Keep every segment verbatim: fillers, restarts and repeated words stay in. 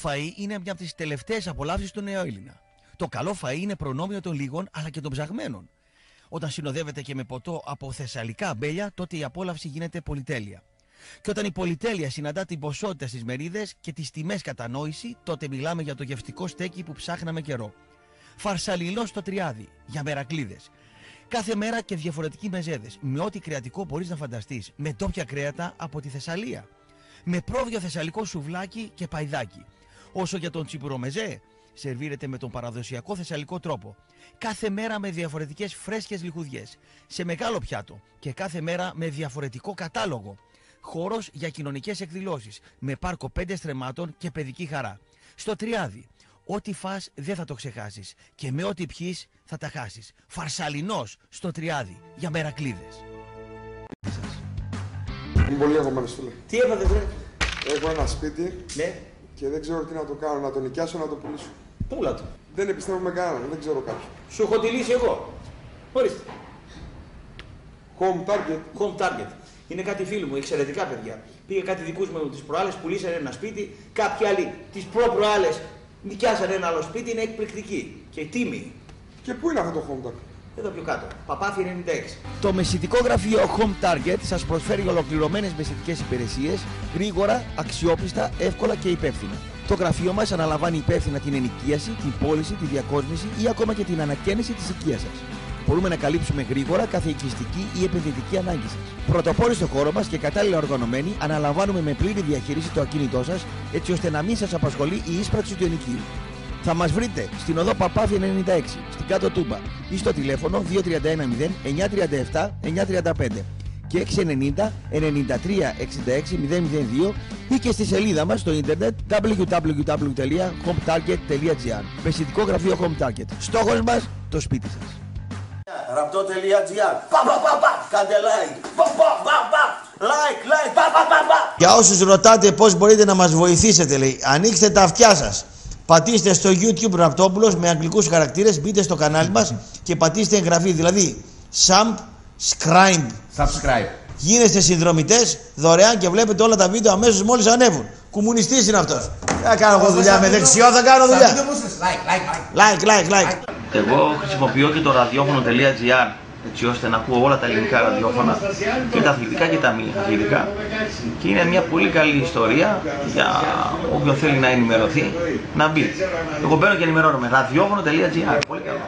φαΐ είναι μια από τις τελευταίες απολαύσεις του νεοέλληνα. Το καλό φαΐ είναι προνόμιο των λίγων αλλά και των ψαγμένων. Όταν συνοδεύεται και με ποτό από θεσσαλικά αμπέλια, τότε η απόλαυση γίνεται πολυτέλεια. Και όταν η πολυτέλεια συναντά την ποσότητα στις μερίδες και τις τιμές κατανόηση, τότε μιλάμε για το γευστικό στέκι που ψάχναμε καιρό. Φαρσαλινό στο Τριάδι, για μερακλίδες. Κάθε μέρα και διαφορετικοί μεζέδες, με ό,τι κρεατικό μπορείς να φανταστείς, με ντόπια κρέατα από τη Θεσσαλία. Με πρόβιο θεσσαλικό σουβλάκι και παϊδάκι. Όσο για τον τσιπουρομεζέ, σερβίρεται με τον παραδοσιακό θεσσαλικό τρόπο. Κάθε μέρα με διαφορετικές φρέσκες λιχουδιές, σε μεγάλο πιάτο και κάθε μέρα με διαφορετικό κατάλογο. Χώρος για κοινωνικές εκδηλώσεις, με πάρκο πέντε στρεμμάτων και παιδική χαρά. Στο Τριάδι, ό,τι φας δεν θα το ξεχάσεις και με ό,τι πιείς θα τα χάσεις. Φαρσαλινός στο Τριάδι, για μερακλίδες. Είμαι πολύ αγωμένος, φίλε. Τι έπατε, βρε? Έχω ένα σπίτι, ναι, και δεν ξέρω τι να το κάνω, να το νοικιάσω, να το πουλήσω. πούλα το. Δεν επιστρέφω με κανέναν, δεν ξέρω κάποιον. Σου έχω τη λύση εγώ. Ορίστε. Home Target. Home Target. Είναι κάτι φίλοι μου, εξαιρετικά παιδιά. Πήγε κάτι δικούς μου τις προάλλες, πουλήσανε ένα σπίτι. Κάποιοι άλλοι τις προ-προάλλες νοικιάσανε ένα άλλο σπίτι, είναι εκπληκτική και τίμη. Και πού είναι αυτό το Home Target? Εδώ πιο κάτω. Παπάθη ενενήντα έξι. Το μεσητικό γραφείο Home Target σας προσφέρει ολοκληρωμένες μεσητικές υπηρεσίες, γρήγορα, αξιόπιστα, εύκολα και υπεύθυνα. Το γραφείο μας αναλαμβάνει υπεύθυνα την ενοικίαση, την πώληση, τη διακόσμηση ή ακόμα και την ανακαίνιση της οικίας σας. Μπορούμε να καλύψουμε γρήγορα κάθε οικιστική ή επενδυτική ανάγκη σας. Πρωτοπόροι στο χώρο μας και κατάλληλα οργανωμένοι, αναλαμβάνουμε με πλήρη διαχείριση το ακίνητό σας, έτσι ώστε να μην σας απασχολεί η ίσπραξη του ενοικίου. Θα μας βρείτε στην οδό Παπάθη ενενήντα έξι, στην Κάτω Τούμπα ή στο τηλέφωνο δύο τρία ένα μηδέν εννιά τρία επτά εννιά τρία πέντε και έξι ενενήντα ενενήντα τρία εξήντα έξι μηδέν μηδέν δύο ή και στη σελίδα μας στο ίντερνετ double-u double-u double-u τελεία home target τελεία gr. Μεσητικό γραφείο Home Target. Στόχος μας, το σπίτι σας. Ραπτό τελεία gr. Πα πα πα πα. Κάντε like. Πα πα πα πα. Like, like. Πα πα πα πα. Για όσους ρωτάτε πώς μπορείτε να μας βοηθήσετε, λέει, ανοίξτε τα αυτιά σας. Πατήστε στο YouTube Ραπτόπουλος με αγγλικούς χαρακτήρες, μπείτε στο κανάλι μας και πατήστε εγγραφή, δηλαδή subscribe. Subscribe. Γίνεστε συνδρομητές δωρεάν και βλέπετε όλα τα βίντεο αμέσως μόλις ανέβουν. Κομμουνιστής είναι αυτός. Θα κάνω εγώ δουλειά με δεξιό, θα κάνω δουλειά. Like, like, like. Εγώ χρησιμοποιώ και το ραδιόφωνο.gr έτσι ώστε να ακούω όλα τα ελληνικά ραδιόφωνα και τα αθλητικά και τα μη αθλητικά και είναι μια πολύ καλή ιστορία για όποιον θέλει να ενημερωθεί να μπει. Εγώ μπαίνω και ενημερώνομαι. ραδιόφωνο.gr. Πολύ καλό.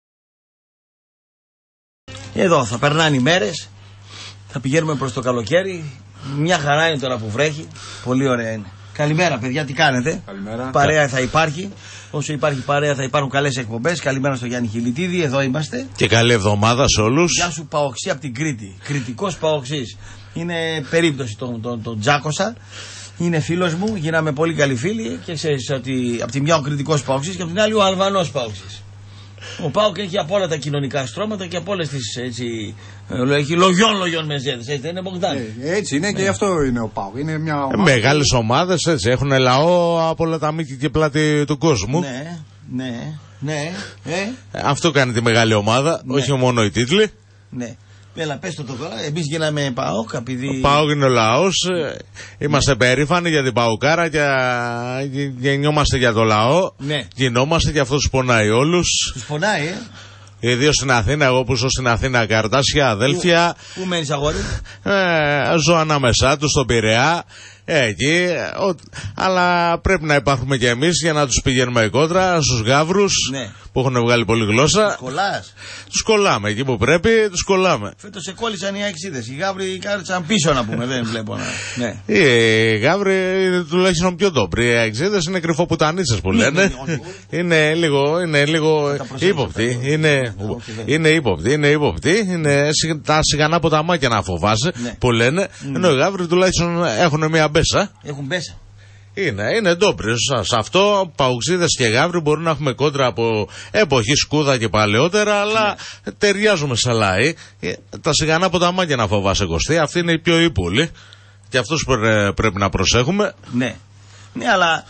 Εδώ θα περνάνε οι μέρες, θα πηγαίνουμε προς το καλοκαίρι. Μια χαρά είναι τώρα που βρέχει. Πολύ ωραία είναι. Καλημέρα, παιδιά, τι κάνετε? Καλημέρα. Παρέα θα υπάρχει. Όσο υπάρχει παρέα θα υπάρχουν καλές εκπομπές. Καλημέρα στο Γιάννη Χιλιτίδη, εδώ είμαστε. Και καλή εβδομάδα σε όλους. Γεια σου, Παοξή από την Κρήτη. Κρητικός Παοξής. Είναι περίπτωση τον, τον, τον Τζάκοσα. Είναι φίλος μου, γίναμε πολύ καλοί φίλοι και ξέρεις ότι από τη μια ο Κρητικός Παοξής και από την άλλη ο Αλβανός Παοξής. Ο ΠΑΟΚ έχει από όλα τα κοινωνικά στρώματα και από όλες τις έτσι. Έχει λογιών λογιών μεζέδες, έτσι δεν είναι Μπογδάνη? Ε, έτσι είναι, ναι. Και γι' αυτό είναι ο ΠΑΟΚ. Είναι μια ομάδα. Μεγάλες ομάδες έτσι έχουν λαό από όλα τα μήκη και πλάτη του κόσμου. Ναι, ναι, ναι. Ε. Αυτό κάνει τη μεγάλη ομάδα, ναι. Όχι μόνο οι τίτλοι. Ναι. Έλα, πες το τώρα. Εμείς γίναμε ΠΑΟΚ επειδή... Ο ΠΑΟΚ είναι ο λαός. Είμαστε ναι. περήφανοι για την ΠΑΟΚάρα και γεννιόμαστε για το λαό. Ναι. Γινόμαστε και αυτό τους πονάει όλους. Τους πονάει, ε. Ιδίως στην Αθήνα, εγώ που ζω στην Αθήνα, Καρτάσια, αδέλφια. Πού, πού μένεις, αγόρι? Ε, ζω ανάμεσά τους, στον Πειραιά. Εκεί, ο, αλλά πρέπει να υπάρχουμε κι εμείς για να τους πηγαίνουμε κόντρα στους γάβρους, ναι. που έχουν βγάλει πολύ γλώσσα. Τους κολλάς? Τους κολλάμε εκεί που πρέπει, τους κολλάμε. Φέτος σε κόλλησαν οι αεξίδες. Οι γάβροι κάρτσαν πίσω να πούμε, δεν βλέπω να... Ναι. Οι γάβροι είναι τουλάχιστον πιο ντόπροι. Οι αεξίδες είναι κρυφοπουτανίτσες που λένε. Είναι λίγο, είναι λίγο ύποπτοι. Είναι, είναι ύποπτοι, είναι ύποπτοι. Είναι τα σιγανά ποταμάκια να φοβάσαι που λένε. Ενώ οι γάβροι τουλάχιστον έχουν μια μπέσα. Έχουν μπέσα. Είναι, είναι ντόπροι. Σε αυτό παουξίδες και γάβροι μπορούν να έχουμε κόντρα από εποχή Σκούδα και παλαιότερα, αλλά ναι. ταιριάζουμε σε λαοί. Τα σιγανά ποταμάκια να φοβάσαι, Κωστή. Αυτοί είναι οι πιο ύπουλοι. Και αυτούς πρέ, πρέπει να προσέχουμε. Ναι. Ναι, αλλά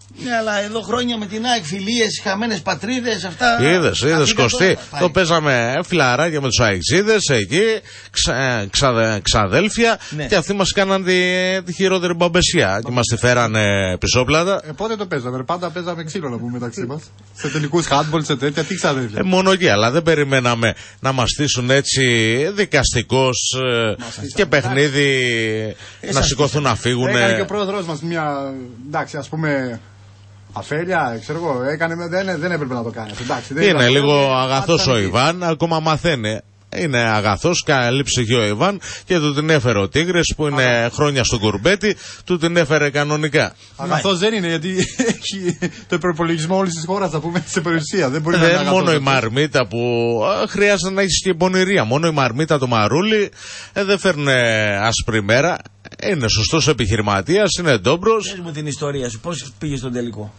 Ναι, αλλά εδώ χρόνια με την ΑΕΚ, φιλίες, χαμένες πατρίδες, αυτά. Είδες, είδες Κωστή. Το παίζαμε φιλαράκια με τους αεξίδες εκεί, ξα, ξα, ξαδέλφια, ναι. Και αυτοί μας κάναν τη, τη χειρότερη μπαμπεσιά. Και μας τη φέρανε πισόπλατα. Ε, πότε το παίζαμε, πάντα παίζαμε ξύλο να πούμε μεταξύ μας. Σε τελικούς handball, σε τέτοια, τι ξαδέλφια. Ε, μόνο εκεί, αλλά δεν περιμέναμε να μας στήσουν έτσι δικαστικός ε, και παιχνίδι ε, να σηκωθούν να φύγουν. Έκανε και ο πρόεδρος μας μια, εντάξει, ας πούμε. Αφέλεια, ξέρω εγώ, έκανε, δεν, δεν έπρεπε να το κάνει. Εντάξει, δεν είναι λίγο δεν, αγαθός ο Ιβάν, ακόμα μαθαίνει. Είναι αγαθός, καλή ψυχή ο Ιβάν και του την έφερε ο Τίγρης που είναι Αγα... χρόνια στο κουρμπέτι, του την έφερε κανονικά. Αγαθός δεν είναι γιατί έχει το προπολογισμό όλης της χώρας, θα πούμε, σε περιουσία. Δεν μπορεί δεν να είναι μόνο η μαρμίτα που χρειάζεται να έχει και πονηρία. Μόνο η μαρμίτα το μαρούλι ε, δεν φέρνει άσπρη μέρα. Είναι σωστός επιχειρηματίας, είναι ντόμπρος. Πες μου την ιστορία σου, πώς πήγες στον τελικό.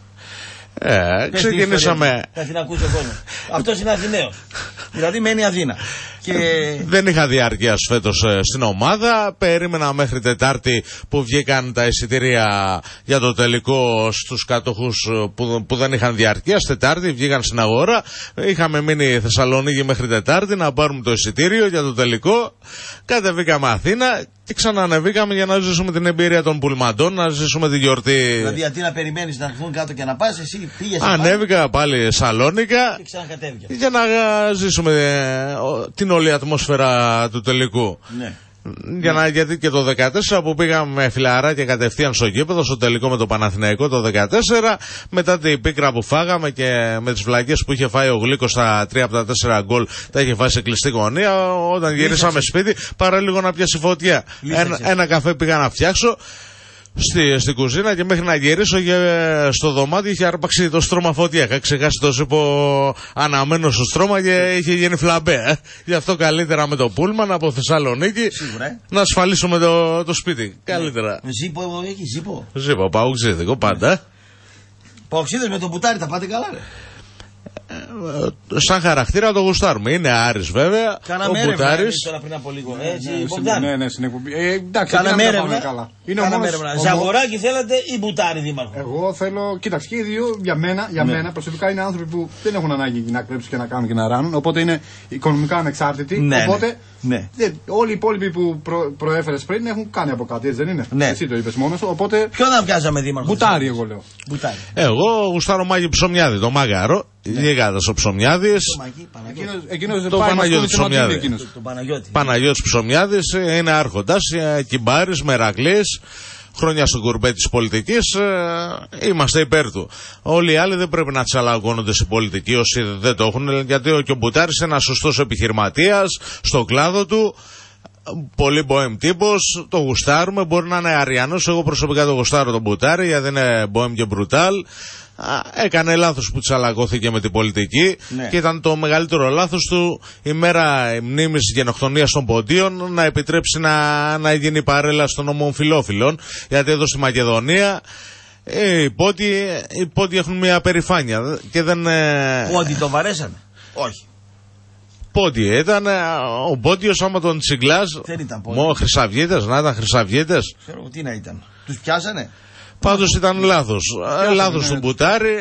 Ε, ξεκινήσαμε. Θα την ακούσει ο κόσμος. Αυτός είναι Αθηναίος. Δηλαδή μένει Αθήνα. Και... δεν είχα διαρκείας φέτος ε, στην ομάδα. Περίμενα μέχρι Τετάρτη που βγήκαν τα εισιτήρια για το τελικό στους κατόχους που, που δεν είχαν διαρκείας. Τετάρτη βγήκαν στην αγορά. Είχαμε μείνει Θεσσαλονίκη μέχρι Τετάρτη να πάρουμε το εισιτήριο για το τελικό. Κατεβήκαμε Αθήνα και ξανανεβήκαμε για να ζήσουμε την εμπειρία των πουλμαντών, να ζήσουμε τη γιορτή. Δηλαδή αντί να περιμένεις να έρθουν κάτω και να πας, εσύ πήγες. Ανέβηκα πάλι Σαλόνικα και ξανακατέβηκες. Για να ζήσουμε ε, την όλη ατμόσφαιρα του τελικού. Ναι. Για να, γιατί και το δεκατέσσερα που πήγαμε με φιλαράκια κατευθείαν στο γήπεδο, στο τελικό με το Παναθηναϊκό το δεκατέσσερα, μετά την πίκρα που φάγαμε και με τις βλακές που είχε φάει ο Γλύκος στα τρία από τα τέσσερα γκολ, τα είχε φάει σε κλειστή γωνία. Όταν γυρίσαμε σπίτι, παρά λίγο να πιάσει φωτιά. Ένα, ένα καφέ πήγα να φτιάξω στη, στην κουζίνα και μέχρι να γυρίσω και στο δωμάτιο είχε άρπαξει το στρώμα φωτιά. Είχα ξεχάσει το ζύπο αναμένο στο στρώμα και είχε γίνει φλαμπέ. Ε. Γι' αυτό καλύτερα με το πούλμαν από Θεσσαλονίκη σίγουρα, ε. να ασφαλίσουμε το, το σπίτι. Yeah. Καλύτερα. Ζύπο, έχει ζύπο. Ζύπο, παουξίδικο πάντα. Παουξίδες με το μπουτάρι, τα πάτε καλά, ρε. Σαν χαρακτήρα το γουστάρουμε. Είναι Άρης βέβαια. Κάναμε έρευνα τώρα πριν από λίγο. Ναι, ναι, στην εκπομπή. Εντάξει, κάναμε έρευνα. Κάναμε έρευνα. Ζαγοράκι θέλατε ή μπουτάρι, δήμαρχο? Εγώ θέλω. Κοίταξε, και οι δύο για μένα, για μένα προσωπικά είναι άνθρωποι που δεν έχουν ανάγκη να κλέψουν και να κάνουν και να ράνουν. Οπότε είναι οικονομικά ανεξάρτητοι. Οπότε όλοι οι υπόλοιποι που προέφερε πριν έχουν κάνει από κάτι, έτσι δεν είναι? Εσύ το είπε μόνο. Οπότε. Ποιο να βγάζαμε, δήμαρχο? Μπουτάρι, εγώ λέω. Εγώ γουστάρω Μάγι Ψωμιάδη, το μάγαρο. Γίγαντας ο Ψωμιάδης. Το Παναγιώτη Ψωμιάδη. Παναγιώτης Ψωμιάδης είναι άρχοντας, Κυμπάρης, Μερακλής. Χρόνια στο κουρμπέ της πολιτικής, είμαστε υπέρ του. Όλοι οι άλλοι δεν πρέπει να τσαλαγώνονται στην πολιτική όσοι δεν το έχουν, γιατί και ο Μπουτάρης είναι ένας σωστός επιχειρηματίας στον κλάδο του. Πολύ μποέμ τύπος, το γουστάρουμε. Μπορεί να είναι αριανός, εγώ προσωπικά το γουστάρω τον Μπουτάρη, γιατί είναι μποέμ και μπρουτάλ. Έκανε λάθος που τσαλακώθηκε με την πολιτική, ναι. Και ήταν το μεγαλύτερο λάθος του η μέρα μνήμης γενοκτονίας των Ποντίων να επιτρέψει να, να γίνει παρέλαση των ομοφυλόφιλων, γιατί εδώ στη Μακεδονία ε, οι Πόντιοι, οι Πόντιοι έχουν μια περηφάνεια και δεν... Πόντιοι το βαρέσανε? Όχι. Πόντιοι ήταν, ο Πόντιος άμα τον τσιγκλάς, δεν ήταν Πόντιοι. Μόνο Χρυσαυγίτες, να ήταν Χρυσαυγίτες. Ξέρω τι να ήταν. Τους πιάσανε. Πάντως ήταν λάθος. Ε, λάθος του Μπουτάρη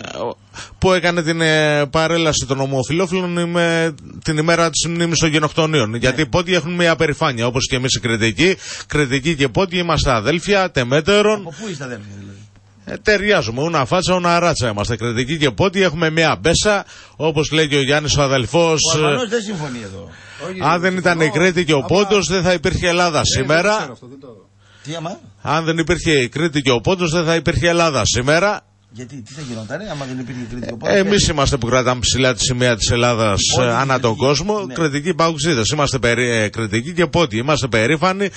που έκανε την ε, παρέλαση των ομοφυλόφιλων με την ημέρα της μνήμης των γενοκτονίων. Ναι. Γιατί οι Πόντιοι έχουν μια περηφάνεια, όπως και εμείς οι Κρητικοί. Κρητικοί και Πόντιοι είμαστε αδέλφια, τεμέτερον. Από πού είστε αδέλφια δηλαδή? Ε, ταιριάζουμε, ούνα φάτσα, ούνα ράτσα είμαστε. Κρητικοί και Πόντιοι, έχουμε μια μπέσα, όπως λέει και ο Γιάννης ο αδελφός. Ο Αλβανός δεν συμφωνεί εδώ. Αν δεν ήταν η Κρήτη και ο Πόντος, δεν θα υπήρχε Ελλάδα σήμερα. Τι άμα? Αν δεν υπήρχε η Κρήτη και ο Πόντος, δεν θα υπήρχε Ελλάδα σήμερα. Γιατί, τι θα γινόταν, άμα δεν υπήρχε η Κρήτη και ο Πόντος? Εμείς είμαστε που κρατάμε ψηλά τη σημαία της Ελλάδας ανά τον κόσμο. Ναι. Κρητικοί παουξίδες. Είμαστε περί, ε, κριτικοί και Πόντιοι. Είμαστε περήφανοι.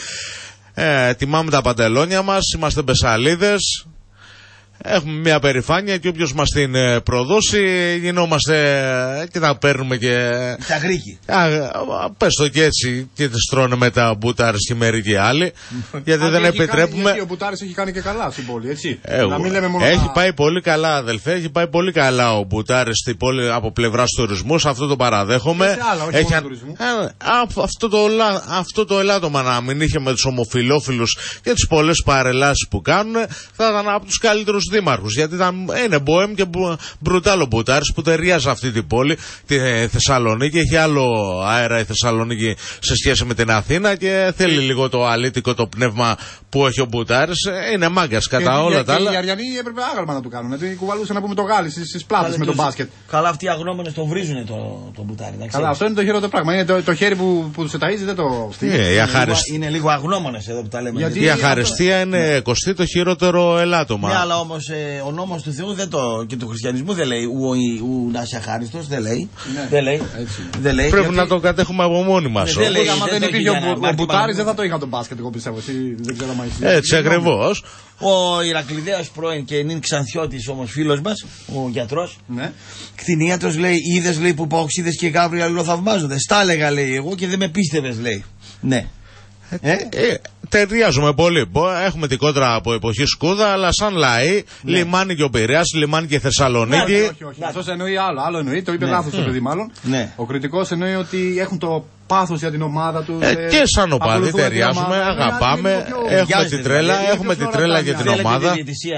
Ε, τιμάμε τα παντελόνια μας. Είμαστε μπεσαλίδες. Έχουμε μια περηφάνεια και όποιος μας την προδώσει γινόμαστε και τα παίρνουμε και... Τα Γρήκη. Πες το και έτσι και τις τρώνε μετά Μπουτάρης και μερικοί άλλοι. Γιατί δεν επιτρέπουμε... Γιατί ο Μπουτάρης έχει κάνει και καλά στην πόλη, έτσι. Εγώ. Να μην λέμε μόνο έχει να... πάει πολύ καλά, αδελφέ. Έχει πάει πολύ καλά ο Μπουτάρης στην πόλη από πλευράς τουρισμού. Αυτό το παραδέχομαι. Σε άλλα, όχι έχει... μόνο τουρισμού. Α, αυτό, το, αυτό το ελάττωμα να μην είχε με τους ομοφυλόφιλους και τις πολλές παρελάσεις που κάνουν θα ήταν από τους καλύτερους δήμαρχους. Γιατί ήταν, είναι μποέμ και μπρουτάλο μπουτάρης που ταιριάζει αυτή την πόλη, τη Θεσσαλονίκη. Έχει άλλο αέρα η Θεσσαλονίκη σε σχέση με την Αθήνα και θέλει λίγο το αλήτικο το πνεύμα που έχει ο μπουτάρης. Είναι μάγκας κατά όλα τα άλλα. Οι Αριανοί έπρεπε άγαλμα να του κάνουν. Γιατί κουβαλούσαν να πούμε το Γάλλι στις πλάτες με τον μπάσκετ. Καλά, αυτοί οι αγνώμενες τον βρίζουν το, το μπουτάρι. Καλά, αυτό είναι το χειρότερο πράγμα. Είναι το, το χέρι που, που σε ταΐζει, δεν το φτύνει. Yeah, είναι, λίγο, είναι λίγο αγνώμενες εδώ που τα λέμε. Γιατί η αχαριστία αυτό... είναι ναι. κοστί το χειρότερο ελάττωμα. Ναι, αλλά όμως ε, ο νόμος του Θεού δεν το, και του χριστιανισμού δεν λέει ου, ου, ου να είσαι αχάριστος, δεν λέει. Ναι. Δεν λέει. Δεν λέει πρέπει γιατί... να το κατέχουμε από μόνοι μας. Δεν λέει, άμα δεν υπήρχε ο μπουτάρις δεν θα το είχα τον μπάσκετ, εγώ πιστεύω. Έτσι ακριβώς. Ο Ηρακλειδέας πρώην και νυν Ξανθιώτης όμως φίλος μας, ο γιατρός, ναι. κτηνίατρος, λέει, είδες, λέει, που Παοξίδες και Γάβροι αλληλοθαυμάζονται. Στα έλεγα, λέει, εγώ και δεν με πίστευες, λέει. Ναι. Ε, ε, ταιριάζουμε πολύ. Έχουμε την κόντρα από εποχή Σκούδα, αλλά σαν λαοί, ναι. Λιμάνι και ο Πειραιάς, Λιμάνι και Θεσσαλονίκη. Ναι, όχι, όχι. Αυτός εννοεί άλλο. Άλλο εννοεί, το είπε ναι. λάθος το παιδί μάλλον. Ναι. Ο κριτικός εννοεί ότι έχουν το πάθος για την ομάδα του. Ε, και σαν οπαδοί ταιριάζουμε, αγαπάμε, έχουμε την τρέλα, έχουμε την τρέλα για την ομάδα.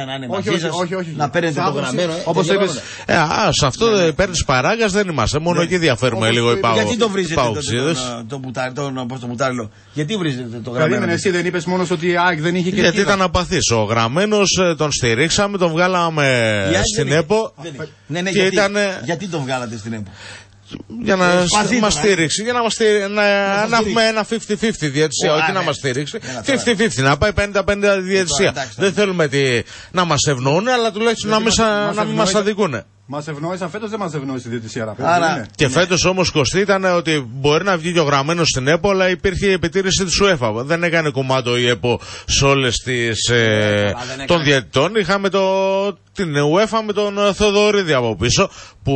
Να παίρνετε το γραμμένο. Όπως το είπες. Σε αυτό παίρνεις παράγκας, δεν είμαστε. Μόνο εκεί διαφέρουμε λίγο οι Παοξίδες. Γιατί το βρίζετε το μπουτάριλο, γιατί βρίζετε το γραμμένο. Περίμενε, εσύ δεν είπες μόνος ότι η ΑΕΚ δεν είχε και. Γιατί ήταν απαθής. Ο γραμμένος τον στηρίξαμε, τον βγάλαμε στην ΕΠΟ. Γιατί τον βγάλατε στην ΕΠΟ. Για να μας στήριξει, για να, μας στήρι... να... να, να έχουμε ένα πενήντα πενήντα διαιτησία, όχι να μας στήριξει. πενήντα πενήντα, να πάει πενήντα πενήντα διαιτησία. Δεν θέλουμε τι... να μας ευνοούν, αλλά τουλάχιστον να μην μας αδικούν. Μας ευνόησαν φέτος, δεν μας ευνόησε η διαιτησία. Άρα... Και φέτος όμως Κωστή ήταν ότι μπορεί να βγει και ο γραμμένος στην ΕΠΟ, αλλά υπήρχε η επιτήρηση της UEFA. Δεν έκανε κομμάτι η ΕΠΟ σε όλες τις ε, των διαιτητών. Είχαμε το, την UEFA με τον Θεοδωρίδη από πίσω που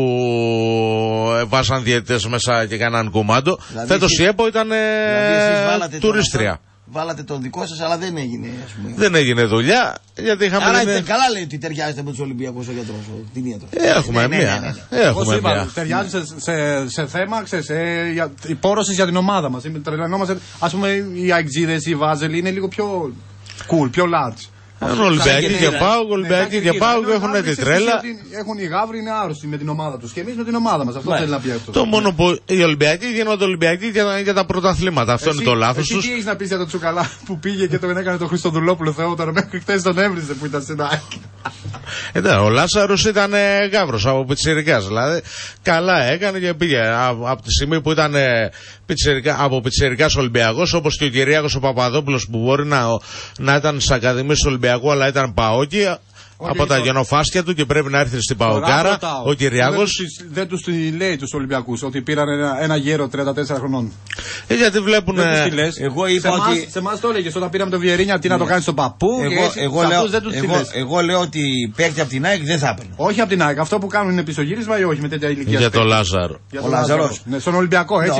βάζαν διαιτητές μέσα και κάναν κομμάτι. Δηλαδή φέτος εσείς... η ΕΠΟ ήταν δηλαδή τουρίστρια. Βάλατε τον δικό σας, αλλά δεν έγινε, ας πούμε. Δεν έγινε δουλειά, γιατί είχαμε... Άρα είναι... καλά λέει ότι ταιριάζετε με τους Ολυμπιακούς ο γιατρός, ο κτηνίατρος. Έχουμε ναι, μία. Ναι, ναι, ναι. Έχουμε είπα, μία. Ταιριάζει σε, σε, σε θέμα, ξέρεις, η πόρωσης για την ομάδα μας. Τρελανόμαστε, ας πούμε, οι αεξίδες, οι βάζελοι είναι λίγο πιο cool, πιο large. Έχουν Ολυμπιακοί και Πάοκ, Ολυμπιακοί και Πάοκ έχουν την τρέλα. Έχουν οι Γαύροι, είναι άρρωστοι με την ομάδα τους. Και εμείς με την ομάδα μας. Αυτό θέλει να πει αυτό. Το μόνο που οι Ολυμπιακοί γίνονται Ολυμπιακοί για τα πρωταθλήματα. Αυτό είναι το λάθος τους. Τι έχεις να πεις για τον Τσουκαλά που πήγε και τον έκανε τον Χριστοδουλόπουλο Θεό τώρα μέχρι χτες τον έβριζε που ήταν στην ΑΕΚ. Ε, ο Λάζαρος ήταν Γαύρος από πιτσιρικάς. Δηλαδή καλά έκανε και πήγε από τη στιγμή που ήταν πιτσιρικα, από πιτσιρικάς Ολυμπιακός, όπως και ο Κυριάκος ο Παπαδόπουλος που μπορεί να, να ήταν στις Ακαδημίες του Ολυμπιακού αλλά ήταν Παόκι. Όχι, από τα γενοφάσκια του και πρέπει να έρθει στην Παοκάρα ο Κυριάκος. Δεν τους λέει τους Ολυμπιακούς ότι πήραν ένα, ένα γέρο τριάντα τέσσερα χρονών. Ε, γιατί βλέπουν. Εγώ είπα σε ότι. Σε εμάς το έλεγες όταν πήραμε τον Βιερίνια τι ναι. να το κάνεις στον παππού. Εγώ, και έτσι, εγώ, λέω, δεν τους εγώ, εγώ λέω ότι παίχτη από την ΑΕΚ δεν θα έπαιρνε. Όχι από την ΑΕΚ. Αυτό που κάνουν είναι πισωγύρισμα ή όχι με τέτοια ηλικία. Για τον Λάζαρο. Ο Λάζαρος. Ναι, στον Ολυμπιακό έτσι.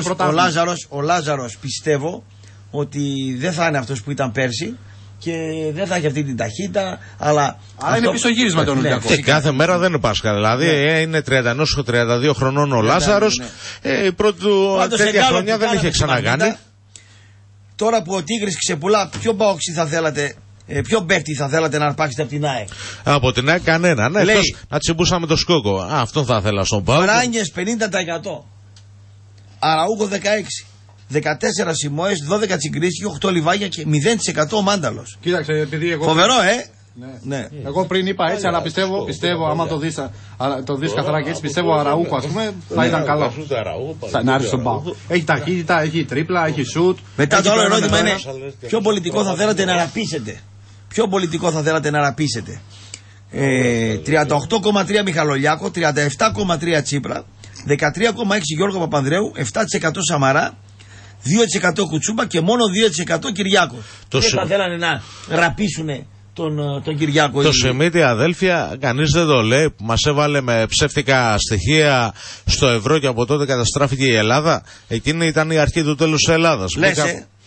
Ο Λάζαρος πιστεύω ότι δεν θα είναι αυτός που ήταν πέρσι. Και δεν θα έχει αυτή την ταχύτητα, αλλά. Άρα αυτό... είναι πισωγύρισμα τον Ολυμπιακό. Και κάθε μέρα δεν είναι Πάσχα. Δηλαδή ναι. είναι τριάντα ένα τριάντα δύο χρονών ο Λάζαρος. Ναι. Ε, η πρώτη του τέτοια χρονιά δεν είχε ξανακάνει. Τώρα που ο Τίγρης ξεπουλά, ποιο μπόξι θα θέλατε, ποιο παίκτη θα θέλατε να αρπάξετε από την ΑΕΚ? Από την ΑΕΚ κανένα. Ναι, λέει, εκτός να τσιμπούσαμε το Σκόκο. Α, αυτό θα ήθελα στον Πάο. Φράνιες πενήντα τοις εκατό. Αραούχο δεκαέξι τοις εκατό. δεκατέσσερα Σιμόες, δώδεκα Τσιγκρίσιο, οκτώ Λιβάγια και μηδέν τοις εκατό ο Μάνταλος. Κοίταξε, επειδή εγώ. Φοβερό, ε! Ναι. Ναι. Εγώ πριν είπα έτσι, αλλά πιστεύω, πιστεύω άμα το δεις, το δεις καθαρά και έτσι, πιστεύω ο Αραούχο, ας πούμε, θα ήταν καλό. Θα να έρθει στον Πάο. Έχει ταχύτητα, έχει τρίπλα, έχει σουτ. Μετά το άλλο ερώτημα είναι, ποιο πολιτικό θα θέλατε να αραπίσετε? Ποιο πολιτικό θα θέλατε να αραπίσετε? τριάντα οκτώ κόμμα τρία Μιχαλολιάκο, τριάντα επτά κόμμα τρία Τσίπρα, δεκατρία κόμμα έξι Γιώργο Παπανδρέου, επτά τοις εκατό Σαμαρά, δύο τοις εκατό Κουτσούμπα και μόνο δύο τοις εκατό Κυριάκο. Και σ... θα θέλανε να ραπίσουν τον, τον Κυριάκο. Το Σιμίτι αδέλφια, κανείς δεν το λέει, που μας έβαλε με ψεύτικα στοιχεία στο ευρώ και από τότε καταστράφηκε η Ελλάδα. Εκείνη ήταν η αρχή του τέλους της Ελλάδας. Λες, ε?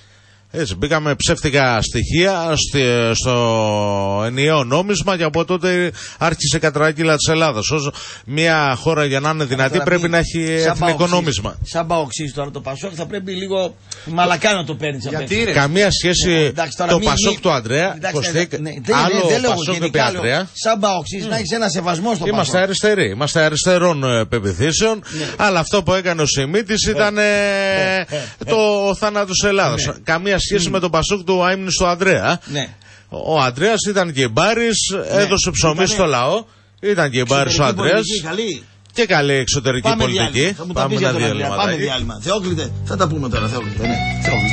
Έτσι, μπήκαμε ψεύτικα στοιχεία στη, στο ενιαίο νόμισμα και από τότε άρχισε η κατρακύλα της Ελλάδας. Όσο μια χώρα για να είναι δυνατή τώρα πρέπει να έχει εθνικό νόμισμα. Σαν Παοξής τώρα το Πασόκ θα πρέπει λίγο μαλακά να το παίρνει. Καμία σχέση ναι, εντάξει, το μη, Πασόκ μη, του Ανδρέα. Εντάξει, ναι, ναι, άλλο δεν Πασόκ του επί Ανδρέα. Σαν Παοξής mm. να έχει ένα σεβασμό στο Είμαστε Πασόκ. αριστεροί. Είμαστε αριστερών ε, πεπιθήσεων. Ναι. Αλλά αυτό που έκανε ο Σιμίτης ήταν ε, ε, ε, το θάνατο της Ελλάδας. Ναι. Καμία σχέση mm. με τον Πασόκ του αείμνηστου του Ανδρέα. Ναι. Ο Ανδρέας ήταν και μπάρης, ναι. έδωσε ψωμί Ήτανε... στο λαό. Ήταν και μπάρης ο Ανδρέας. Και καλή εξωτερική πάμε πολιτική. Διάλειμμα. Θα μου πάμε τα πεις για Πάμε διάλειμμα. Θεόκλητε, θα τα πούμε τώρα. Θεόκλητε, ναι. Θεόκλητε.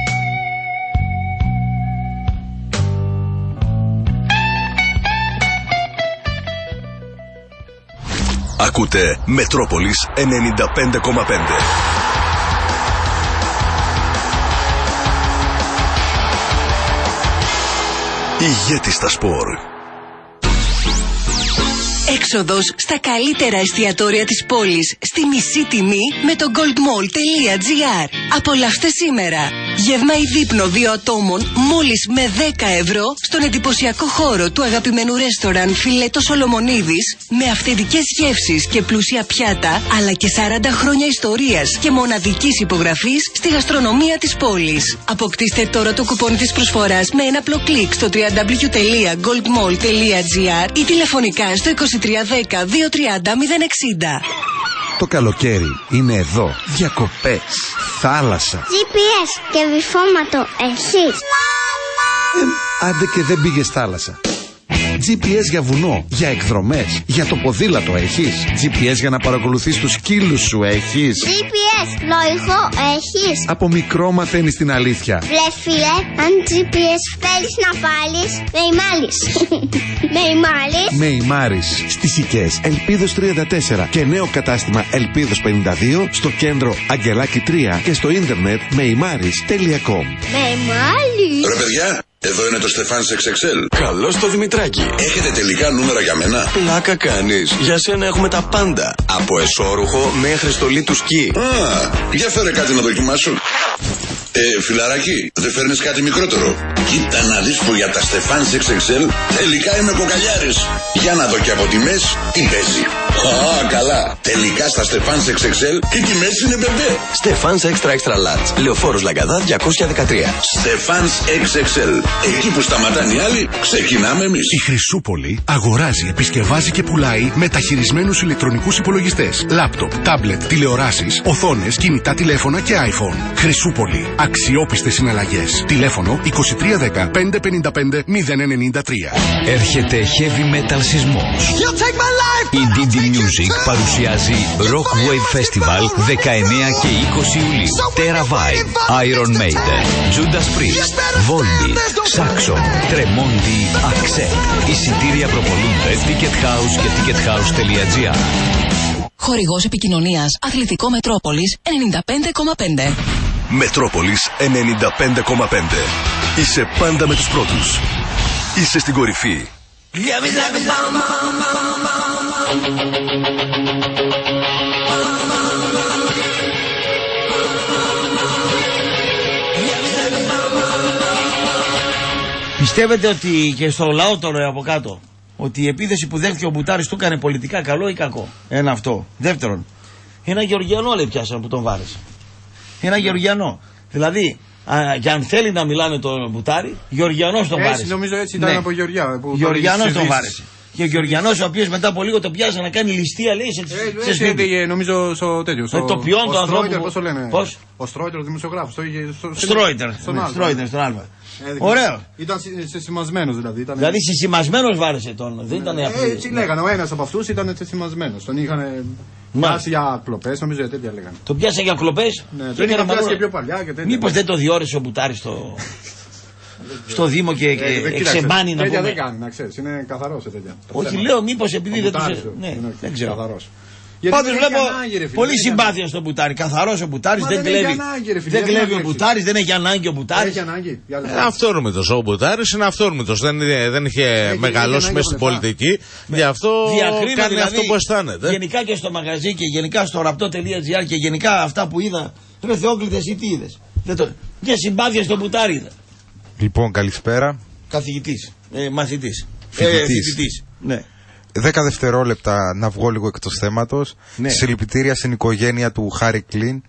Ακούτε Μετρόπολης ενενήντα πέντε κόμμα πέντε. Ηγέτη στα σπορ. Έξοδος στα καλύτερα εστιατόρια της πόλης στη μισή τιμή με το goldmall τελεία gr. Απολαύστε σήμερα γεύμα ή δείπνο δύο ατόμων μόλις με δέκα ευρώ στον εντυπωσιακό χώρο του αγαπημένου ρέστοραν Φιλέτο Σολομονίδης με αυθεντικές γεύσεις και πλούσια πιάτα, αλλά και σαράντα χρόνια ιστορίας και μοναδικής υπογραφής στη γαστρονομία της πόλης. Αποκτήστε τώρα το κουπόνι της προσφοράς με ένα απλό κλικ στο double-u double-u double-u τελεία goldmall τελεία gr ή τηλεφωνικά στο είκοσι τρία δέκα δύο τριάντα μηδέν εξήντα. Το καλοκαίρι είναι εδώ. Διακοπές, θάλασσα. τζι πι ες και βυθόματο έχεις? Ε, άντε και δεν πήγες θάλασσα. τζι πι ες για βουνό, για εκδρομές, για το ποδήλατο έχεις? τζι πι ες για να παρακολουθείς τους σκύλους σου έχεις? τζι πι ες λογικό έχεις? Από μικρό μαθαίνεις την αλήθεια. Βρε φίλε, αν τζι πι ες θέλεις να βάλεις, με ημάλεις. με ημάλεις. Με ημάρεις. Στις Οικές Ελπίδος τριάντα τέσσερα και νέο κατάστημα Ελπίδος πενήντα δύο στο κέντρο Αγγελάκη τρία και στο ίντερνετ με ημάρεις τελεία κομ. Με ημάλεις. Ρε παιδιά, εδώ είναι το Στεφάνς εξ εξ ελ. Καλώς το Δημητράκη. Έχετε τελικά νούμερα για μένα? Πλάκα κάνεις. Για σένα έχουμε τα πάντα. Από εσώρουχο μέχρι στολή του σκι. Α, για φέρε κάτι να δοκιμάσω. Ε, φιλαράκι, δεν φέρνεις κάτι μικρότερο? Κοίτα να δεις που για τα Στεφάνς εξ εξ ελ τελικά είμαι κοκαλιάρης. Για να δω και από τιμές τι παίζει. Α, καλά. Τελικά στα Στεφάνς εξ εξ ελ και τιμές είναι μπεμπέ. Στεφάνς Extra Extra Large. Λεωφόρος Λαγκαδά διακόσια δεκατρία. Στεφάνς εξ εξ ελ. Εκεί που σταματάνε οι άλλοι, ξεκινάμε εμείς. Η Χρυσούπολη αγοράζει, επισκευάζει και πουλάει μεταχειρισμένους ηλεκτρονικούς υπολογιστές, λάπτοπ, τάμπλετ, τηλεοράσεις, οθόνες, κινητά τηλέφωνα και iPhone. Χρυσούπολη. Αξιόπιστες συναλλαγές. Τηλέφωνο είκοσι τρία δέκα πεντακόσια πενήντα πέντε μηδέν ενενήντα τρία. Έρχεται heavy metal σεισμός. Η ντι ντι Music παρουσιάζει Rock Wave Festival δεκαεννέα και είκοσι Ιουλίου. Terra Vibe, Iron Maiden, Judas Priest, Volbeat, Saxon, Tremonti, Accept. Εισιτήρια προπολούνται Ticket House και ticket house τελεία gr. Χορηγός επικοινωνίας Αθλητικό Μετρόπολης ενενήντα πέντε κόμμα πέντε. Μετρόπολης ενενήντα πέντε κόμμα πέντε. Είσαι πάντα με τους πρώτους. Είσαι στην κορυφή. Πιστεύετε ότι και στο λαό το λέω από κάτω ότι η επίθεση που δέχτηκε ο Μπουτάρης του έκανε πολιτικά καλό ή κακό? Ένα αυτό. Δεύτερον, ένα Γεωργιανό λέει πιάσαν που τον βάρεσε. Ένα Γεωργιανό. Δηλαδή, α, και αν θέλει να μιλάνε τον Μπουτάρη, Γεωργιανός τον βάρεσε. Έτσι, νομίζω έτσι ήταν, ναι. Από Γεωργιά. Γεωργιανός τον βάρεσε. Και ο Γεωργιανός ο οποίος μετά από λίγο το πιάσε να κάνει ληστεία, λέει σε, ε, σε σπίτι. Ε, νομίζω στο τέτοιο. Στο, το ποιόν του ανθρώπου. Πώς το λένε? Πώς? Ο Στρόιτερ, ο δημοσιογράφος. Στρόιτερ, Στρόιτερ στον Άλβα. Ωραίο. Ήταν σεσημασμένος δηλαδή. Ήταν... Δηλαδή σεσημασμένος βάρεσε τον. Δεν ήταν ε, έτσι λέγανε. Ο ένας από αυτούς ήταν σεσημασμένος. Τον είχαν πιάσει για κλοπές, νομίζω τέτοια λέγανε. Τον πιάσε για κλοπές. Ναι, τον είχαν πιάσει και πιο παλιά και τέτοια. Μήπως δεν το διόρεσε ο Μπουτάρης στο. Στο Δήμο και, και ε, εξεμπάνει να πούμε. Δεν κάνει, να ξέρεις, είναι καθαρός σε τέτοια. Όχι, λέω μήπως επειδή δεν του. Ναι, δεν ξέρω. Καθαρός. Πάντως βλέπω ανάγκη, πολύ συμπάθεια στον Μπουτάρη. Καθαρός ο Μπουτάρης, δεν κλέβει. Δεν κλέβει ο Μπουτάρης, δεν έχει ανάγκη ο Μπουτάρης. Είναι αυτόρμητος ο Μπουτάρης, είναι αυτόρμητος. Δεν, δεν είχε μεγαλώσει μέσα στην πολιτική. Γι' αυτό κάνει δηλαδή, αυτό που αισθάνεται. Γενικά και στο μαγαζί και γενικά στο ραπτό τελεία τζι άρ και γενικά αυτά που είδα. Ρε Θεόκλητες, ή τι είδες? Δεν το... Και συμπάθεια στο Μπουτάρι. Λοιπόν, καλησπέρα. Καθηγητής, ε, μαθητής. Φοιτητής. Ε, ναι. Δέκα δευτερόλεπτα να βγω λίγο εκτός θέματος. Ναι. Συλληπιτήρια στην οικογένεια του Χάρη Κλίν.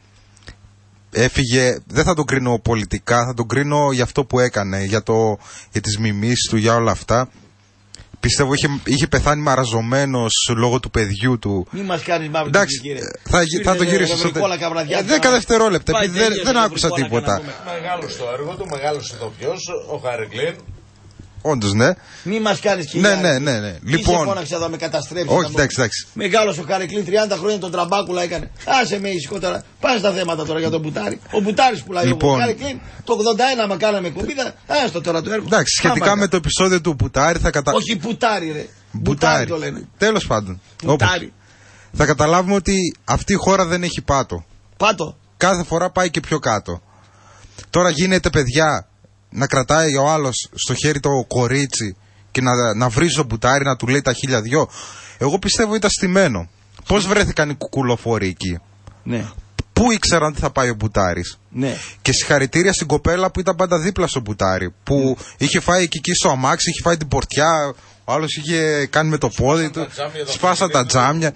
Έφυγε, δεν θα τον κρίνω πολιτικά, θα τον κρίνω για αυτό που έκανε, για, το, για τις μιμήσεις του, για όλα αυτά. Πιστεύω είχε, είχε πεθάνει μαραζωμένος λόγω του παιδιού του. Μην μας κάνεις μαύρη. Εντάξει, θα, θα το γυρίσω στο τέλος. Δέκα δευτερόλεπτα, επειδή δεν, δεν άκουσα τίποτα. Μεγάλος το έργο του, μεγάλος ηθοποιός, ο Χάρη Κλίν. Όντως, ναι. Μη μας κάνεις κυρία. Ναι, ναι, ναι, ναι. Λοιπόν. Σε φώναξε εδώ, με καταστρέψει. Όχι, εντάξει, εντάξει. Μεγάλος ο Χάρη Κλίν, τριάντα χρόνια τον τραμπάκουλα έκανε. Άσε με ήσυχο τώρα. Πάνε στα θέματα τώρα για τον Μπουτάρι. Ο Μπουτάρης πουλάει λοιπόν. Ο Χάρη Κλίν. Το ογδόντα ένα μα κάναμε κομπίδα. Άστο τώρα το έργο. Εντάξει, σχετικά με το επεισόδιο του Μπουτάρι θα καταλάβουμε. Όχι Μπουτάρι, ρε. Μπουτάρι το λένε. Τέλος πάντων. Μπουτάρι. Θα καταλάβουμε ότι αυτή η χώρα δεν έχει πάτο. Πάτο. Κάθε φορά πάει και πιο κάτω. Τώρα γίνεται, παιδιά, να κρατάει ο άλλος στο χέρι το κορίτσι και να, να βρίζει το Μπουτάρι, να του λέει τα χίλια δυο. Εγώ πιστεύω ήταν στημένο. Πώς βρέθηκαν οι κουκουλοφόροι εκεί? Ναι. Πού ήξεραν τι θα πάει ο Μπουτάρης? Ναι. Και συγχαρητήρια στην κοπέλα που ήταν πάντα δίπλα στο Μπουτάρι. Που mm. είχε φάει εκεί, εκεί στο αμάξι, είχε φάει την πορτιά. Ο άλλος είχε κάνει με το πόδι του. Σπάσα τα τζάμια.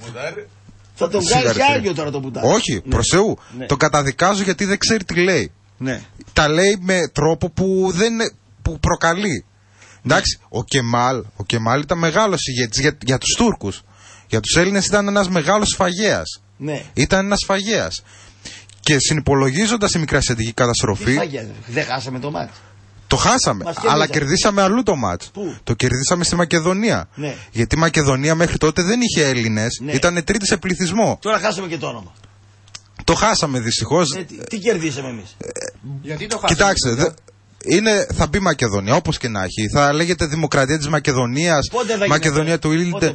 Θα τον βγάλει σε άγιο τώρα το Μπουτάρι. Όχι, ναι. Προς Θεού. Ναι. Τον καταδικάζω γιατί δεν ξέρει τι λέει. Ναι. Τα λέει με τρόπο που, δεν, που προκαλεί. Εντάξει, ο Κεμάλ, ο Κεμάλ ήταν μεγάλος ηγέτης για, για τους Τούρκους. Για τους Έλληνες ήταν ένας μεγάλος σφαγέας. Ναι. Ήταν ένας σφαγέας. Και συνυπολογίζοντας τη μικρασιατική καταστροφή. Δεν χάσαμε το μάτς. Το χάσαμε, αλλά κερδίσαμε αλλού το μάτς. Πού? Το κερδίσαμε στη Μακεδονία. Ναι. Γιατί η Μακεδονία μέχρι τότε δεν είχε Έλληνες, ναι. Ήταν τρίτη σε πληθυσμό. Τώρα χάσαμε και το όνομα. Το χάσαμε δυστυχώς. Ε, τι, τι κερδίσαμε εμείς? Ε, Γιατί το χάσαμε? Κοιτάξτε, δε, είναι, θα μπει Μακεδονία, όπως και να έχει. Θα λέγεται Δημοκρατία της Μακεδονίας, Μακεδονία του Ήλντε.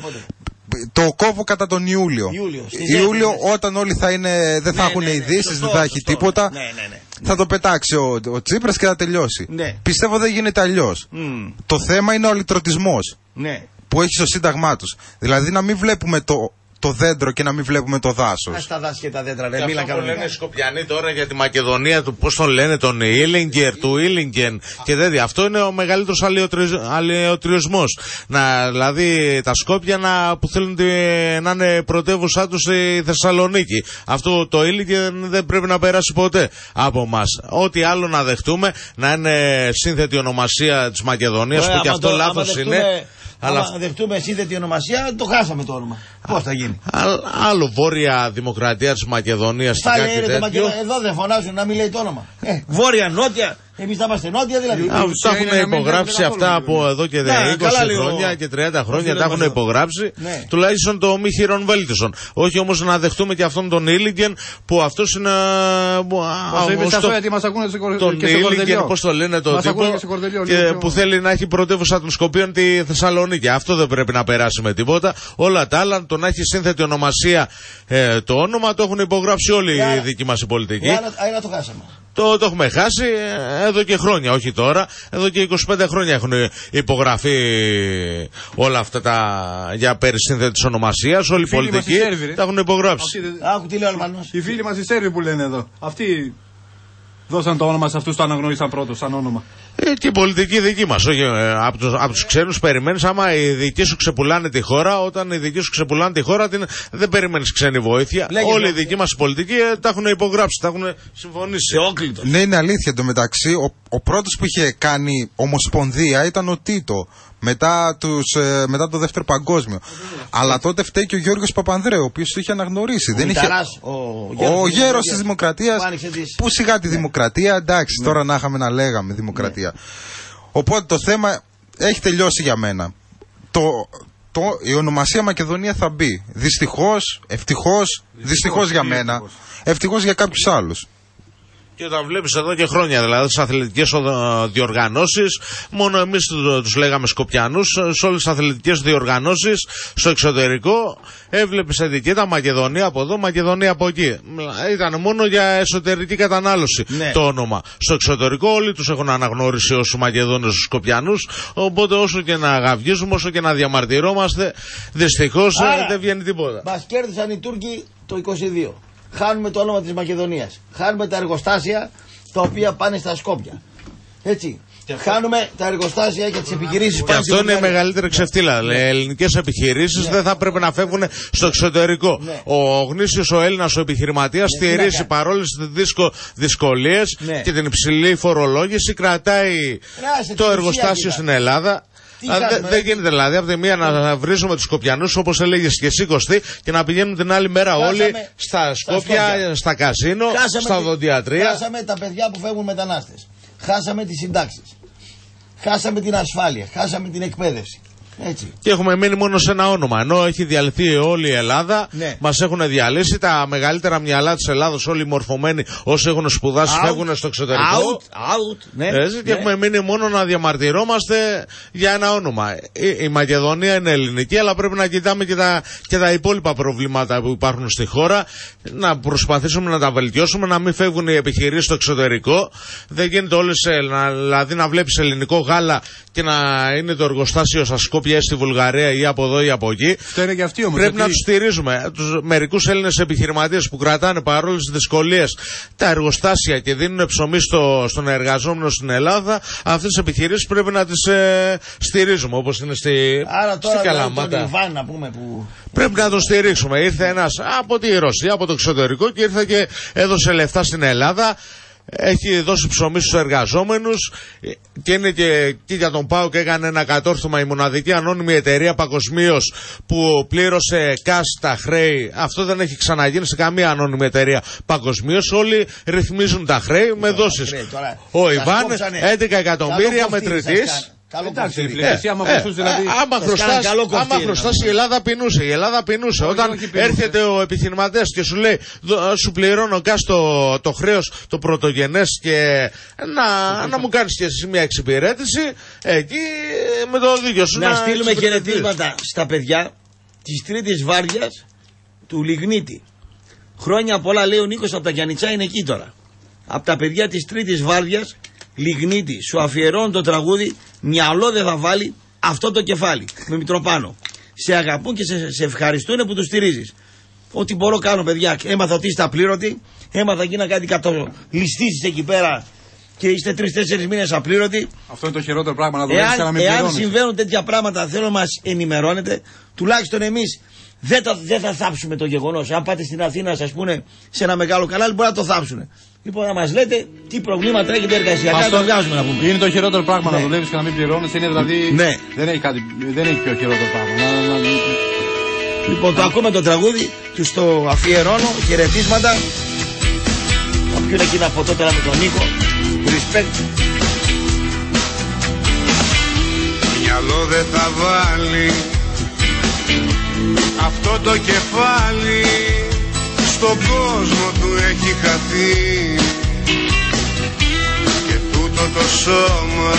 Το κόβω κατά τον Ιούλιο. Ιούλιο, Ιούλιο όταν όλοι θα είναι, δεν θα ναι, έχουν ναι, ναι, ειδήσεις, δεν θα έχει τίποτα. Ναι, ναι, ναι. Θα το πετάξει ο, ο Τσίπρας και θα τελειώσει. Ναι. Πιστεύω δεν γίνεται αλλιώς. Mm. Το θέμα είναι ο αλυτρωτισμός ναι. που έχει στο σύνταγμά τους. Δηλαδή να μην βλέπουμε το, το δέντρο και να μην βλέπουμε το δάσος. Ας τα δάση και τα δέντρα, ρε. Μίλα αυτό που λένε οι Σκοπιανοί τώρα για τη Μακεδονία του, πώς τον λένε, τον Ήλιγκερ, του Ήλιγκεν και τέτοια. Αυτό είναι ο μεγαλύτερος αλλιοτριωσμός. Να, δηλαδή τα Σκόπια να, που θέλουν τη, να είναι πρωτεύουσά τους στη Θεσσαλονίκη. Αυτό το Ήλιγκεν δεν πρέπει να περάσει ποτέ από εμάς. Ό,τι άλλο να δεχτούμε, να είναι σύνθετη ονομασία της Μακεδονίας, που και αυτό λάθος είναι. Αλλά αν δεχτούμε σύνθετη ονομασία, το χάσαμε το όνομα. Πώς θα γίνει? Άλλο Βόρεια Δημοκρατία της Μακεδονίας και κάτι τέτοιο. Μακεδο... Εδώ δεν φωνάζουν να μην λέει το όνομα. Ε, βόρεια, νότια. Εμείς θα είμαστε νότια δηλαδή. Τα έχουν υπογράψει αυτά από εδώ και είκοσι χρόνια και τριάντα χρόνια. Τα έχουν υπογράψει. Τουλάχιστον το μη χειρον βέλτισον. Όχι όμως να δεχτούμε και αυτόν τον Ήλιγκεν που αυτός είναι. Τον Ήλιγκεν, πώς το λένε το τύπο. Που θέλει να έχει πρωτεύουσα των Σκοπίων τη Θεσσαλονίκη. Αυτό δεν πρέπει να περάσει με τίποτα. Όλα τα άλλα, το να έχει σύνθετη ονομασία το όνομα, το έχουν υπογράψει όλοι οι δικοί μας οι πολιτικοί. Άρα το χάσαμε. Το, το έχουμε χάσει εδώ και χρόνια, όχι τώρα. Εδώ και είκοσι πέντε χρόνια έχουν υπογραφεί όλα αυτά τα για περί σύνθετης ονομασίας. Όλοι οι πολιτικοί τα έχουν υπογράψει. Άκου τι λέει ο Αλβανός. Οι φίλοι μας οι Σέρβοι που λένε εδώ. Αυτοί δώσαν το όνομα σε αυτούς, το αναγνώρισαν πρώτος σαν όνομα. Ε, και οι πολιτικοί δικοί μας, όχι ε, από τους, από τους ξένους περιμένεις. Άμα οι δικοί σου ξεπουλάνε τη χώρα, όταν οι δικοί σου ξεπουλάνε τη χώρα, την, δεν περιμένεις ξένη βοήθεια. Λέγε όλοι οι δικοί μας πολιτικοί ε, τα έχουν υπογράψει, τα έχουν συμφωνήσει. Ναι, είναι αλήθεια. Εντωμεταξύ, ο, ο πρώτος που είχε κάνει ομοσπονδία ήταν ο Τίτο. Μετά, τους, ε, μετά το δεύτερο παγκόσμιο. Αλλά τότε φταίει και ο Γιώργος Παπανδρέου, ο οποίος το είχε αναγνωρίσει. Ο, δεν είχε... ο, ο, ο γέρος της Δημοκρατίας. Πού, πού σιγά τη ναι. Δημοκρατία, εντάξει, ναι. Τώρα να είχαμε να λέγαμε Δημοκρατία. Ναι. Οπότε το θέμα έχει τελειώσει για μένα. Το, το, η ονομασία Μακεδονία θα μπει. Δυστυχώς, ευτυχώς, δυστυχώς για μένα, ευτυχώς για κάποιους άλλους. Και όταν βλέπεις εδώ και χρόνια, δηλαδή στις αθλητικές διοργανώσεις, μόνο εμείς τους λέγαμε Σκοπιανούς, σε όλες τις αθλητικές διοργανώσεις, στο εξωτερικό, έβλεπες ετικέτα Μακεδονία από εδώ, Μακεδονία από εκεί. Ήταν μόνο για εσωτερική κατανάλωση ναι. Το όνομα. Στο εξωτερικό όλοι τους έχουν αναγνώρισει ως Μακεδόνες τους Σκοπιανούς, οπότε όσο και να γαυγίζουμε, όσο και να διαμαρτυρόμαστε, δυστυχώς Άρα, δεν βγαίνει τίποτα. Μας κέρδισαν οι Τούρκοι το είκοσι δύο. Χάνουμε το όνομα της Μακεδονίας. Χάνουμε τα εργοστάσια τα οποία πάνε στα Σκόπια. Έτσι. Χάνουμε τα εργοστάσια και τις επιχειρήσεις. Και αυτό είναι η μεγαλύτερη ξεφτύλα. Ναι. Ελληνικές επιχειρήσεις ναι. δεν θα πρέπει να φεύγουν στο εξωτερικό. Ναι. Ο γνήσιος ο Έλληνας ο επιχειρηματίας ναι. στηρίζει παρόλες τις δυσκολίες ναι. και την υψηλή φορολόγηση, κρατάει ναι, το εργοστάσιο στην Ελλάδα. Δεν δε γίνεται δηλαδή από τη μία να βρίζουμε τους Σκοπιανούς όπως έλεγες και εσύ Κωστή και να πηγαίνουν την άλλη μέρα χάσαμε όλοι στα Σκόπια, στα, στα κασίνο, χάσαμε στα οδοντιατρία. Χάσαμε τα παιδιά που φεύγουν μετανάστες. Χάσαμε τις συντάξεις. Χάσαμε την ασφάλεια. Χάσαμε την εκπαίδευση. Έτσι. Και έχουμε μείνει μόνο σε ένα όνομα. Ενώ έχει διαλυθεί όλη η Ελλάδα, ναι. μας έχουν διαλύσει τα μεγαλύτερα μυαλά της Ελλάδας, όλοι οι μορφωμένοι όσοι έχουν σπουδάσει, out, φεύγουν στο εξωτερικό. Out, out, ναι, Έτσι, ναι. Και έχουμε μείνει μόνο να διαμαρτυρόμαστε για ένα όνομα. Η, η Μακεδονία είναι ελληνική, αλλά πρέπει να κοιτάμε και τα, και τα υπόλοιπα προβλήματα που υπάρχουν στη χώρα. Να προσπαθήσουμε να τα βελτιώσουμε, να μην φεύγουν οι επιχειρήσεις στο εξωτερικό. Δεν γίνεται όλες, δηλαδή να βλέπεις ελληνικό γάλα και να είναι το εργοστάσιο στα Σκόπια στη Βουλγαρία ή από εδώ ή από εκεί. Και αυτοί όμως, πρέπει γιατί... να τους στηρίζουμε. Τους μερικούς Έλληνες επιχειρηματίες που κρατάνε παρόλες τις δυσκολίες τα εργοστάσια και δίνουν ψωμί στο, στον εργαζόμενο στην Ελλάδα, αυτές τις επιχειρήσεις πρέπει να τις ε, στηρίζουμε όπως είναι στη, Άρα τώρα στη Καλαμάτα. Τον Ιβάν, να πούμε, που... Πρέπει να τον στηρίξουμε. Ήρθε ένας από τη Ρωσία, από το εξωτερικό και ήρθε και έδωσε λεφτά στην Ελλάδα. Έχει δώσει ψωμί στους εργαζόμενους και είναι και, και για τον ΠΑΟΚ έκανε ένα κατόρθωμα η μοναδική ανώνυμη εταιρεία παγκοσμίως που πλήρωσε cash τα χρέη. Αυτό δεν έχει ξαναγίνει σε καμία ανώνυμη εταιρεία παγκοσμίως. Όλοι ρυθμίζουν τα χρέη με δόσεις. Ο Ιβάν έντεκα εκατομμύρια μετρητής. Καλό εντάξει, ε, άμα χρωστάς δηλαδή. Ε, άμα χρωστάς, άμα χρωστάς η Ελλάδα πεινούσε. Η Ελλάδα πεινούσε. Όχι, Όταν όχι έρχεται ο επιχειρηματίας και σου λέει σου πληρώνω κάτω το, το χρέος το πρωτογενές και να, να μου κάνεις και εσύ μια εξυπηρέτηση, εκεί με το δίκιο σου να, να στείλουμε χαιρετίσματα στα παιδιά της τρίτης βάρδιας του Λιγνίτη. Χρόνια πολλά, λέει ο Νίκος από τα Γιαννιτσά, είναι εκεί τώρα. Από τα παιδιά της τρίτης βάρδιας Λιγνίτη, σου αφιερώνω το τραγούδι, μυαλό δεν θα βάλει αυτό το κεφάλι. Με Μητροπάνο. Σε αγαπούν και σε, σε ευχαριστούν που τους στηρίζεις. Ό,τι μπορώ κάνω, παιδιά. Έμαθα ότι είστε απλήρωτοι. Έμαθα εκεί να κάτι κατολιστήσεις εκεί πέρα και είστε τρεις-τέσσερις μήνες απλήρωτοι. Αυτό είναι το χειρότερο πράγμα, να δουλεύεις και να μην πληρώνεις. Εάν συμβαίνουν τέτοια πράγματα, θέλω να μας ενημερώνετε. Τουλάχιστον εμείς δεν, το, δεν θα θάψουμε το γεγονός. Αν πάτε στην Αθήνα, σας πούνε σε ένα μεγάλο κανάλι, μπορεί να το θάψουν. Λοιπόν, να μας λέτε τι προβλήματα έχετε εργασιακά, να το βγάζουμε να πούμε. Είναι το χειρότερο πράγμα, ναι. Να δουλεύεις και να μην πληρώνεις. Είναι δηλαδή. Ναι. Δεν έχει, κάτι, δεν έχει πιο χειρότερο πράγμα. Να, να, να... Λοιπόν, το ακούμε το τραγούδι, τους το αφιερώνω. Χαιρετίσματα. Θα πιούν εκεί ένα ποτό τώρα με τον Νίκο. Respect. Μυαλό δεν θα βάλει αυτό το κεφάλι, στον κόσμο του έχει χαθεί και τούτο το σώμα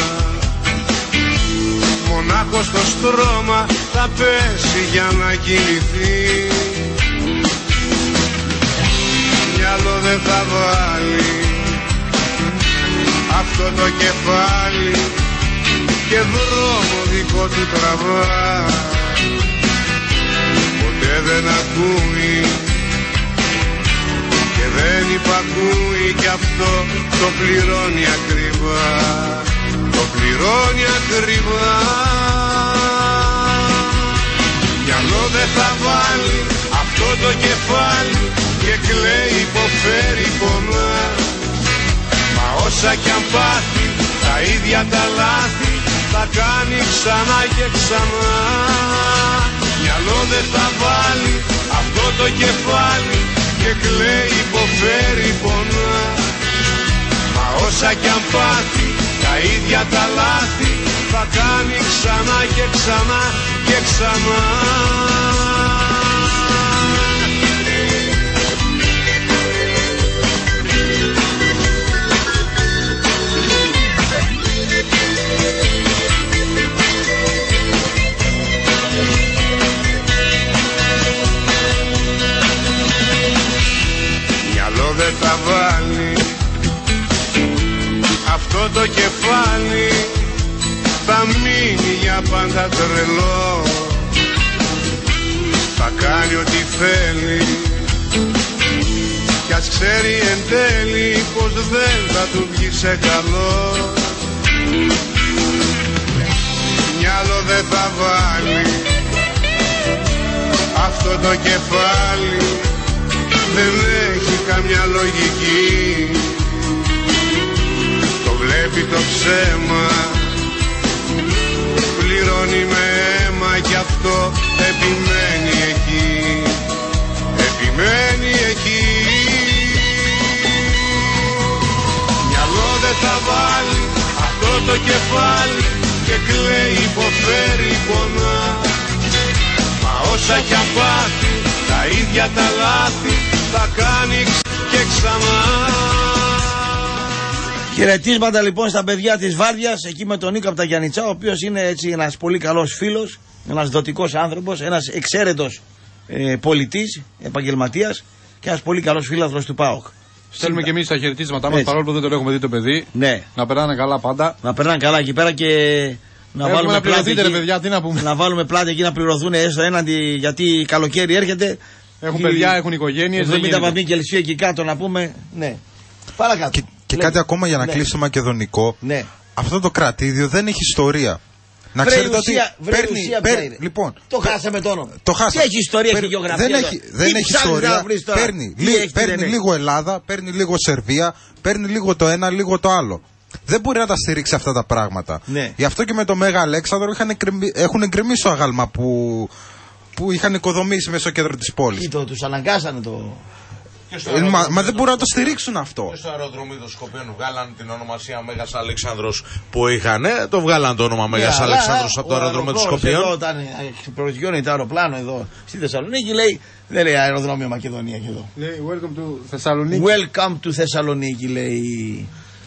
μονάχο στο στρώμα θα πέσει για να κινηθεί. Μυαλό δεν θα βάλει αυτό το κεφάλι και δρόμο δικό του τραβά, ποτέ δεν ακούει και δεν υπακούει κι αυτό το πληρώνει ακριβά, το πληρώνει ακριβά. Μυαλό δεν θα βάλει αυτό το κεφάλι και κλαίει, υποφέρει, πονά, μα όσα κι αν πάθει τα ίδια τα λάθη θα κάνει ξανά και ξανά. Μυαλό δεν θα βάλει αυτό το κεφάλι και κλαίει, υποφέρει, πονά, μα όσα κι αν πάθει τα ίδια τα λάθη θα κάνει ξανά και ξανά και ξανά. Μυαλό δεν θα βάλει αυτό το κεφάλι, θα μείνει για πάντα τρελό, θα κάνει ό,τι θέλει κι ας ξέρει εν τέλει πως δεν θα του βγει σε καλό. Μυαλό δεν θα βάλει αυτό το κεφάλι, δεν έχει καμιά λογική. Το βλέπει το ψέμα, πληρώνει με αίμα κι αυτό επιμένει εκεί, επιμένει εκεί. Μυαλό δεν θα βάλει αυτό το κεφάλι και κλαίει, υποφέρει, πονά. Μα όσα κι αν πάθει, τα ίδια τα λάθη θα κάνει και ξανά. Χαιρετίσματα λοιπόν στα παιδιά της Βάρδιας, εκεί με τον Νίκο από τα Γιαννιτσά, ο οποίος είναι έτσι ένας πολύ καλός φίλος, ένας δοτικός άνθρωπος, ένας εξαίρετος ε, πολιτής, επαγγελματίας και ένας πολύ καλός φίλαθλος του ΠΑΟΚ. Στέλνουμε και εμείς τα χαιρετίσματά μας, παρόλο που δεν το έχουμε δει το παιδί. Ναι. Να περνάνε καλά πάντα. Να περνάνε καλά εκεί πέρα και να Έχουμε βάλουμε να πλάτη εκεί, παιδιά, τι να πούμε. να βάλουμε πλάτη εκεί να πληρωθούν έστω έναντι, γιατί καλοκαίρι έρχεται. Έχουν παιδιά, έχουν οικογένειες. εβδομήντα βαθμοί Κελσίου εκεί κάτω να πούμε. Ναι. Παρακάτω. Και, και κάτι ακόμα για να ναι. κλείσει το μακεδονικό. Ναι. Αυτό το κρατήδιο δεν έχει ιστορία. Να βρε ξέρετε ουσία, ότι παίρνει, ουσία παίρνει, λοιπόν, το χάσαμε το όνομα. Το χάσαμε. Τι έχει ιστορία, Παίρ, έχει γεωγραφία. Δεν έχει, δεν έχει ιστορία. Παίρνει, λί, έχει, παίρνει λίγο Ελλάδα, παίρνει λίγο Σερβία, παίρνει λίγο το ένα, λίγο το άλλο. Δεν μπορεί να τα στηρίξει αυτά τα πράγματα. Ναι. Γι' αυτό και με το Μέγα Αλέξανδρο είχαν εγκρεμί, έχουν εγκρεμίσει το αγάλμα που, που είχαν οικοδομήσει μέσα στο κέντρο της πόλης. Τι το, τους αναγκάσανε το... Ε, μα, μα δεν μπορούν να το στηρίξουν αυτό. Και στο αεροδρόμιο των Σκοπίων βγάλαν την ονομασία Μέγας Αλέξανδρος που είχαν, το βγάλαν το όνομα Μέγας yeah, Αλέξανδρος από το αεροδρόμιο των Σκοπίων. Εδώ όταν προσγειώνει το αεροπλάνο εδώ στη Θεσσαλονίκη λέει, δεν λέει αεροδρόμιο Μακεδονία και εδώ. Λέει welcome to Θεσσαλονίκη. Welcome to Θεσσαλονίκη λέει.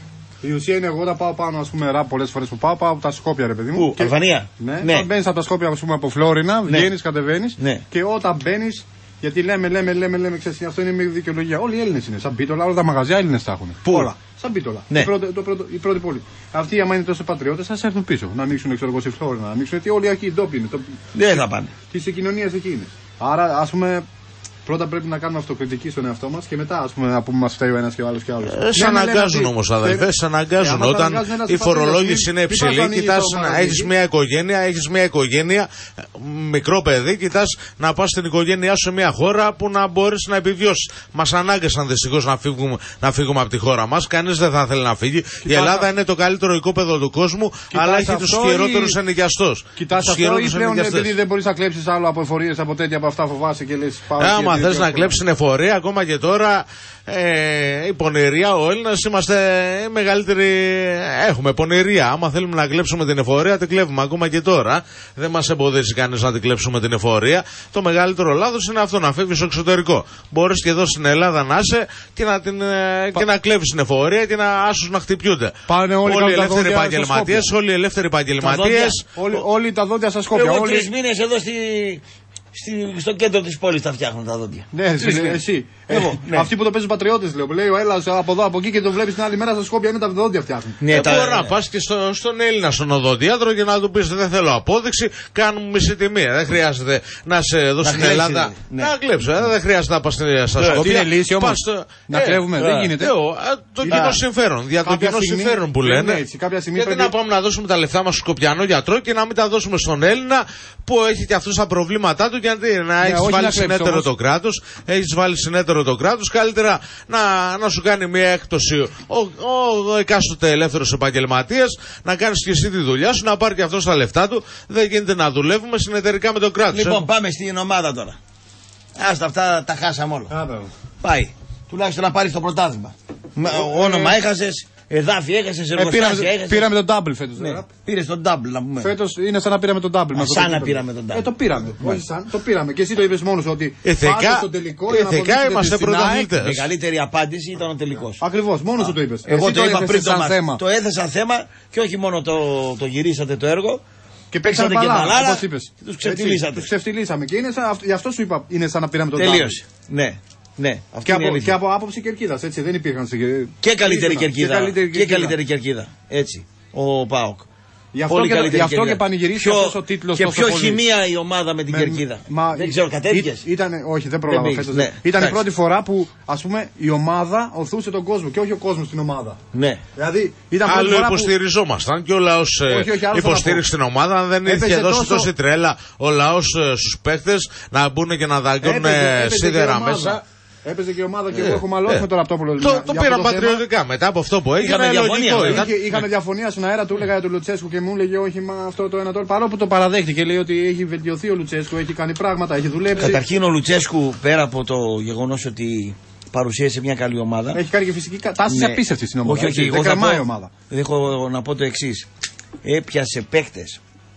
Η ουσία είναι εγώ όταν πάω πάνω, ας πούμε, ραπ πολλές φορές που πάω, πάω από τα Σκόπια, ρε παιδί μου. Πού, Αλβανία. Ναι, ναι. Μπαίνεις από τα Σκόπια, ας πούμε, από Φλόρινα, ναι. βγαίνεις, κατεβαίνεις ναι. και όταν μπαίνεις. Γιατί λέμε, λέμε, λέμε, λέμε, ξέρεις, αυτό είναι μια δικαιολογία. Όλοι οι Έλληνες είναι. Σαν Πίτολα, όλα τα μαγαζιά Έλληνες τα έχουν. Πού? Όλα. Σαν Πίτολα. Ναι. Πρώτο, το πρώτο, η πρώτη πόλη. Αυτοί, άμα είναι τόσο πατριώτες, θα έρθουν πίσω. Να ανοίξουν ξέρω εγώ στη Φλόρινα, να ανοίξουν. Γιατί όλοι εκεί οι ντόπιοι είναι. Το... Δεν θα πάνε. Τη κοινωνία εκεί είναι. Άρα, ας πούμε, πρώτα πρέπει να κάνουμε αυτοκριτική στον εαυτό μας και μετά, ας πούμε, να πούμε μας φταίει ο ένας και ο άλλος και ο άλλος. Ε, σε αναγκάζουν όμως, αδελφέ, σε αναγκάζουν. Όταν η φορολόγηση είναι υψηλή, κοιτάς να έχεις μια οικογένεια, έχεις μια οικογένεια, μικρό παιδί, κοιτάς να πας στην οικογένειά σου σε μια χώρα που να μπορείς να επιβιώσεις. Μας ανάγκασαν δυστυχώς να φύγουμε, να φύγουμε από τη χώρα μας. Κανείς δεν θα θέλει να φύγει. Η Ελλάδα είναι το καλύτερο οικόπεδο του κόσμου, αλλά έχει τους χειρότερους ενοικιαστούς. Κοιτάς αυτό ή πλέον επειδή δεν μπορείς να κλέψεις άλλο από εφορίες, από τέτοια από αυτά φοβάσαι και λες πάω. Άμα θες να κλέψεις την εφορία, ακόμα και τώρα ε, η πονηρία, ο Έλληνας είμαστε μεγαλύτεροι, έχουμε πονηρία. Άμα θέλουμε να κλέψουμε την εφορία, την κλέβουμε ακόμα και τώρα. Δεν μας εμποδίζει κανείς να την κλέψουμε την εφορία. Το μεγαλύτερο λάθος είναι αυτό, να φεύγεις στο εξωτερικό. Μπορείς και εδώ στην Ελλάδα να είσαι και να, την, Πα... και να κλέβεις την εφορία και να άσους να χτυπιούνται. Πάνε όλοι, όλοι οι ελεύθεροι επαγγελματίες, όλοι οι ελεύθεροι επαγγελματίες. Όλοι, όλοι τα δόντια στα Σκόπια. Εγώ όλοι... τρεις μήνες εδώ στη... Στη, στο κέντρο της πόλης τα φτιάχνουν τα δόντια. Ναι, εσύ. εσύ. Εγώ, ναι. Αυτοί που το παίζουν πατριώτες, λέω. Που λέει ο Έλλας από εδώ από εκεί και το βλέπεις την άλλη μέρα στα Σκόπια είναι τα δόντια φτιάχνουν. Ναι, ε, τα... Μπορεί να πας και στο, στον Έλληνα στον οδοντίατρο και να του πεις δεν θέλω απόδειξη, κάνουμε μισή τιμή. Δεν χρειάζεται να σε εδώ στην Ελλάδα. Ναι. Να κλέψω, ε, δεν χρειάζεται να πας στα Σκόπια. Είναι λύση όμως. Στο... Να ε, κλέβουμε, ε, δεν γίνεται. Ε, το κοινό συμφέρον. Για το κοινό συμφέρον που λένε. Γιατί να πάμε να δώσουμε τα λεφτά μας στο Σκοπιανό γιατρό και να μην τα δώσουμε στον Έλληνα που έχει και αυτούς τα προβλήματά του γιατί να έχει βάλει συνέτερο το κράτος, έχεις βάλει συνέτερο το κράτος, καλύτερα να, να σου κάνει μια έκπτωση ο, ο, ο εκάστοτε ελεύθερος επαγγελματίας, να κάνεις και εσύ τη δουλειά σου, να πάρει και αυτό τα λεφτά του. Δεν γίνεται να δουλεύουμε συνεταιρικά με το κράτος. Λοιπόν, ε. πάμε στην ομάδα τώρα. Άστα, αυτά τα χάσαμε όλα. Άρα. Πάει. Τουλάχιστον να πάρεις το πρωτάθλημα. Ε, όνομα έχασες. Εδάφη έχασες, εργοστάσια έχασες. Πήραμε τον double φέτος. Ναι, πήρες τον double να πούμε. Φέτος είναι σαν να πήραμε τον double. Α, σαν να πήραμε τον double. Ε, το πήραμε. Όχι σαν, το πήραμε. Και εσύ το είπες μόνος ότι ηθικά, πάτε στο τελικό για να ηθικά είμαστε πρωταθλητές. Η μεγαλύτερη απάντηση ήταν ο τελικός. Ακριβώς, μόνος σου το είπες. Εγώ το είπα πριν το θέμα. Το έθεσα θέμα και όχι μόνο το, το γυρίσατε το έργο. Και παίξατε και μπαλάρα. Τους ξεφτυλίσατε. Τους ξεφτυλίσαμε. Και είναι σαν, γι' αυτό σου είπα είναι σαν να πήραμε τον double. Τελείωσε. Ναι. Ναι, και, από, και από άποψη κερκίδας, έτσι δεν υπήρχαν. Και καλύτερη κερκίδα. Και καλύτερη κερκίδα. Έτσι. Ο ΠΑΟΚ. Γι' αυτό, και, γι αυτό και πανηγυρίστηκε αυτός ο τίτλος. Και πιο χημεία η ομάδα με την με, Κερκίδα. Μα, δεν ξέρω, κατέβηκες. Ήταν, όχι, δεν πρόλαβα φέτος. Ναι. Ήταν η πρώτη φορά που, ας πούμε, η ομάδα οθούσε τον κόσμο και όχι ο κόσμος την ομάδα. Ναι. Δηλαδή, ήταν άλλο υποστηριζόμασταν που... και ο λαός υποστήριξε την ομάδα. Αν δεν είχε δώσει τόσο... τόση τρέλα ο λαός στους παίκτες να μπουν και να δαγκώνουν σίδερα μέσα. Έπαιζε και η ομάδα και εγώ έχω μαλώσει με τον Ραπτόπουλο. Το, το πήραν πατριωτικά μετά από αυτό που έγινε. Είχαμε διαφωνία, είχαμε διαφωνία στον αέρα, του έλεγα για τον Λουτσέσκου και μου έλεγε όχι, μα αυτό το ένα τώρα. Παρόλο που το παραδέχτηκε, λέει ότι έχει βελτιωθεί ο Λουτσέσκου, έχει κάνει πράγματα, έχει δουλέψει. Καταρχήν ο Λουτσέσκου, πέρα από το γεγονός ότι παρουσίασε μια καλή ομάδα. Έχει κάνει και φυσική τάση ναι. απίστευτη στην ομάδα. Όχι, όχι, δεν κρεμάει η ομάδα. Έχω να πω το εξής. Έπιασε παίκτες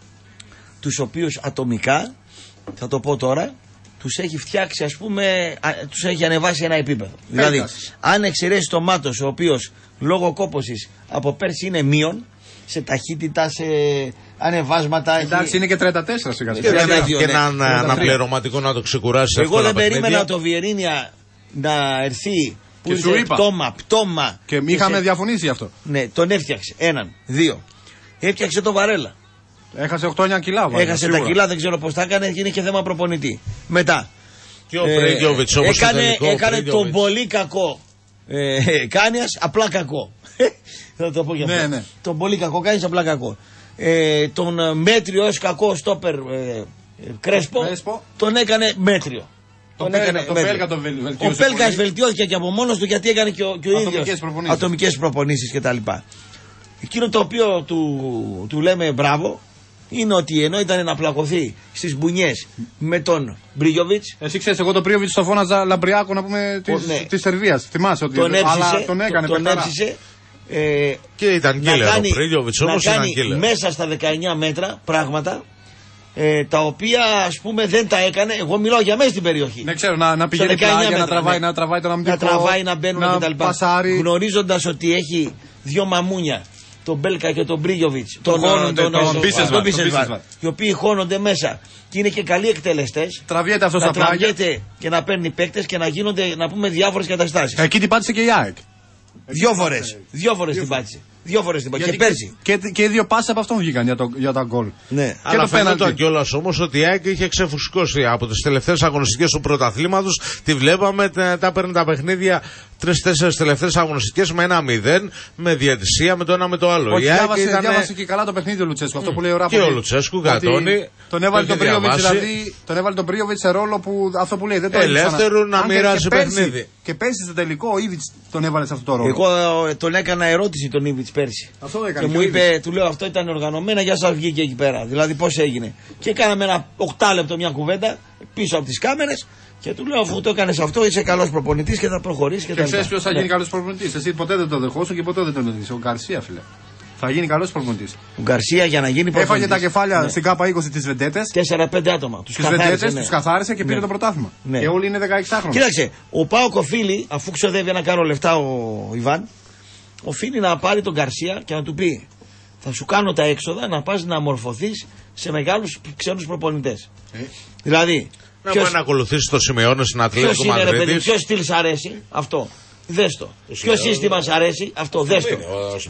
τους οποίους ατομικά, θα το πω τώρα, τους έχει φτιάξει, ας πούμε, τους έχει ανεβάσει ένα επίπεδο. Έλκας. Δηλαδή, αν εξαιρέσει το Μάτος, ο οποίος λόγω κόπωσης από πέρσι είναι μείον, σε ταχύτητα, σε ανεβάσματα. Εντάξει, έχει... είναι και τριάντα τέσσερα σιγά σιγά. Και, και έναν αναπληρωματικό να το ξεκουράσει. Εγώ δεν περίμενα το Βιερίνια να έρθει. Που και σου είπα. Πτώμα, πτώμα. Και είχαμε σε... διαφωνήσει γι' αυτό. Ναι, τον έφτιαξε. Έναν, δύο. Έφτιαξε τον Βαρέλα. Έχασε οκτώ εννιά κιλά. Βάρε, Έχασε σίγουρα. τα κιλά, δεν ξέρω πώς τα έκανε και είναι και θέμα προπονητή. Μετά. Και ο Μπρέγκοβιτς όμως έκανε, τελικό, έκανε τον πολύ κακό ε, Κάνιας, απλά κακό. Θα το πω για αυτό. Ναι, ναι. Τον πολύ κακό Κάνιας, απλά κακό. Ε, τον μέτριο ως κακό στόπερ ε, Κρέσπο, Κρέσπο τον έκανε μέτριο. Τον τον έκανε τον Πέλκα τον βελτιώθηκε. Ο Πέλκας βελτιώθηκε και από μόνος του γιατί έκανε και ο, και ο ίδιος ατομικές προπονήσεις κτλ. Εκείνο το οποίο του, του λέμε μπράβο είναι ότι ενώ ήταν να πλακωθεί στις μπουνιές με τον Μπρίγιοβιτς. Εσύ ξέρεις, εγώ τον Μπρίγιοβιτς το φώναζα λαμπριάκο να πούμε της, ναι. της Σερβίας. Θυμάσαι ότι τον έψησε, τον έκανε τον έψησε ε, και ήταν κύλερ ο Μπρίγιοβιτς όμως ήταν κύλερ. Μέσα στα δεκαεννιά μέτρα πράγματα ε, τα οποία ας πούμε δεν τα έκανε. Εγώ μιλάω για μέσα στην περιοχή. Δεν ξέρω, να, να πηγαίνει πλάγια, να τραβάει, ναι. να τραβάει τον αμυντικό, να τραβάει, να μπαίνουν κτλ. Γνωρίζοντας ότι έχει δύο μαμούνια, τον Μπέλκα και τον Μπρίγιοβιτς, τον, τον, τον, τον Μπίσεσβαρ, οι οποίοι χώνονται μέσα και είναι και καλοί εκτελεστές. Τραβιέται αυτό στα πλάγια. Τραβιέται και να παίρνει παίκτες και να γίνονται, να πούμε, διάφορες καταστάσεις. Εκεί την πάτησε και η ΑΕΚ. Δύο φορές. Δύο φορές την πάτησε. Δύο φορές την πάτησε. Και πέρσι. Και, και οι δύο πάσες από αυτόν βγήκαν για, το, για τα γκολ. Ναι. Και αλλά φαίνεται κιόλας όμως ότι η ΑΕΚ είχε ξεφουσκώσει από τις τελευταίες αγωνιστικές του πρωταθλήματος. Τη βλέπαμε, τα παίρνει τα παιχνίδια τρεις-τέσσερις τελευταίες αγωνιστικές με ένα μηδέν, με διαιτησία, με το ένα με το άλλο. Όχι, διάβασε, ήταν... διάβασε και καλά το παιχνίδι του Λουτσέσκου. Mm. Αυτό που λέει ο Ράπο. Και ο Λουτσέσκου κατώνει. Τον έβαλε τον Μπρίγιοβιτς, δηλαδή τον έβαλε τον Μπρίγιοβιτς σε ρόλο που αυτό που λέει δεν το ελεύθερο να μοιράζει παιχνίδι. Και πέρσι στο τελικό ο Ήβιτς τον έβαλε σε αυτό το ρόλο. Εγώ τον έκανα ερώτηση τον Ήβιτς πέρσι. Αυτό έκανε. Και μου είπε, του λέω αυτό ήταν οργανωμένα, για σας βγήκε εκεί πέρα. Δηλαδή πώς έγινε. Και κάναμε ένα οκτάλεπτο μια κουβέντα πίσω από τις κάμερες. Και του λέω, αφού το έκανε αυτό, είσαι καλό προπονητή και θα προχωρήσει. Και, και ξέρει ποιο θα γίνει καλό προπονητή. Εσύ ποτέ δεν το δεχόσουν και ποτέ δεν τον έδειξε. Ο Γκαρσία, φίλε. Θα γίνει καλό προπονητή. Ο Γκαρσία για να γίνει προπονητής. Έφαγε τα κεφάλια ναι. στην ΚΑΠΑ είκοσι τη Βεντέτε. τέσσερα πέντε άτομα. Του καθάρισε, ναι. τους καθάρισε και πήρε ναι. το πρωτάθλημα. Ναι. Και όλοι είναι δεκαέξι χρόνια. Κοίταξε, ο Πάοκ οφείλει, αφού ξοδεύει να κάνω λεφτά ο Ιβάν, οφείλει να πάρει τον Γκαρσία και να του πει: θα σου κάνω τα έξοδα να πα να μορφωθεί σε μεγάλου ξένου προπονητέ. Ε. Δηλαδή. Να ποιος... μπορεί να ακολουθήσει το Σιμεώνε στην Ατλέτικο Μαδρίτης. Ποιο στυλ σ' αρέσει, αυτό. Δες το. Ποιο σύστημα σ' αρέσει, αυτό. Δες το.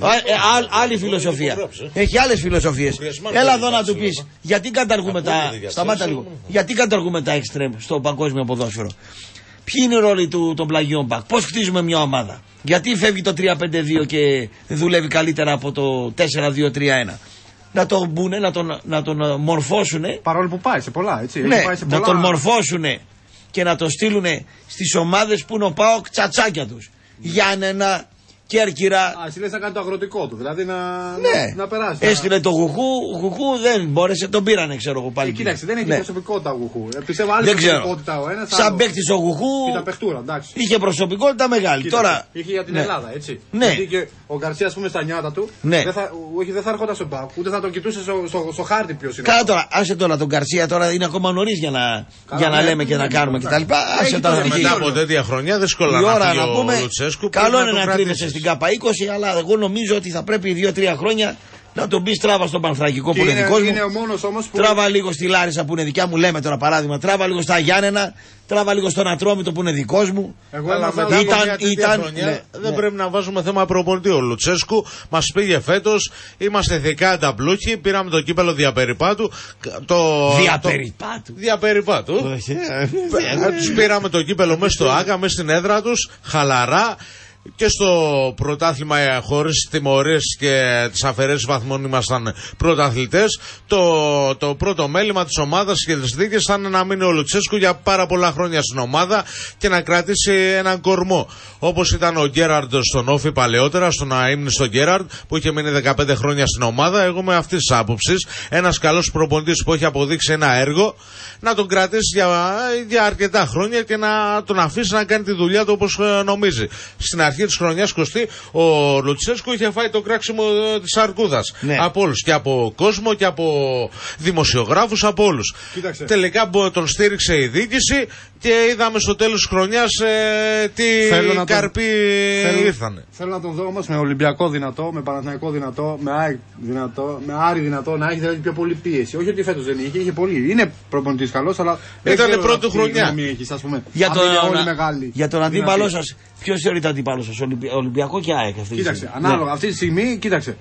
Άλλη φιλοσοφία. Έχει άλλες φιλοσοφίες. Έλα εδώ να του πεις, γιατί καταργούμε τα. Σταμάτα λίγο. Γιατί καταργούμε τα εξτρέμ στο παγκόσμιο ποδόσφαιρο. Ποιοι είναι οι ρόλοι του, των πλαγιών μπακ, πώς χτίζουμε μια ομάδα. Γιατί φεύγει το τρία πέντε δύο και δουλεύει καλύτερα από το τέσσερα δύο τρία ένα. Να τον μπουνε, να τον, να τον μορφώσουνε. Παρόλο που πάει σε πολλά, έτσι. Ναι, πάει σε να πολλά... τον μορφώσουνε και να τον στείλουνε στις ομάδες που είναι ο ΠΑΟΚ τσατσάκια τους. Γιάννενα, Κέρκυρα. Α, εσύ λες να κάνει το αγροτικό του, δηλαδή να, ναι. να, να περάσει. Έστειλε το Γουχού, Γουχού δεν μπόρεσε, τον πήρανε, ξέρω εγώ πάλι. Ε, κοίταξε, δεν έχει ναι. προσωπικότητα ο Γουχού. Ε, πιστεύω άλλη προσωπικότητα ο ένας. Σαν παίκτης ο Γουχού. Ήταν παιχτούρα, εντάξει. Είχε προσωπικότητα μεγάλη. Κοίταξε, τώρα. Είχε για την ναι. Ελλάδα, έτσι. Ναι. Γιατί και ο Γκαρσία, α πούμε, στα νιάτα του. Ναι. Δεν θα, όχι, δεν θα έρχονταν στον ΠΑΟΚ, ούτε θα τον κοιτούσε στο, στο, στο χάρτη ποιο είναι. Καλά τώρα, άσε τώρα τον Γκαρσία, τώρα είναι ακόμα νωρί για να, για να λέμε και να κάνουμε κτλ. Άσε τώρα. Μετά από τέτοια χρονιά δύσκολα να φύγει ο Λουτσέσκου. Καλό είναι να κρύβεσαι στην ΚΑΠΑ είκοσι, αλλά εγώ νομίζω ότι θα πρέπει δύο τρία χρόνια Να τον πει τράβα στον Πανθρακικό που είναι, είναι δικό μου. Είναι ο μόνος όμως που... Τράβα λίγο στη Λάρισα που είναι δικιά μου, λέμε τώρα παράδειγμα. Τράβα λίγο στα Γιάννενα. Τράβα λίγο στον Ατρόμητο που είναι δικός μου. Εγώ αλλά μετά ήταν, από ήταν, χρονιά, ναι, δεν ναι. πρέπει να βάζουμε θέμα προπονητή. Ο Λουτσέσκου μας πήγε φέτος. Είμαστε ηθικά ανταπλούχοι. Πήραμε το κύπελο διαπεριπάτου. Το, διαπεριπάτου. Το, διαπεριπάτου. Τους πήραμε το κύπελο μέσα στο Άκα, μέσα στην έδρα τους. Χαλαρά. Και στο πρωτάθλημα χωρίς τιμωρίες και τις αφαιρέσεις βαθμών ήμασταν πρωταθλητές. Το, το πρώτο μέλημα της ομάδας και της δίκης ήταν να μείνει ο Λουτσέσκου για πάρα πολλά χρόνια στην ομάδα και να κρατήσει έναν κορμό. Όπως ήταν ο Γκέραρντ στον Όφι παλαιότερα, στο να ήμουν στον Γκέραρντ που είχε μείνει δεκαπέντε χρόνια στην ομάδα. Εγώ είμαι αυτής της άποψης. Ένας καλός προπονητής που έχει αποδείξει ένα έργο, να τον κρατήσει για, για αρκετά χρόνια και να τον αφήσει να κάνει τη δουλειά του όπως νομίζει. Στην αρχή της χρονιάς Κωστή, ο Λουτσέσκου είχε φάει το κράξιμο της αρκούδας. Ναι. Από όλους. Και από κόσμο και από δημοσιογράφους, από όλους. Κοίταξε. Τελικά τον στήριξε η διοίκηση και είδαμε στο τέλος της χρονιάς ε, τι καρποί ήρθανε. Θέλω να τον δω όμως με Ολυμπιακό δυνατό, με Παναθηναϊκό δυνατό, με ΑΕΚ δυνατό, με Άρη δυνατό, να έχει δηλαδή πιο πολύ πίεση. Όχι ότι φέτος δεν είχε, είχε πολύ. Είναι προπονητής καλός, αλλά ήταν πρώτη χρονιά. Έχεις, ας πούμε, για, τον, μεγάλη, για τον αντίπαλό σας, ποιος θεωρείται αντίπαλος σας, Ολυμπι... Ολυμπιακό και ΑΕΚ αυτή τη κοίταξε, στιγμή. ανάλογα, ναι. αυτή τη στιγμή, κοίταξε.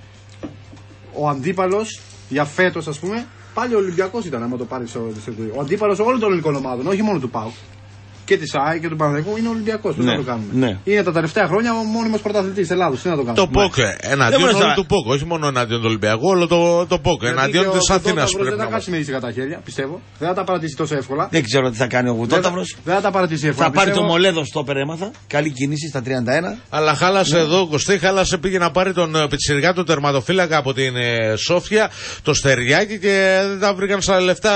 Ο αντίπαλος για φέτος, ας πούμε, πάλι ο Ολυμπιακός ήταν, άμα το πάρει. Ο αντίπαλος όλων των ελληνικών ομάδων, όχι μόνο του ΠΑΟΚ. Και τη ΑΕ και του Παναθηναϊκού είναι Ολυμπιακός. Πώς ναι, να το κάνουμε. Ναι. Είναι τα τελευταία χρόνια ο μόνιμος πρωταθλητής Ελλάδος. Τι να το κάνουμε. Το ΠΟΚ εναντίον όλου του ΠΟΚ. Όχι μόνο εναντίον του Ολυμπιακού, όλο το, το ΠΟΚ. Εναντίον της Αθήνας πρέπει δεν να θα χάσει μερίσια κατά χέρια, πιστεύω. Δεν θα τα παρατήσει τόσο εύκολα. Δεν ξέρω τι θα κάνει ο Γουτόταυρος. Δεν θα τα παρατήσει εύκολα. Θα πάρει το Μολέδο στο έμαθα. Καλή κίνηση στα τριάντα ένα. Αλλά χάλασε εδώ, Κωστή, χάλασε, πήγε να πάρει τον πιτσιρικά του τερματοφύλακα από την Σόφια, το Στεριάκι και δεν τα βρήκαν στα λεφτά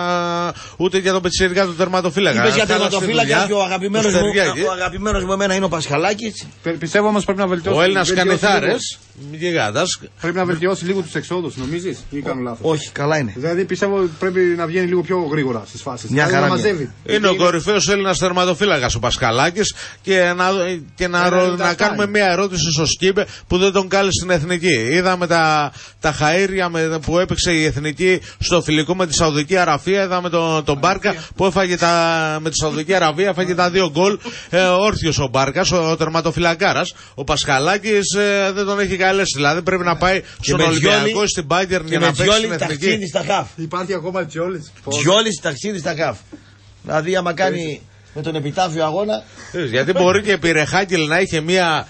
ούτε για τον πιτσιρικά του τερματοφύλακα. Είπες για τερματοφύλακα και ο αγαπημένος μου, ο αγαπημένος μου εμένα είναι ο Πασχαλάκης. Πιστεύω όμως πρέπει να βελτιώσει. Ο Έλληνας Κανιθάρες. Πρέπει να βελτιώσει λίγο τους εξόδους, νομίζεις, ή κάνω λάθος? Όχι, καλά είναι. Δηλαδή πιστεύω πρέπει να βγαίνει λίγο πιο γρήγορα στις φάσεις. Μια χαρά. Μαζεύει. Είναι ο κορυφαίος Έλληνας τερματοφύλακας ο Πασχαλάκης και να, και να, ρο, να κάνουμε μια ερώτηση στο Σκύμπε που δεν τον κάλεσε στην Εθνική. Είδαμε τα, τα χαΐρια με, που έπαιξε η Εθνική στο φιλικό με τη Σαουδική Αραβία. Είδαμε τον, τον Μπάρκα που έφαγε τα, με τη Σαουδική Αραβία, έφαγε τα δύο γκολ. Ε, όρθιος ο Μπάρκας, ο, ο τερματοφυλακάρας. Ο Πασχαλάκης ε, δεν τον έχει καλέσει. Δηλαδή πρέπει να πάει στον Ολυμπιακό, στην Bayern για να παίξει στην Εθνική. Υπάρχει ακόμα Τζιόλης. Τζιόλης ταξίδι στα ΚΑΦ. Δηλαδή άμα κάνει με τον επιτάφιο αγώνα. Γιατί μπορεί και επί Ρεχάγκελ να είχε μία.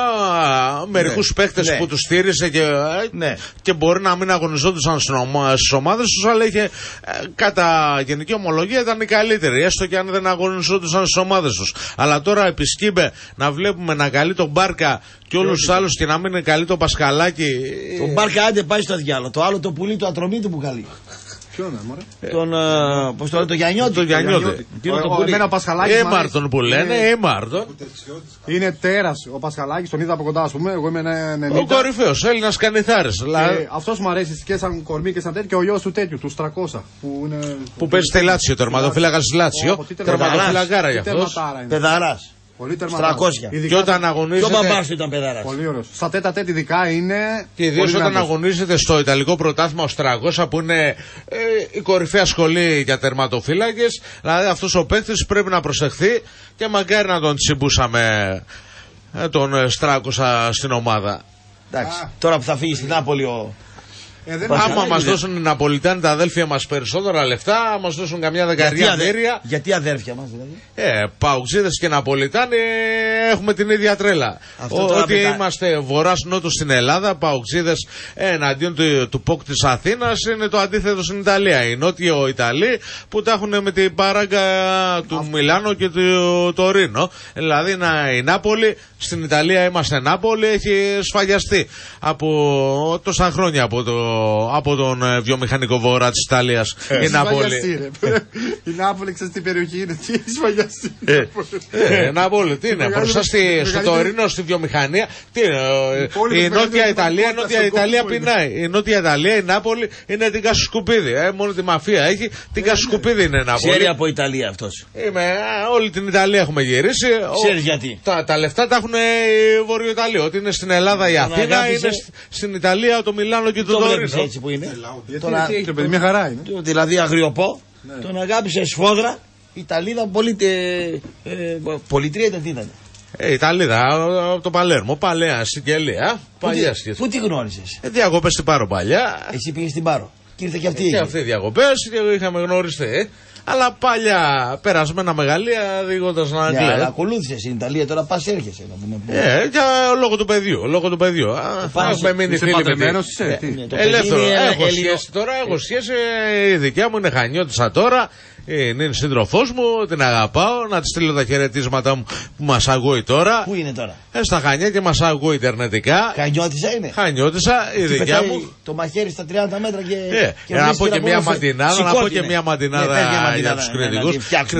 Μερικούς ναι, παίχτες ναι. που τους στήρισε και, ναι. και μπορεί να μην αγωνιζόντουσαν στις ομάδες τους, αλλά είχε κατά γενική ομολογία ήταν οι καλύτεροι, έστω και αν δεν αγωνιζόντουσαν στις ομάδες τους. Αλλά τώρα επί Σκύμπε να βλέπουμε να καλεί τον Μπάρκα και όλους τους άλλους και να μην είναι καλεί τον Πασχαλάκη. Τον Μπάρκα άντε πάει στο διάλογο. Το άλλο το πουλί του Ατρομήτου που καλεί. Ποιον, μωρέ. Τον, uh, πώς το λένε, το Γιαννιώτη. Το Γιαννιώτη. Εμένα ο Πασχαλάκης. Έμαρτον που λένε, Έμαρτον. Είναι τέρας ο Πασχαλάκης, τον είδα από κοντά, ας πούμε. Εγώ είμαι ενενήντα. Ο κορυφαίος, Έλληνας Κανιθάρες. Αυτός μου αρέσει και σαν κορμί και σαν τέτοιο και ο γιος του τέτοιου, του τριακόσια. Που παίζει στη Λάτσιο, τερματοφύλακας της Λάτσιο. Τερματοφύλακάρα για αυτός. Πεδαράς. Πολύ τριακόσια. Και όταν αγωνίζεται. Και ο μπαμπάς του ήταν παιδάρας. Πολύ ωραίος. Στα τέτα τέτ ειδικά είναι. Και ιδίως όταν αγωνίζεται στο Ιταλικό πρωτάθλημα ως τριακόσια που είναι ε, η κορυφαία σχολή για τερματοφύλακες. Δηλαδή αυτός ο παίκτης πρέπει να προσεχθεί και μακάρι να τον τσιμπούσαμε ε, τον Στράκοσα στην ομάδα. Εντάξει. Τώρα που θα φύγει στην Νάπολη ο. Ε, άμα μας δώσουν οι Ναπολιτάνοι τα αδέλφια μας περισσότερα λεφτά, άμα μας δώσουν καμιά δεκαετία αδέρφια. Γιατί αδέρφια μας δηλαδή? Ε, Παουξίδες και Ναπολιτάνοι έχουμε την ίδια τρέλα. Ο, ότι πετά... είμαστε βορράς-νότος στην Ελλάδα, Παουξίδες εναντίον του, του ΠΟΚ της Αθήνας είναι το αντίθετο στην Ιταλία. Οι νότιο Ιταλοί που τα έχουν με την παράγκα του Αυτό. Μιλάνο και του Τωρίνο. Δηλαδή να, η Νάπολη, στην Ιταλία είμαστε Νάπολη, έχει σφαγιαστεί από τόσα χρόνια από το από τον ε, βιομηχανικό βορρά της Ιταλίας Ε, η Νάπολη. Η Νάπολη, ξέρεις τι περιοχή είναι, τι έχει σφαγιαστεί. Ε, ε, Νάπολη, τι είναι, μπροστά στη, στο τωρινό, στη βιομηχανία. Τι είναι, ε, η Νότια Ιταλία, η Νότια Ιταλία πεινάει. Η Νότια Ιταλία, η Νάπολη είναι την κασουσκουπίδη. Ε, μόνο τη μαφία έχει, την κασουσκουπίδη είναι η Νάπολη. Ξέρει από Ιταλία αυτός. Είμαι, α, όλη την Ιταλία έχουμε γυρίσει. Ξέρεις γιατί. Τα, τα λεφτά τα έχουν οι Βορειοϊταλοί. Ότι είναι στην Ελλάδα η Αθήνα, αγάπησε... είναι στην Ιταλία το Μιλάνο και το Τωρίνο. Έτσι που είναι. Τώρα, τι έχει το παιδί, μια χαρά είναι. Δηλαδή αγριοπό, ναι. Τον αγάπησε σφόδρα. Η Ιταλίδα πολίτε, ε, πολιτρία ήταν τι ήταν. Ε, Ιταλίδα από το Παλέρμο, παλαιά Σικελία. Παλιά σχέση. Πού τη γνώρισες? Ε, διακοπές στην Πάρο παλιά. Εσύ πήγες στην Πάρο. Και ήρθε και αυτή. Και αυτή διακοπές και είχαμε γνωριστεί. Αλλά παλιά περασμένα μεγαλεία διηγώντας να αγγλία. Αλλά ακολούθησες στην Ιταλία, τώρα πας έρχεσαι να πούμε. Ε, για λόγω του παιδιού. Λόγω του παιδιού. Έχουμε μείνει φίλοι παντρεμένος, ελεύθερο. Έχω σχέση τώρα, έχω σχέση. Η δικιά μου είναι Χανιώτισσα τώρα. Είναι σύντροφός μου, την αγαπάω. Να τη στείλω τα χαιρετίσματα μου που μας ακούει τώρα. Πού είναι τώρα? Ε, στα Χανιά και μας ακούει ιντερνετικά. Χανιώτισσα είναι. Χανιώτισσα, η δικιά μου. Το μαχαίρι στα τριάντα μέτρα και. Ε, και να πω και μια μαντινάδα, να πω και μια μαντινάδα για τους κριτικούς.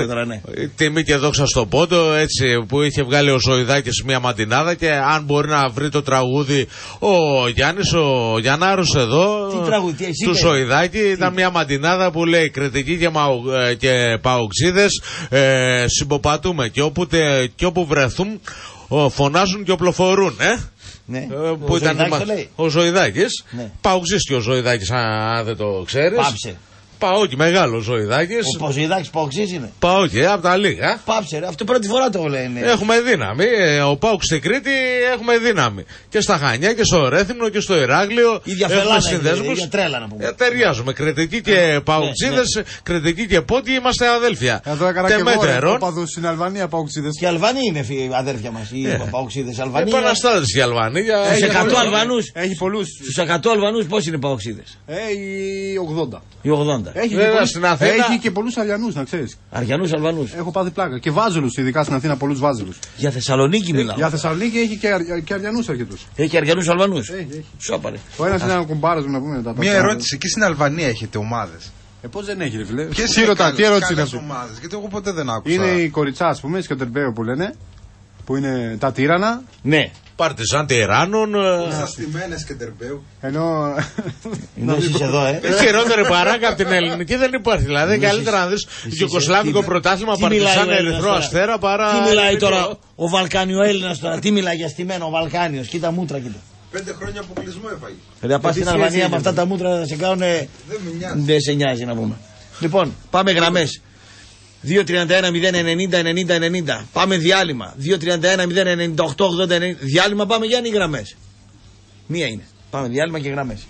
Τιμή και δόξα στο πόντο, έτσι που είχε βγάλει ο Ζωηδάκης μια μαντινάδα και αν μπορεί να βρει το τραγούδι ο Γιάννης, ο Γιαννάρος εδώ. Τι τραγούδι, εσύ του Ζωηδάκη ήταν μια μαντινάδα που λέει κριτική και μαου, και παοξίδες ε, συμποπατούμε και όπου, τε, και όπου βρεθούν ο, φωνάζουν και οπλοφορούν ε? Ναι. Ε, που ο ήταν Ζωηδάκης ο Ζωηδάκης, ναι. Παοξής και ο Ζωηδάκης αν δεν το ξέρεις. Πάψε. Παόκι, μεγάλο Ζωηδάκης. Ο Ζωηδάκης Παοξής είναι. Παόκι, από τα λίγα. Πάψε, ρε, αυτό πρώτη φορά το λένε. Έχουμε δύναμη. Ο Πάοξ στην Κρήτη έχουμε δύναμη. Και στα Χανιά και στο Ρέθυμνο και στο Ηράκλειο. Ίδια φελάνα, ίδια τρέλα να πούμε. Ε, ταιριάζουμε. Κριτικοί και Παοξίδες, ναι, ναι. Κριτικοί και Πόντιοι είμαστε αδέλφια. Εδώ έκανα και εγώ παδού στην Αλβανία Παοξίδες. Και οι Αλβανοί είναι αδέρφια μας. Οι Παοξίδες Αλβανοί. Επαναστάτες οι Αλβανοί. Στους εκατό Αλβανούς. Έχει πολλούς. Στους εκατό Αλβανούς πώς είναι Παοξίδες? Οι ογδόντα. Οι ογδόντα. Έχει βέβαια στην Αθήνα. Έχει και πολλούς Αριανούς, να ξέρεις. Αριανούς, Αλβανούς. Έχω πάθει πλάκα. Και Βάζελους, ειδικά στην Αθήνα, πολλούς Βάζελους. Για Θεσσαλονίκη μιλάω. Για Θεσσαλονίκη έχει και, αρ, και Αριανούς αρκετούς. Έχει και Αριανούς Αλβανούς. Έχει, έχει. Σώπαρε. Ο ένας είναι ένα κουμπάρος μου να πούμε μετά. Μια ερώτηση. Εκεί στην Αλβανία έχετε ομάδες? Ε, πώς δεν έχει, ρε φίλε. Ποιες είναι τι ερώτηση είναι αυτή? Ομάδες, γιατί εγώ ποτέ δεν άκουσα. Είναι η Κοριτσά, ας πούμε, Σκατερμπέο που λένε. Που είναι τα τύρανα. Ναι. Παρτιζάν Τυράννων. Σαστημένες Σκατερμπέου. Ενώ. Ενώ εσείς εδώ, ε. Χειρότερη παράγκα από την ελληνική δεν υπάρχει. Δηλαδή καλύτερα να δεις Ιουγκοσλάβικο πρωτάθλημα Παρτιζάν Ερυθρό Αστέρα παρά. Τι μιλάει τώρα ο Βαλκάνιο Έλληνας τώρα, τι μιλάει για στημένο ο Βαλκάνιος, κοίτα μούτρα κοίτα. Πέντε χρόνια αποκλεισμό έφαγε. Πρέπει να πας στην Αλβανία με αυτά τα μούτρα να σε κάνουν. Δεν σε νοιάζει να πούμε. Λοιπόν, πάμε γραμμές. δύο τριάντα ένα μηδέν ενενήντα ενενήντα ενενήντα. Πάμε διάλειμμα. δύο τριάντα ένα μηδέν ενενήντα οκτώ ογδόντα ενενήντα. Διάλειμμα πάμε για οι γραμμές. Μία είναι. Πάμε διάλειμμα και γραμμές.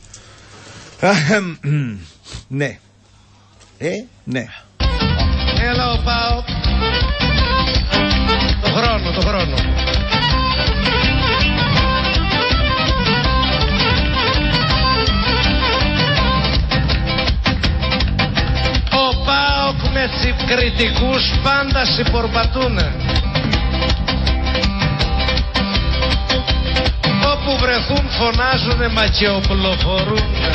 Ναι. Ε, ναι. Hello, Πάο. Το χρόνο, το χρόνο. Ο Πάοκ με κριτικούς πάντα συμπορπατούνε. Όπου βρεθούν φωνάζουνε μα και οπλοφορούνε.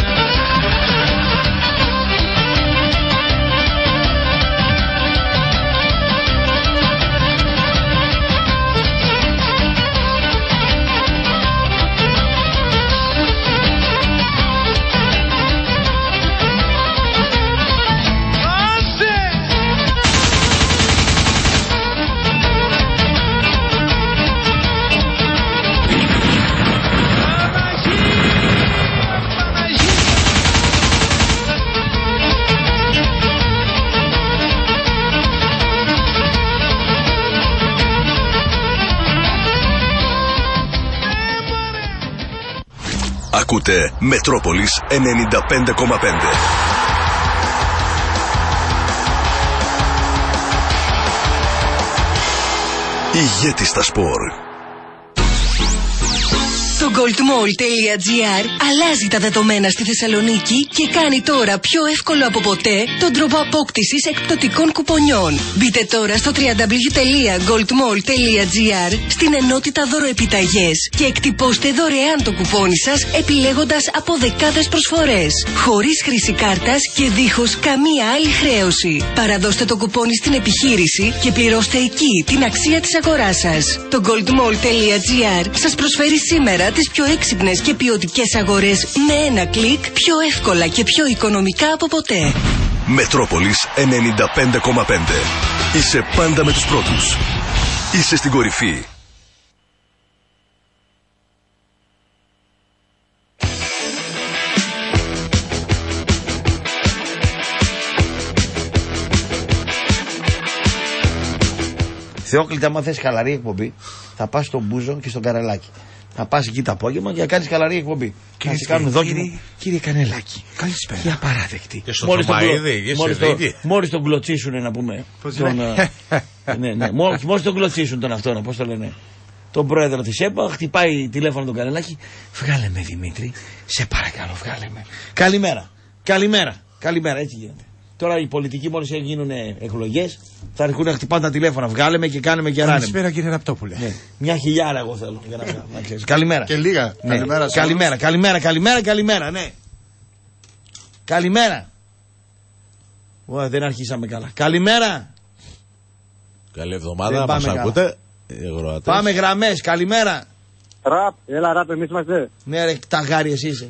Ακούτε Μετρόπολης ενενήντα πέντε κόμμα πέντε. Ηγέτη στα σπορ. Το goldmall τελεία gr αλλάζει τα δεδομένα στη Θεσσαλονίκη και κάνει τώρα πιο εύκολο από ποτέ τον τρόπο απόκτησης εκπτωτικών κουπονιών. Μπείτε τώρα στο double-u double-u double-u τελεία goldmall τελεία gr στην ενότητα δωροεπιταγές και εκτυπώστε δωρεάν το κουπόνι σας επιλέγοντας από δεκάδες προσφορές. Χωρίς χρήση κάρτας και δίχως καμία άλλη χρέωση. Παραδώστε το κουπόνι στην επιχείρηση και πληρώστε εκεί την αξία της αγοράς σας. Το goldmall τελεία gr σας προσφέρει σήμερα τις πιο έξυπνες και ποιοτικές αγορές με ένα κλικ, πιο εύκολα και πιο οικονομικά από ποτέ. Μετρόπολης ενενήντα πέντε κόμμα πέντε. Είσαι πάντα με τους πρώτους. Είσαι στην κορυφή. Θεόκλητα, άμα θες χαλαρή εκπομπή, θα πας στον Μπούζο και στον Καρελάκη. Θα πας εκεί το απόγευμα και να κάνεις χαλαρή εκπομπή. Και να σε κάνουν δόκιμο. Κύριε, κύριε Κανελάκη, καλησπέρα. Και απαράδεκτη. Και στο Θωμαίδη, μόλις, το, μόλις τον κλωτσίσουνε να πούμε. Τον, ναι, ναι, μόλις, μόλις τον κλωτσίσουν τον αυτόν, πώς το λένε. Τον πρόεδρο της ΕΠΑ, χτυπάει τηλέφωνο τον Κανελάκη. Βγάλε με, Δημήτρη, σε παρακαλώ, βγάλε με. Καλημέρα, καλημέρα, καλημέρα, έτσι γίνεται. Τώρα οι πολιτικοί μόλις γίνουν εκλογές θα αρχίσουν να χτυπάνε τα τηλέφωνα. Βγάλε με και κάνε με και ράνε. Καλησπέρα κύριε Ραπτόπουλε. Ναι. Μια χιλιάρα εγώ θέλω για να, να ξέρεις. Καλημέρα. Και λίγα. Ναι. Καλημέρα, καλημέρα, καλημέρα, καλημέρα, καλημέρα, ναι. Καλημέρα. Ω, δεν αρχίσαμε καλά. Καλημέρα. Καλή εβδομάδα, μας ακούτε. Πάμε γραμμές, καλημέρα. Ραπ, έλα ραπ, εμείς είμαστε. Ναι ρε, ταγάρι εσύ είσαι.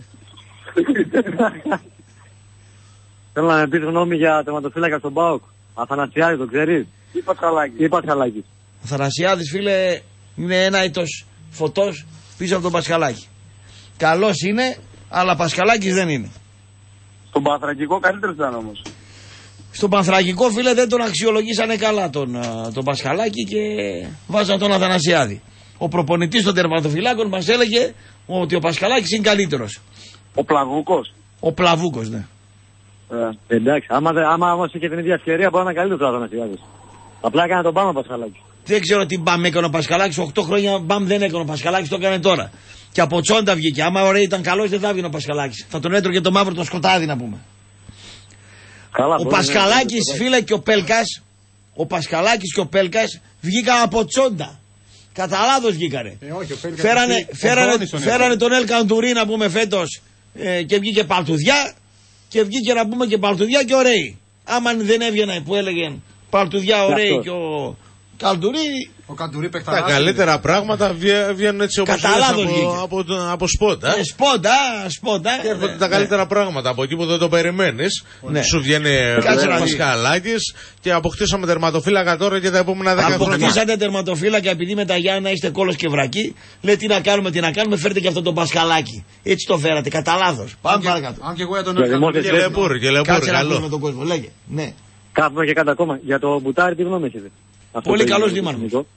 Θέλω να με πεις γνώμη για τερματοφύλακα στον ΠΑΟΚ. Αθανασιάδη, το ξέρεις? Τι Πασχαλάκη. Τι Πασχαλάκη. Αθανασιάδης, φίλε, είναι ένα ήτος φωτός πίσω από τον Πασχαλάκη. Καλός είναι, αλλά Πασχαλάκης δεν είναι. Στον Πανθρακικό καλύτερος ήταν όμως. Στον Πανθρακικό, φίλε, δεν τον αξιολογήσανε καλά τον, τον Πασχαλάκη και βάζαν τον Αθανασιάδη. Ο προπονητής των τερματοφυλάκων μας έλεγε ότι ο Πασχαλάκης είναι καλύτερος. Ο Πλαβούκος. Ο Πλαβούκος, ναι. Ε, εντάξει, άμα, άμα όμως είχε την ίδια ευκαιρία μπορεί να είναι καλύτερο ο Αθανασιάδης. Απλά έκανε τον μπαμ ο Πασχαλάκης. Δεν ξέρω τι μπαμ έκανε ο Πασχαλάκης. οκτώ χρόνια μπαμ δεν έκανε ο Πασχαλάκης, το έκανε τώρα. Και από τσόντα βγήκε. Άμα ωραία ήταν καλός δεν θα βγει ο Πασχαλάκης. Θα τον έτρωγε το μαύρο το σκοτάδι να πούμε. Καλά, ο Πασχαλάκης, ναι, φίλε, και ο Πέλκας, ο Πασχαλάκης και ο Πέλκας βγήκαν από τσόντα. Κατά λάθος βγήκανε. Ε, όχι, ο Πέλκας φέρανε, φέρανε, φέρανε τον Ελ Καντουρί να πούμε φέτος ε, και βγήκε παλτουδιά. Και βγήκε να πούμε και παλτουδιά και ωραίοι. Άμα δεν έβγαινε που έλεγε παλτουδιά ωραίοι και ο Καλτουρί. Ο Καλτουρί τα καλύτερα πράγματα βγαίνουν έτσι όπως από, από, από, από σπόντα. Ε, σπόντα, σπόντα. Και έρχονται ναι, τα καλύτερα ναι. πράγματα από εκεί που δεν το περιμένεις. Ναι. Σου βγαίνει ο Πασχαλάκης και αποκτήσαμε τερματοφύλακα τώρα και τα επόμενα δέκα χρόνια. Αποκτήσατε τερματοφύλακα επειδή με τα Γιάννα είστε κόλος και βρακή. Λέει τι να κάνουμε, τι να κάνουμε, φέρτε και αυτό τον Πασχαλάκη. Έτσι το φέρατε, κατά λάθος. Πάμε παρακάτω. Αν και εγώ για τον Ελεπούρ. Και Κάτσε να ακούσουμε τον κόσμο, λέγε. Ναι. Κάθουμε και κάτι ακόμα. Για το Μπουτάρι τι γνώμη έχετε? Πολύ καλός δήμαρχος.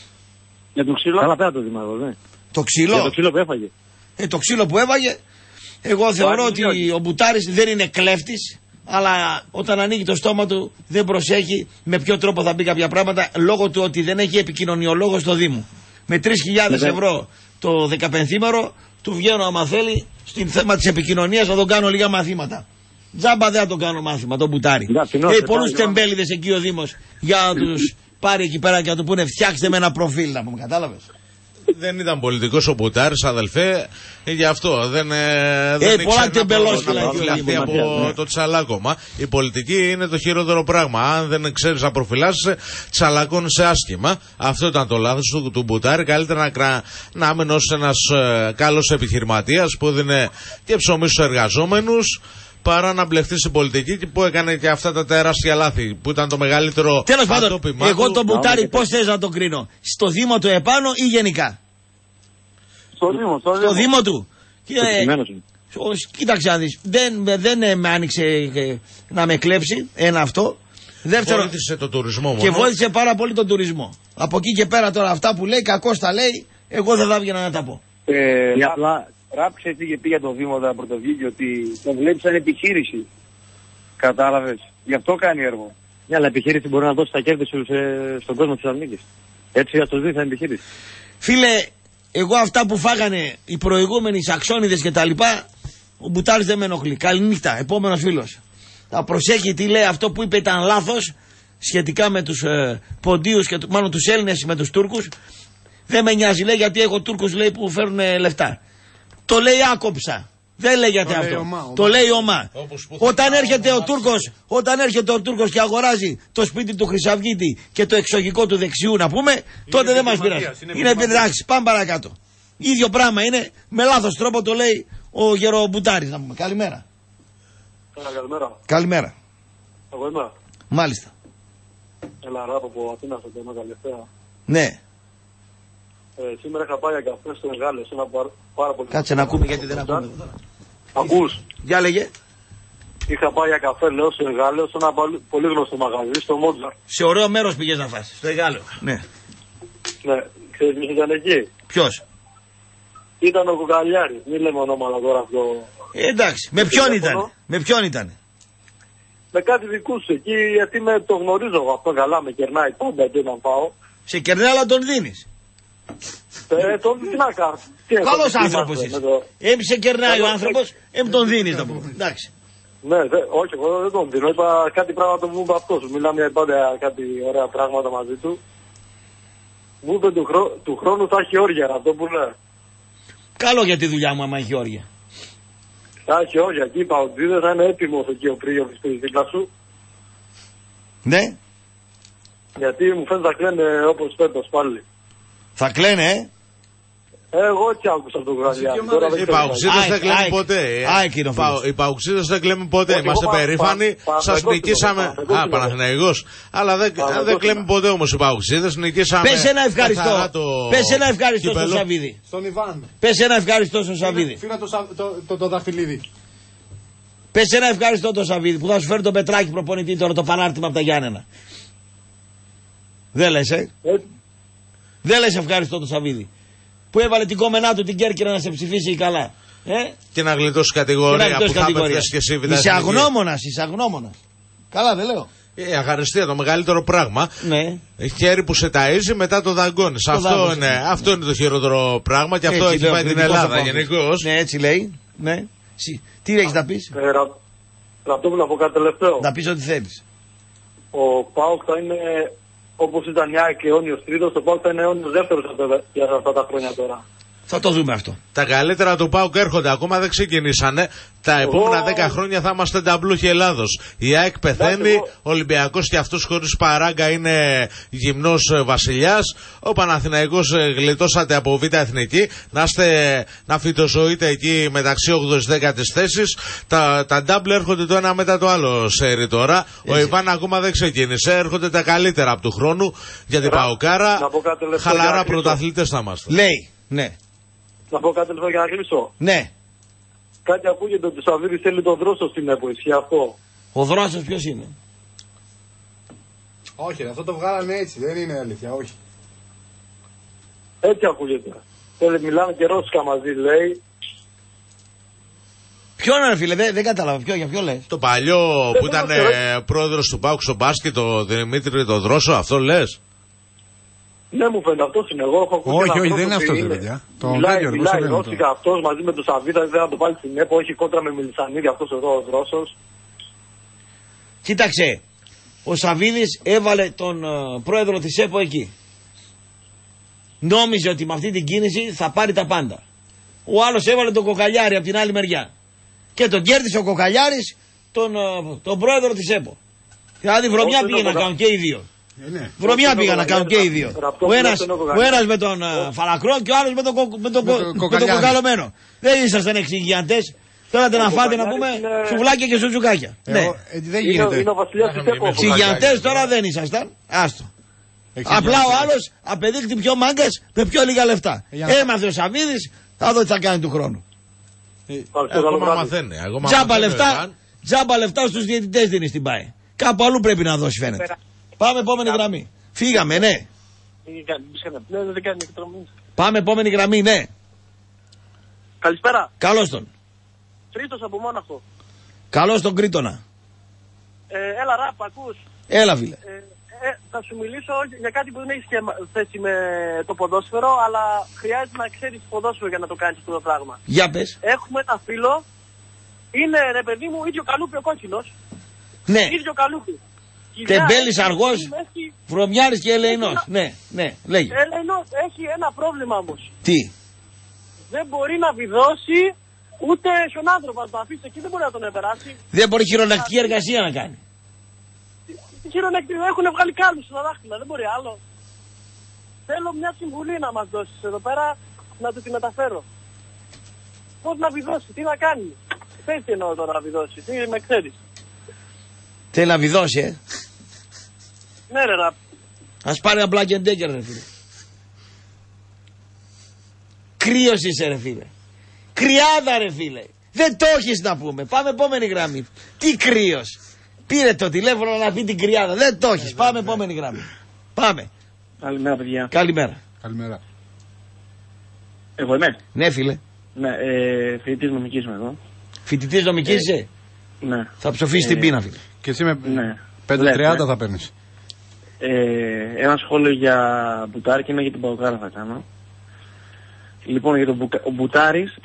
Για το ξύλο. Καλά πέρα το δήμαρχος, ναι. Το ξύλο. Για το ξύλο που έφαγε. Ε, το ξύλο που έφαγε. Εγώ θεωρώ ότι όχι. Ο Μπουτάρης δεν είναι κλέφτης, αλλά όταν ανοίγει το στόμα του δεν προσέχει με ποιο τρόπο θα μπει κάποια πράγματα λόγω του ότι δεν έχει επικοινωνιολόγο στο Δήμο. Με τρεις χιλιάδες ευρώ το δεκαπενθήμερο του βγαίνω άμα θέλει στην θέμα της επικοινωνίας να τον κάνω λίγα μαθήματα. Τζάμπα δεν θα τον κάνω μάθημα, τον Μπουτάρη. Έχει πολλούς τεμπέληδες εκεί ο Δήμος για να τους πάρει εκεί πέρα και να του πούνε φτιάξτε με ένα προφίλ να πούμε, κατάλαβες. Δεν ήταν πολιτικός ο Μπουτάρης, αδελφέ, γι' αυτό δεν, ε, δεν πολλά τεμπελός να προφυλαχθεί από ναι. το τσαλάκωμα. Η πολιτική είναι το χειρότερο πράγμα. Αν δεν ξέρεις να προφυλάσσεσαι, τσαλακώνεσαι άσχημα. Αυτό ήταν το λάθος του, του Μπουτάρη. Καλύτερα να, κρα... να άμενε ως ένας ε, καλός επιχειρηματίας που έδινε και ψωμί στους εργαζόμενους, παρά να μπλεχτεί στην πολιτική που έκανε και αυτά τα τεράστια λάθη που ήταν το μεγαλύτερο. Τέλος πάντων, εγώ τον Μπουτάρη πώς θες να τον κρίνω, στο Δήμο του επάνω ή γενικά? Στο Δήμο, στο, στο Δήμο του. Και, ο, κοίταξε να δεις, δεν, δεν με άνοιξε ε, να με κλέψει, ένα αυτό. Δεύτερο, βοήθησε το τουρισμό μόνο. Και βοήθησε πάρα πολύ τον τουρισμό. Από εκεί και πέρα τώρα αυτά που λέει, κακώς τα λέει, εγώ δεν θα έβγαινα να τα πω. Ε, απλά... Ράψε τι είχε πει για το Δήμο τα πρωτοβγήκε ότι το βλέπει σαν επιχείρηση. Κατάλαβες. Γι' αυτό κάνει έργο. Ναι, αλλά επιχείρηση μπορεί να δώσει τα κέρδη σου στον κόσμο της Θεσσαλονίκης. Έτσι για το δει σαν επιχείρηση. Φίλε, Εγώ αυτά που φάγανε οι προηγούμενοι Σαξόνιδες και τα λοιπά, ο Μπουτάρης δεν με ενοχλεί. Καληνύχτα, επόμενος φίλος. Θα προσέχει τι λέει, αυτό που είπε ήταν λάθος σχετικά με τους ε, ποντίους και μάλλον τους Έλληνες με τους Τούρκους. Δεν με νοιάζει, λέει, γιατί έχω Τούρκους, λέει, που φέρουν ε, λεφτά. Το λέει άκοψα. Δεν λέγεται το αυτό. Λέει ομά, το ομά. λέει ομά. Όταν έρχεται ο Τούρκος, όταν έρχεται ο Τούρκος και αγοράζει το σπίτι του Χρυσαυγίτη και το εξωγικό του δεξιού, να πούμε, είναι τότε δεν μας πειράζει. Είναι εντάξει, πάμε παρακάτω. Ίδιο πράγμα είναι, με λάθος τρόπο το λέει ο Γερομπουτάρης, να πούμε. Καλημέρα. Καλημέρα. Καλημέρα. Εγώ είμαι. Μάλιστα. Έλα, ράπω από Αθήνα στο θέμα καλησπέρα. Ναι. Ε, σήμερα είχα πάει για καφέ στο Εγάλεο, σε ένα πάρα, πάρα πολύ... Κάτσε να ακούμε γιατί δεν ακούμε. Ακούς. Για λέγε. Είχα πάει για καφέ, λέω, στο Εγάλεο, σε ένα πολύ γνωστό μαγαζί, στο Μότζαρ. Σε ωραίο μέρος πήγες να φας, στο Εγάλεο. Ναι. Ναι, ξέρεις ποιος ήταν εκεί. Ποιος. Ήταν ο Κοκαλιάρης, μην λέμε ονόματα τώρα αυτό. Ε, εντάξει, με ποιον ήταν. Με ποιον ήταν. Με κάτι δικούς σου εκεί, γιατί με το γνωρίζω αυτό καλά, με κερνάει πάντα εκεί να πάω. Σε κερνάει, αλλά τον δίνεις. Ε, τον τι να κάνω. Καλός άνθρωπος είσαι. Το... Εμ σε κερνάει ο άνθρωπος, εμ τον δίνεις να πούμε. Εντάξει. Ναι, δε, όχι, εγώ δεν τον δίνω. Είπα κάτι πράγματα μου είπε αυτός. Μιλάμε πάντα κάτι ωραία πράγματα μαζί του. Μου είπε του, χρό... του χρόνου θα έχει όρια, αυτό που λέει. Καλό για τη δουλειά μου, άμα έχει όρια. Θα έχει όρια. Εκεί είπα ότι δεν θα είναι έτοιμος εκεί ο Πρίγιοβης που δίπλα σου. Ναι. Γιατί μου φαίνεται να κλαίνε όπως φέτος πάλι. Θα κλαίνε, ε. Εγώ έτσι άκουσα τον Κοκαλιάρη. Οι παουξίδες δεν κλαίνουν ποτέ. Οι παουξίδες δεν κλαίνουν ποτέ. Είμαστε περήφανοι. Σας νικήσαμε. Α, Παναθηναϊκός. Αλλά δεν κλαίνουν ποτέ όμως οι παουξίδες. Νικήσαμε. Πες ένα ευχαριστώ. Πες ένα ευχαριστώ στον Σαββίδη. Στον Ιβάν. Πες ένα ευχαριστώ στον Σαββίδη. Φύνα το δαχτυλίδι. Πες ένα ευχαριστώ τον Σαββίδη που θα σου φέρει τον Πετράκη προπονητή τώρα το πανάρτημα από τα Γιάννενα. Δεν λες, ε. Δεν λες ευχαριστώ τον Σαββίδη. Που έβαλε την κόμενά του την Κέρκυρα να σε ψηφίσει καλά. Ε? Και να γλιτώσει κατηγορία που θα πέφτες και εσύ. Είσαι αγνώμονας, είσαι αγνώμονας. Καλά δεν λέω. Η αγαριστία το μεγαλύτερο πράγμα. Ναι. Χέρι που σε ταΐζει μετά το δαγκώνεις. Το αυτό, είναι, αυτό είναι το χειρότερο πράγμα και αυτό έτσι έχει πάει την Ελλάδα γενικώς. Ναι, έτσι λέει. Ναι. Τι έχεις να πεις. Ε, ρα, Ραπτόπουλο, να πω κάτι τελευταίο. Να πεις ό,τι θέλεις. Ο ΠΑΟΚ θα είναι, όπως ήταν η ΑΕΚ και αιώνιος τρίτος, το ΠΑΟΚ θα είναι αιώνιος δεύτερος για αυτά τα χρόνια τώρα. Θα το δούμε αυτό. Τα καλύτερα του ΠΑΟΚ έρχονται, ακόμα δεν ξεκινήσανε. Τα επόμενα δέκα χρόνια θα είμαστε ταμπλούχοι Ελλάδος. Η ΑΕΚ πεθαίνει, ο Ολυμπιακός και αυτός χωρίς παράγκα είναι γυμνός βασιλιάς. Ο Παναθηναϊκός γλιτώσατε από Β' Εθνική. Να είστε, να φυτοζωείτε εκεί μεταξύ όγδοης δέκατης θέσης. Τα, τα ντάμπλ έρχονται το ένα μετά το άλλο σέρι τώρα. Έτσι. Ο Ιβάν ακόμα δεν ξεκίνησε. Έρχονται τα καλύτερα από του χρόνου για την ΠΑΟΚάρα. Χαλαρά πρωταθλητές θα είμαστε. Λέει, ναι. Να πω κάτι λεπτό για να κλείσω. Ναι. Κάτι ακούγεται ότι ο Σαββίδης θέλει τον Δρόσο στην ΕΠΟ, ισχύει αυτό. Ο Δρόσος ποιος είναι. Όχι, αυτό το βγάλανε έτσι, δεν είναι αλήθεια, όχι. Έτσι ακούγεται. Θέλει, μιλάνε και Ρώσικα μαζί, λέει. Ποιο είναι, φίλε, δεν, δεν κατάλαβα, ποιο, για ποιο λες. Το παλιό που ήταν ε, πρόεδρος του ΠΑΟΚ στο μπάσκετ, το Δημήτρη τον Δρόσο, αυτό λες. Ναι, μου φαίνεται αυτό είναι. Εγώ έχω ακούσει. Όχι, όχι, δεν είναι αυτό το παιδιά. Το μιλάει, μιλάει Ρώσικα αυτό μαζί με τον Σαββίδα, δεν θα το βάλει στην ΕΠΟ. Έχει κόντρα με Μιλισανίδη αυτό εδώ ο Ρώσος. Κοίταξε. Ο Σαββίδης έβαλε τον uh, πρόεδρο της ΕΠΟ εκεί. Νόμιζε ότι με αυτή την κίνηση θα πάρει τα πάντα. Ο άλλος έβαλε τον Κοκαλιάρη από την άλλη μεριά. Και τον κέρδισε ο Κοκαλιάρης τον, uh, τον πρόεδρο της ΕΠΟ. Δηλαδή βρωμιά πήγε να κάνουν και οι δύο. Ναι. Βρωμιά πήγαν να κάνουν και οι δύο. Ο ένας, ο ένας με τον uh, Φαλακρό και ο άλλος με τον, κο, με τον, με τον, με τον Κοκαλωμένο. Δεν ήσασταν εξηγιαντές. Θέλατε να φάτε να πούμε σουβλάκια και σουτζουκάκια. Ναι. Ε, δεν γίνεται. Εξηγιαντές τώρα δεν ήσασταν. Άστο. Απλά ο άλλος απεδείχθη πιο μάγκας με πιο λίγα λεφτά. Έμαθε ο Σαββίδης, θα δω τι θα κάνει του χρόνου. Ακόμα μαθαίνει. Τζάμπα λεφτά, τζάμπα λεφτά στους διαιτητές δίνει στην ΠΑΕ. Κάπου αλλού πρέπει να δώσει φαίνεται. Πάμε επόμενη γραμμή. Φύγαμε, ναι. Πάμε επόμενη γραμμή, ναι. Καλησπέρα. Καλώς τον. Τρίτος από Μόναχο. Καλώς τον Κρήτονα. Ε, έλα ράπ, ακούς. Έλα φίλε. Ε, ε, θα σου μιλήσω για κάτι που δεν έχει θέση με το ποδόσφαιρο, αλλά χρειάζεται να ξέρεις ποδόσφαιρο για να το κάνεις αυτό το πράγμα. Για πες. Έχουμε ένα φίλο, είναι ρε παιδί μου, ίδιο καλούπι ο κόκκινος. Ναι. Ίδιο καλούπι. Τεμπέλης αργός, βρωμιάρης και ελεηνός. Ναι, ναι, λέγει. Ελεηνός έχει ένα πρόβλημα όμως. Τι? Δεν μπορεί να βιδώσει ούτε στον άνθρωπο, να το αφήσει εκεί, δεν μπορεί να τον επεράσει. Δεν μπορεί χειρονακτική εργασία να κάνει. Τι χειρονακτική, έχουν βγάλει κάλους στα δάχτυλα, δεν μπορεί άλλο. Θέλω μια συμβουλή να μας δώσεις εδώ πέρα, να του τη μεταφέρω. Πώς να βιδώσει, τι να κάνει. Πες τι εννοώ τώρα να βιδώσει, τι με ξέρεις. Θέλει να βιδώσει, ε. Ναι ρε να... Ας πάρει ένα Black and Decker ρε φίλε. Κρύος είσαι ρε φίλε. Κρυάδα ρε φίλε. Δεν το έχεις να πούμε. Πάμε επόμενη γραμμή. Τι κρύος. Πήρε το τηλέφωνο να πει την κρυάδα. Δεν το έχεις. Πάμε επόμενη γραμμή. Πάμε. Καλημέρα παιδιά. Καλημέρα. Καλημέρα. Εγώ είμαι. Ναι φίλε. Ναι, ε, φοιτητής νομικής είμαι εδώ. Φοιτητής νομικής ε, είσαι. Ναι. Θα ψοφήσεις ε, την πείνα φίλε. Και εσύ με ναι. πέντε τριάντα θα παίρνεις. Ε, ένα σχόλιο για Μπουτάρη και ένα για την Παοκάρα θα κάνω. Λοιπόν, για τον Μπουκα... ο Μπουτάρης,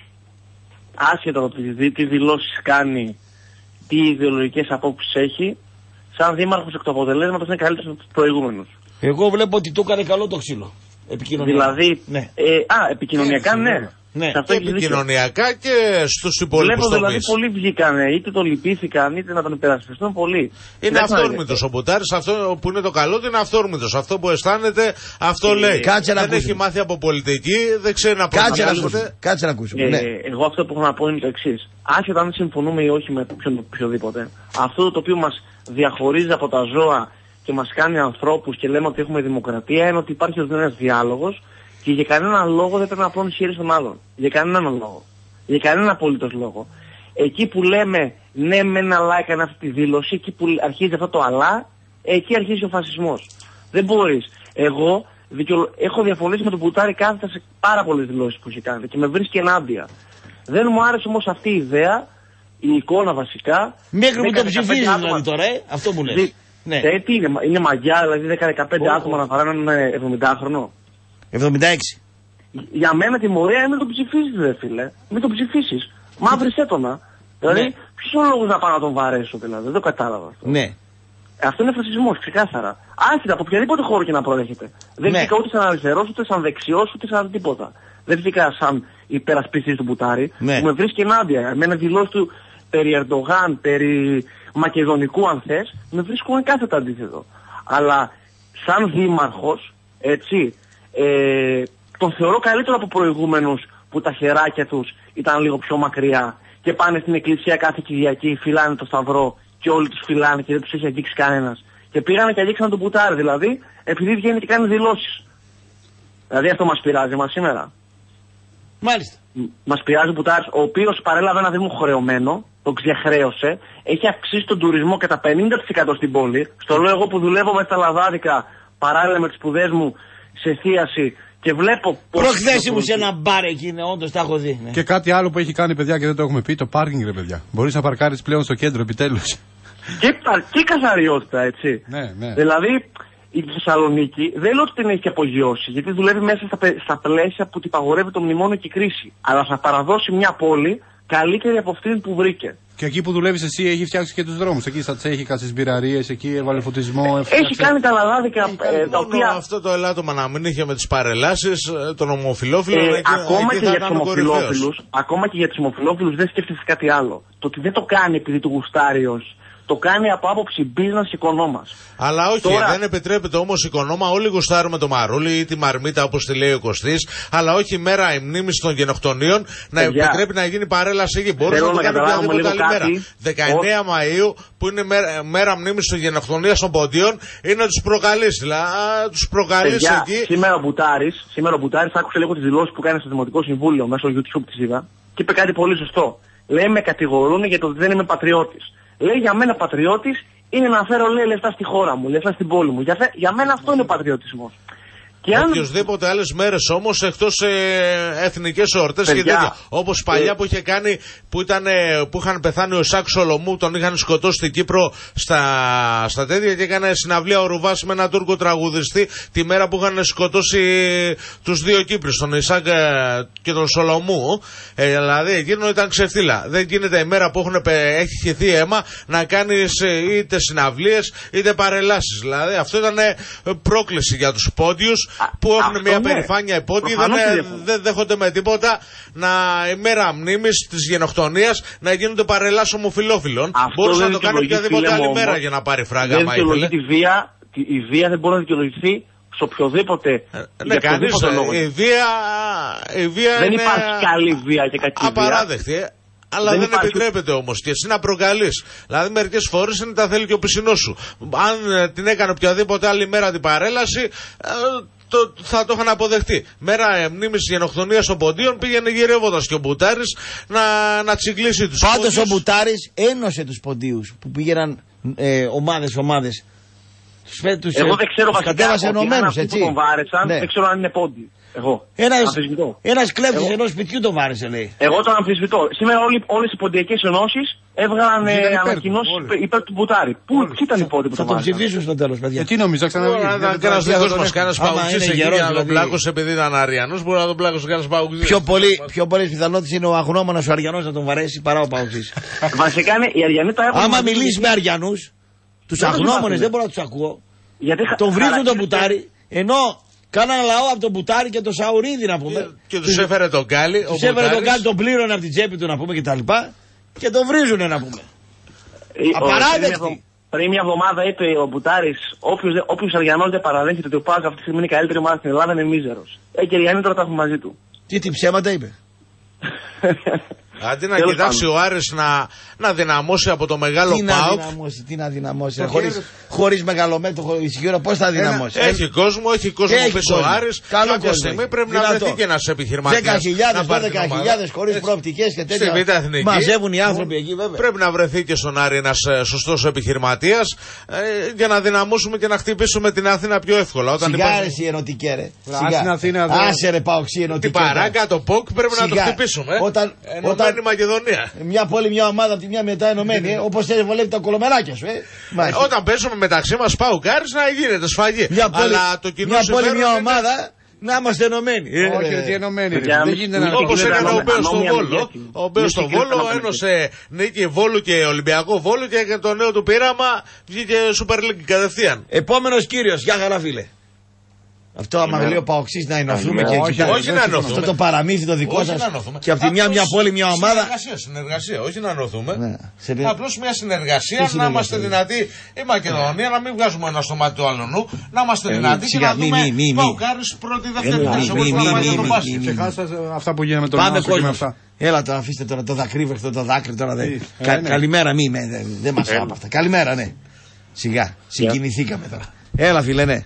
άσχετα από τι δηλώσεις κάνει, τι ιδεολογικές απόψεις έχει, σαν δήμαρχος εκ του αποτελέσματος είναι καλύτερος από τους προηγούμενους. Εγώ βλέπω ότι του έκανε καλό το ξύλο. Επικοινωνιακά. Δηλαδή, ναι. ε, α, επικοινωνιακά ναι. Ναι, και επικοινωνιακά και στους υπόλοιπους τομείς. Δηλαδή πολλοί βγήκανε, είτε το λυπήθηκαν, είτε να τον υπερασπιστούν πολύ. Είναι αυθόρμητος ο Μπουτάρης, αυτό που είναι το καλό του είναι αυθόρμητος. Αυτό που αισθάνεται, αυτό ε, λέει. Κάτσε δεν να έχει μάθει από πολιτική, δεν ξέρει να προσαρμόζεται. Κάτσε να ακούσουμε. Ε, ναι. Εγώ αυτό που έχω να πω είναι το εξής. Άσχετα αν συμφωνούμε ή όχι με οποιοδήποτε, αυτό το οποίο μας διαχωρίζει από τα ζώα και μας κάνει ανθρώπους και λέμε ότι έχουμε δημοκρατία είναι ότι υπάρχει ένας διάλογος. Και για κανέναν λόγο δεν πρέπει να πλώνει χέρι στον άλλον. Για κανέναν λόγο. Για κανέναν απολύτως λόγο. Εκεί που λέμε ναι, με ένα like έκανε αυτή τη δήλωση, εκεί που αρχίζει αυτό το αλλά, εκεί αρχίζει ο φασισμός. Δεν μπορείς. Εγώ δικαιολο... έχω διαφωνήσει με τον Μπουτάρη κάθετα σε πάρα πολλές δηλώσεις που έχει κάνει και με βρίσκει ενάντια. Δεν μου άρεσε όμως αυτή η ιδέα, η εικόνα βασικά. Μέχρι που το ψηφίζει δηλαδή τώρα, ε? Αυτό που λες. Δι... Ναι. Ε, τι είναι, είναι μαγιά, δηλαδή δέκα με δεκαπέντε oh, άτομα oh. να φαράνε έναν εβδομηντάχρονο. εβδομήντα έξι. Για μένα τιμωρία είναι να το ψηφίσεις ρε φίλε. Μην το ψηφίσεις. Μαύρησέ το να. Δηλαδή, ναι. Ποιος είναι ο λόγος να πάω να τον βαρέσω δηλαδή. Δεν το κατάλαβα αυτό. Ναι. Αυτό είναι φασισμός, ξεκάθαρα. Άσχετα από οποιαδήποτε χώρο και να προέρχεται. Δεν ναι. βγήκα ούτε σαν αριστερός, ούτε σαν δεξιός, ούτε σαν τίποτα. Δεν βγήκα σαν υπερασπιστής του Μπουτάρη. Ναι. Που με βρίσκει ενάντια. Με ένα δηλώσει του περί Ερντογάν, περί μακεδονικού αν θες, με βρίσκουν κάθετα αντίθετο. Αλλά σαν δήμαρχος, έτσι, ε, τον θεωρώ καλύτερο από προηγούμενους που τα χεράκια τους ήταν λίγο πιο μακριά και πάνε στην εκκλησία κάθε Κυριακή, φυλάνε το σταυρό και όλοι τους φυλάνε και δεν τους έχει αγγίξει κανένας. Και πήγανε και αγγίξαν τον Μπουτάρη δηλαδή, επειδή βγαίνει και κάνει δηλώσεις. Δηλαδή αυτό μας πειράζει μας σήμερα. Μάλιστα. Μας πειράζει ο Μπουτάρης, ο οποίος παρέλαβε ένα δήμο χρεωμένο, τον ξεχρέωσε, έχει αυξήσει τον τουρισμό κατά πενήντα τοις εκατό στην πόλη. Στο λέω εγώ που δουλεύω με στα λαδάδικα παράλληλα με τις σπουδές μου σε θίαση. Και βλέπω. Προχθές ήμουν σε ένα μπαρ εκεί, ναι, όντως τα έχω δει. Ναι. Και κάτι άλλο που έχει κάνει παιδιά και δεν το έχουμε πει, το πάρκινγκ ρε παιδιά. Μπορείς να παρκάρεις πλέον στο κέντρο επιτέλους. Και, και καθαριότητα, έτσι. Ναι, ναι. Δηλαδή η Θεσσαλονίκη δεν λέω ότι την έχει απογειώσει, γιατί δουλεύει μέσα στα, στα πλαίσια που την παγορεύει το μνημόνιο και η κρίση. Αλλά θα παραδώσει μια πόλη καλύτερη από αυτήν που βρήκε. Και εκεί που δουλεύεις εσύ έχει φτιάξει και τους δρόμους. Εκεί στα Τσέχικα, στις μπειραρίες, εκεί έβαλε φωτισμό. Έχει κάνει τα λαδάδικα. Ε, τα οποία... Αυτό το ελάττωμα να μην είχε με τις παρελάσεις των ομοφυλόφιλων. Ε, εκεί, ακόμα, εκεί και για τους ακόμα και για τους ομοφυλόφιλους δεν σκέφτεσαι κάτι άλλο. Το ότι δεν το κάνει επειδή του γουστάριος. Το κάνει από άποψη business οικονόμας. Αλλά όχι, Τώρα... δεν επιτρέπεται όμως οικονόμα. Όλοι γουστάρουμε το μαρούλι ή τη μαρμίτα όπως τη λέει ο Κωστής. Αλλά όχι η μέρα η μνήμης των γενοκτονίων να Παιδιά. επιτρέπει να γίνει παρέλαση εκεί. Μπορεί να το κάνει οποιαδήποτε άλλη μέρα. δεκαεννέα Ως... Μαΐου που είναι μέρα, μέρα μνήμης των γενοκτονίας των ποντίων είναι να τους προκαλείς. Δηλαδή, τους προκαλείς εκεί. Σήμερα ο Μπουτάρης, σήμερα ο Μπουτάρης άκουσε λίγο τις δηλώσεις που κάνει στο Δημοτικό Συμβούλιο μέσω YouTube της είδα και είπε κάτι πολύ σωστό. Λέει με κατηγορούν για το ότι δεν είμαι πατριώτης. Λέει για μένα πατριώτης είναι να φέρω λέει, λεφτά στη χώρα μου, λεφτά στην πόλη μου. Για, για μένα αυτό είναι ο πατριωτισμός. Οποιοσδήποτε άλλες μέρες όμως, εκτός ε, εθνικές εορτές και τέτοια. Όπως παλιά ε... που είχε κάνει, που, ήταν, που είχαν πεθάνει ο Σάκ Σολομού, τον είχαν σκοτώσει στην Κύπρο στα, στα τέτοια και έκανε συναυλία ο Ρουβάς με έναν Τούρκο τραγουδιστή τη μέρα που είχαν σκοτώσει τους δύο Κύπρους, τον Ισάκ και τον Σολομού. Ε, δηλαδή εκείνο ήταν ξεφτύλα. Δεν γίνεται η μέρα που έχουν, έχει χυθεί αίμα να κάνεις είτε συναυλίες είτε παρελάσεις. Δηλαδή αυτό ήταν πρόκληση για τους πόντιους που έχουν μια ναι. περηφάνεια υπότι, δεν, δεν δέχονται με τίποτα να η μέρα μνήμης της γενοκτονίας να γίνονται παρελάσεις ομοφυλόφιλων. Μπορούσε να το κάνει οποιαδήποτε άλλη μέρα για να πάρει φράγκα. Δεν δικαιολογεί τη βία, η βία δεν μπορεί να δικαιολογηθεί σε οποιοδήποτε. Ε, ναι, κανείς, η βία, η βία δεν είναι υπάρχει καλή βία και κακή βία. Απαράδεκτη. Ε. Αλλά δεν, δεν υπάρχει... επιτρέπεται όμως και εσύ να προκαλείς. Δηλαδή μερικές φορές είναι τα θέλει και ο πισινός σου. Αν ε, την έκανε οποιαδήποτε άλλη μέρα την παρέλαση, ε, το, θα το είχαν αποδεχτεί. Μέρα ε, μνήμης γενοκτονίας των ποντίων πήγαινε γυρεύοντας και ο Μπουτάρης να, να τσιγκλίσει τους πόντιους. Πάντως ο Μπουτάρης ένωσε τους ποντίους που πήγαιναν ε, ομάδες ομάδες. Τους, τους, Εγώ δεν ξέρω βασικά ότι ενωμένους, αν αυτοί που τον βάρεσαν, ναι. δεν ξέρω αν είναι πόντι. Εγώ. Ένας, ένας κλέφτης ενός σπιτιού το βάρεσε, λέει. Εγώ τον αμφισβητώ. Σήμερα όλοι, όλες οι ποντιακές ενώσεις έβγαλαν ανακοινώσεις υπέρ του Μπουτάρη. Πού ήταν οι πόντοι που θα τον ψηφίσουν στο τέλος, παιδιά. Και τι νομίζω, ξαναβγεί. Κανένας δικός μας, κανένας παουξής εκεί να τον πλάκωσε επειδή ήταν Αριανός, μπορεί να τον πλάκωσε κανένας παουξής. Πιο πολλές πιθανότητες είναι ο αγνώμονας ο Αριανός να τον βαρέσει παρά ο παουξής. Βασικά είναι οι Αριανοί τα έχουν. Άμα μιλήσει με Αριανούς, τους αγνώμονες δεν μπορώ να τους ακούω. Τον βρίζουν τον Μπουτάρη, ενώ κάνανε λαό από τον Μπουτάρη και τον Σαουρίδη να πούμε. Και τους έφερε τον Γκάλι. Τους έφερε τον Γκάλι, τον πλήρωνε από την τσέπη του να πούμε και τα λοιπά. Και τον βρίζουνε να πούμε. Απαράδεκτη. Πριν μια εβδομάδα είπε ο Μπουτάρης, όποιος Αριανός δεν παραδέχεται ότι ο ΠΑΟΚ αυτή τη στιγμή είναι η καλύτερη ομάδα στην Ελλάδα είναι μίζερος. Ε, και οι Αριανοί τώρα τα έχουν μαζί του. Τι, τι ψέματα είπε. Αντί να κοιτάξει ο Άρης να, να δυναμώσει από το μεγάλο τι ΠΑΟΚ. Να δυναμώσει, τι να δυναμώσει. Χωρίς, χωρίς μεγαλομέτωχο ισχυρό, πώς θα δυναμώσει. Ένα, έχει κόσμο, έχει κόσμο πίσω ο Άρης. Κάποια στιγμή πρέπει δυνατό. Να βρεθεί και ένας επιχειρηματίας. δέκα χιλιάδες, δώδεκα χιλιάδες χωρίς προοπτικές και τέτοια. Μαζεύουν οι άνθρωποι εκεί βέβαια. Πρέπει να βρεθεί και στον Άρη ένας σωστός επιχειρηματίας ε, για να δυναμώσουμε και να χτυπήσουμε την Αθήνα πιο εύκολα. Σιγάρες οι ενωτικές ρε. Άσε ρε Παοξή ενωτικές. Την παράγκα το ΠΟΚ πρέπει να το χτυπήσουμε. Όταν η Μακεδονία. Μια πόλη, μια ομάδα από τη μια μετά ενωμένη, ε, όπως θέλει βολεύει τα κολομεράκια σου. Ε. Όταν παίζουμε μεταξύ μας πάω κάρις να γίνεται σφαγή. Μια πόλη, αλλά το κοινό μια, πόλη, μια ομάδα να είμαστε ενωμένοι. Ε, Όχι, ότι ενωμένοι. Δεν γίνεται να όπως έκανε ο Μπέος στον Βόλο. Ο Μπέος στον Βόλο ένωσε νίκη Βόλου και Ολυμπιακό Βόλου και το νέο του πείραμα βγήκε Super League κατευθείαν. Επόμενος κύριος, γεια χαρά φίλε. Αυτό άμα λέει ο Παοξής να ενωθούμε και όχι, όχι να ενωθούμε. Αυτό το παραμύθι το δικό σας και από τη μια μια πόλη μια ομάδα. Συνεργασία, συνεργασία, όχι να ενωθούμε. Ναι. Απλώς μια συνεργασία να είμαστε δυνατοί. Η Μακεδονία να μην βγάζουμε ένα στο μάτι του άλλου, να είμαστε δυνατοί και να δούμε Παοκάρις πρώτη δεύτερη θέση. Ξεχάσα αυτά που γίναμε τώρα. Πάμε κόσμο. Έλα τώρα, αφήστε τώρα το δακρύβεχτο, το δάκρυ τώρα. Καλημέρα, μη δεν μας φάμε αυτά. Καλημέρα, ναι. Σιγά, συγκινηθήκαμε τώρα. Έλα φίλε, ναι.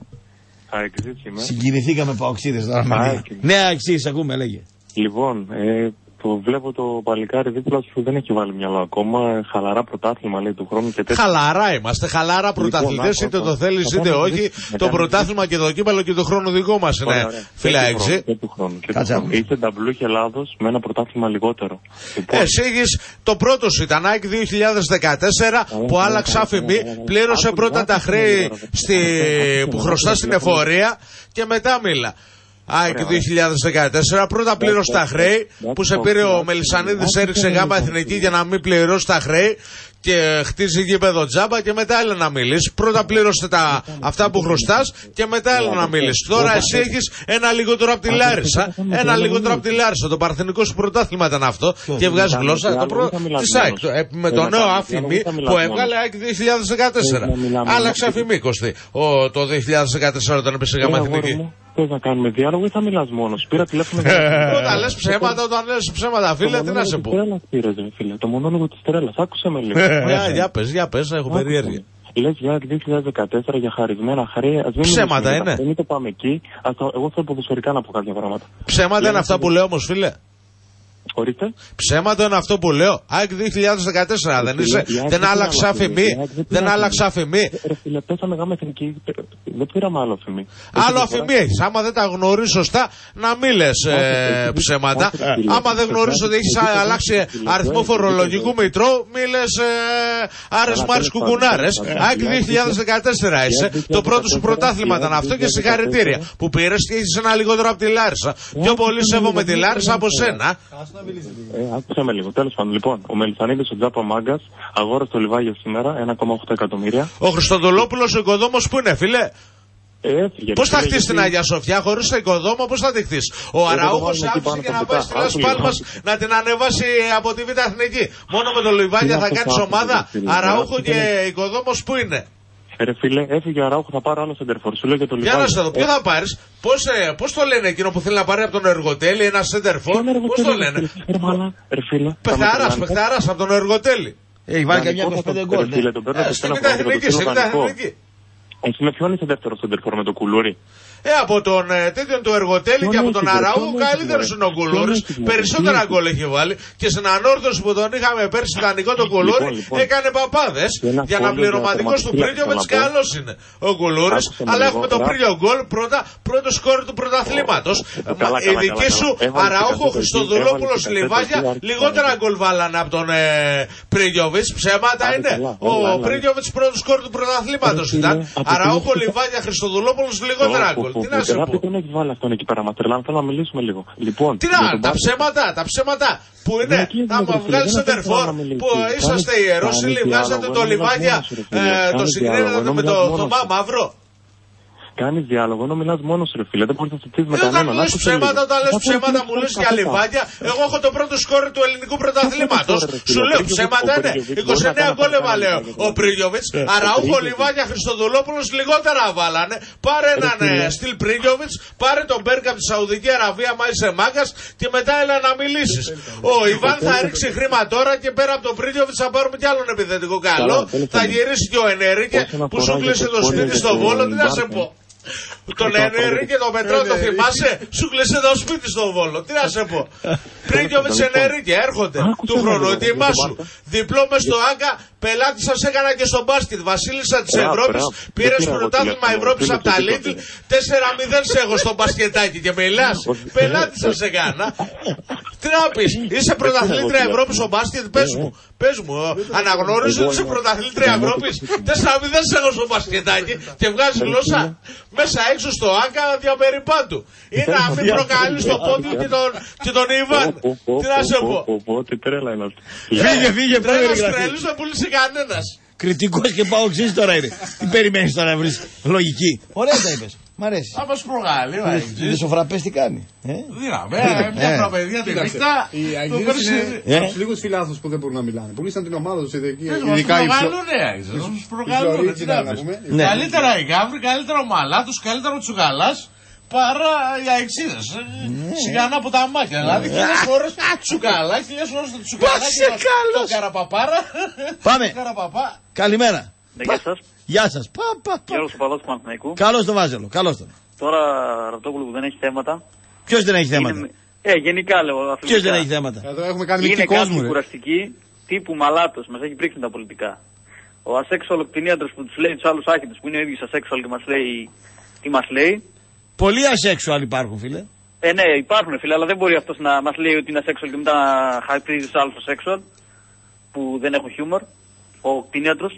Συγκινηθήκαμε παοξίδες τώρα. Ναι, εξής, ακούμε, λέγε. Λοιπόν, ε, το βλέπω το παλικάρι δίπλα σου δεν έχει βάλει μυαλό ακόμα. Χαλαρά πρωτάθλημα λέει του χρόνου και τέτοια. Χαλαρά είμαστε, χαλαρά πρωταθλητές, είτε το θέλεις είτε όχι. Το πρωτάθλημα και το κύπελλο και το χρόνο δικό μας είναι. Φίλα έξι. Είσαι νταμπλούχη Ελλάδος με ένα πρωτάθλημα λιγότερο. Εσύ έχεις το πρώτο σου ήταν ΑΕΚ δύο χιλιάδες δεκατέσσερα που άλλαξε αφημί, πλήρωσε πρώτα τα χρέη που χρωστά στην εφορία και μετά μίλα. ΑΕΚ δύο χιλιάδες δεκατέσσερα, πρώτα πλήρωσε τα χρέη που σε πήρε ο Μελισσανίδης, έριξε γάμα εθνική για να μην πληρώσει τα χρέη και χτίζει γήπεδο τζάμπα και μετά έλα να μιλήσει. Πρώτα πλήρωσε τα, αυτά που χρωστάς και μετά έλα να μιλήσει. Τώρα εσύ έχεις ένα λιγότερο από τη Λάρισα. Ένα λιγότερο από τη Λάρισα. Το παρθενικό σου πρωτάθλημα ήταν αυτό και βγάζει γλώσσα. Το προ... της ΑΕΚ. Με το νέο αφημί που έβγαλε ΑΕΚ δύο χιλιάδες δεκατέσσερα. Άλλαξε αφημί κοστί. Το δύο χιλιάδες δεκατέσσερα όταν έπεσε γάμα εθνική. Θες να κάνουμε διάλογο ή θα μιλάς μόνος? Πήρα τηλέφωνο. Όταν λες ψέματα, όταν λες ψέματα, φίλε, τι να σε πω. Το μονόλογο της τρέλας πήρες, φίλε. Το μονόλογο της τρέλας. Άκουσε με λίγο. Για πες, για πες, έχω περιέργεια. Λες για δύο χιλιάδες δεκατέσσερα για χαρισμένα χρέη. Ψέματα είναι. Δεν το πάμε εκεί. Εγώ θέλω ποδοσφαιρικά να πω κάποια πράγματα. Ψέματα είναι αυτά που λέω όμως, φίλε. Ορίστε. Ψέματα είναι αυτό που λέω. ΑΕΚ δύο χιλιάδες δεκατέσσερα δεν είσαι. Δεν άλλαξε αφημί. Δεν άλλαξε αφημί. Ρε φίλε, πέσαμε γάμα εθνική. Δεν πήραμε άλλο αφημί. Άλλο αφημί έχει. Άμα δεν τα γνωρίζει σωστά, να μην λες ψέματα. Άμα δεν γνωρίζει ότι έχει αλλάξει αριθμό φορολογικού μητρώου, μη λες άρες μάρες κουκουνάρες. ΑΕΚ δύο χιλιάδες δεκατέσσερα είσαι. Το πρώτο σου πρωτάθλημα ήταν αυτό και συγχαρητήρια που πήρε και είσαι ένα λιγότερο από τη Λάρισα. Πιο πολύ σέβομαι τη Λάρισα από σένα. Ε, άκουσα με λίγο. Τέλος πάντων, λοιπόν, ο Μελισανίδης, ο Τζάπα Μάγκας, αγόρασε το Λιβάγιο σήμερα, ένα κόμμα οκτώ εκατομμύρια. Ο Χριστοδουλόπουλος, ο οικοδόμος, που είναι, φίλε. Ε, πώς θα χτίσει την Αγία Σοφιά χωρίς το οικοδόμο, πώς θα τη χτίσει. Ο Αραούχος άφησε και να πάει στη Λας Πάλμας να την ανεβάσει από τη Β' Εθνική. Μόνο με το Λιβάγια θα κάνει ομάδα. Αραούχο και οικοδόμος που είναι. Ρε φίλε, έφυγε ο Αράουχο, θα πάρω άλλο σεντερφόρ. Σου λέω για το Λιβάγιο. Για να σε δω, ποιο θα πάρει, πώς, ε, πώς το λένε εκείνο που θέλει να πάρει από τον Εργοτέλη, ένα σεντερφόρ, πώς το λένε. Πεχταράς, πεχταράς από τον Εργοτέλη. Έχει βάλει και μια είκοσι πέντε γκολ. Στην Μεταεθνική, στην Μεταεθνική. Εσύ με ποιον είσαι δεύτερο σεντερφόρ, με το Κουλούρι? Ε, από τον ε, τέτοιον του Εργοτέλη και από τον Αραούχο καλύτερο είναι ο Κουλούρης. Περισσότερα γκολ έχει βάλει. Και στην ανόρθωση που τον είχαμε πέρσι ιδανικό τον Κουλούρη έκανε παπάδες. Για να πληρωματικό του Πρίλιοβιτς καλός είναι ο Κουλούρης. Αλλά έχουμε τον Πρίλιο γκολ πρώτα, πρώτο σκόρ του πρωταθλήματος. Η δική σου Αραούχο, Χριστοδουλόπουλος, Λιβάγια λιγότερα γκολ βάλανε από τον Πρίλιοβιτς. Ψέματα είναι. Ο Πρίλιοβιτς πρώτο σκόρ του πρωταθλήματος ήταν. Αραούχο, Λιβάγια, Χριστοδουλόπουλος λιγότερα γκολ. Τι να σου πω. Δεν έχει βάλει αυτόν εκεί πέρα, Ματρελάν. Θέλω να μιλήσουμε λίγο. Λοιπόν, τι να, τα ψέματα, τα ψέματα που είναι. Θα μου βγάλει σεντερφόρ που είσαστε ιερόσιλοι, βγάζατε το Λιβάγια, το συγκρίνατε με το Θωμά Μαύρο. Κάνεις διάλογο, ενώ μιλάς μόνος ρε φίλε, δεν μπορείς να συζητήσεις με κανέναν. Όταν λες ψέματα, όταν λες ψέματα μου λες για Λιβάγια, εγώ έχω το πρώτο σκόρ του ελληνικού πρωταθλήματος. Σου λέω ψέματα είναι, είκοσι εννέα γκολ έβαλε ο Πρίλιοβιτς, Αραούχο, Λιβάγια, Χριστοδουλόπουλος λιγότερα βάλανε. Πάρε έναν Στυλ Πρίλιοβιτς, πάρε τον Μπέρκα από τη Σαουδική Αραβία, μα είσαι μάγκας και μετά έλα να μιλήσεις. Ο Ιβάν θα ρίξει χρήμα τώρα και πέρα από τον Πρίλιοβιτς θα πάρουμε κι άλλον επιθετικό καλό. Θα γυρίσει και ο Ενερίκε που σου κλείσει το σπίτι στο Βόλο, τι να σε πω. Τον Ενέρη και τον Πετρό το θυμάσαι, σου κλείσε το σπίτι στο Βόλο. Τι να σε πω. Πρίλιοβιτς Ενέρη και έρχονται του χρόνου, ετοιμάσου. Διπλό μες στο Άγκα, πελάτη σας έκανα και στο μπάσκετ. Βασίλισσα της Ευρώπης, πήρες πρωτάθλημα Ευρώπης από τα Λίτλ. τέσσερα μηδέν σε έχω στο μπασκετάκι και μιλάς. Πελάτη σας έκανα. Τι να πεις, είσαι πρωταθλήτρια Ευρώπης στο μπάσκετ, πες μου. Πες μου, αναγνωρίζω ότι είσαι πρωταθλήτρια Ευρώπης. τέσσερα μηδέν σε έχω στο μπασκετάκι και βγάζει γλώσσα μέσα έξω στο Άκα διαπεριπάτου. Ή να μην προκαλείς το πόδι και τον, και τον Ιβάν. Τι να σε πω. Τι τρέλα είναι αυτή. Φύγε, φύγε, τρέλος τρέλος δεν πουλήσει κανένας. Κριτικός και παοξής τώρα είναι. Τι περιμένεις τώρα να βρεις λογική. Ωραία τα είπες. Μ' αρέσει. Θα μας προγάλει ο Αγγλής. Ο Σοφραπές τι κάνει. Δύναμε, μια προπαιδεία την νύχτα. Οι Αγγλίδες είναι από τους λίγους φιλάθλους που δεν μπορούν να μιλάνε. Πουλήσαν την ομάδα τους ειδικά οι τους προγαλούν. Καλύτερα η Γάβρη, καλύτερα ο Μαλάτος, καλύτερα ο Τσουκαλάς. Παρά οι αεξίδες. Σιγανά από τα μάτια. Δηλαδή χίλιες φορές Τσουκαλά, χίλιες φορές το Τσουκαλά και το Καραπαπάρα. Πάμε. Καλημέρα. Γεια σας. Γεια σας. Γιώργος Παπαδός του Παναθηναϊκού. Καλώς το Βάζελο. Καλώς το. Τώρα Ραπτόπουλου που δεν έχει θέματα. Ποιος δεν έχει θέματα. Είναι... Ε, γενικά λέω. Ποιος δεν έχει θέματα. Εδώ έχουμε κάνει είναι κόσμο, κάτι κουραστική τύπου Μαλάτος. Μας έχει πρίξει τα πολιτικά. Ο ασέξουαλ κτηνίατρος που τους λέει τους άλλους άχητους που είναι ο ίδιος ασέξουαλ και μας λέει τι μας λέει. Πολλοί ασέξουαλ υπάρχουν, φίλε. Ε, ναι, υπάρχουν, φίλε, αλλά δεν μπορεί αυτός να μας λέει ότι είναι ασέξουαλ και μετά να χαρακτηρίζει τους άλλους ασέξουαλ που δεν έχουν χιούμορ. Ο κτηνίατρος.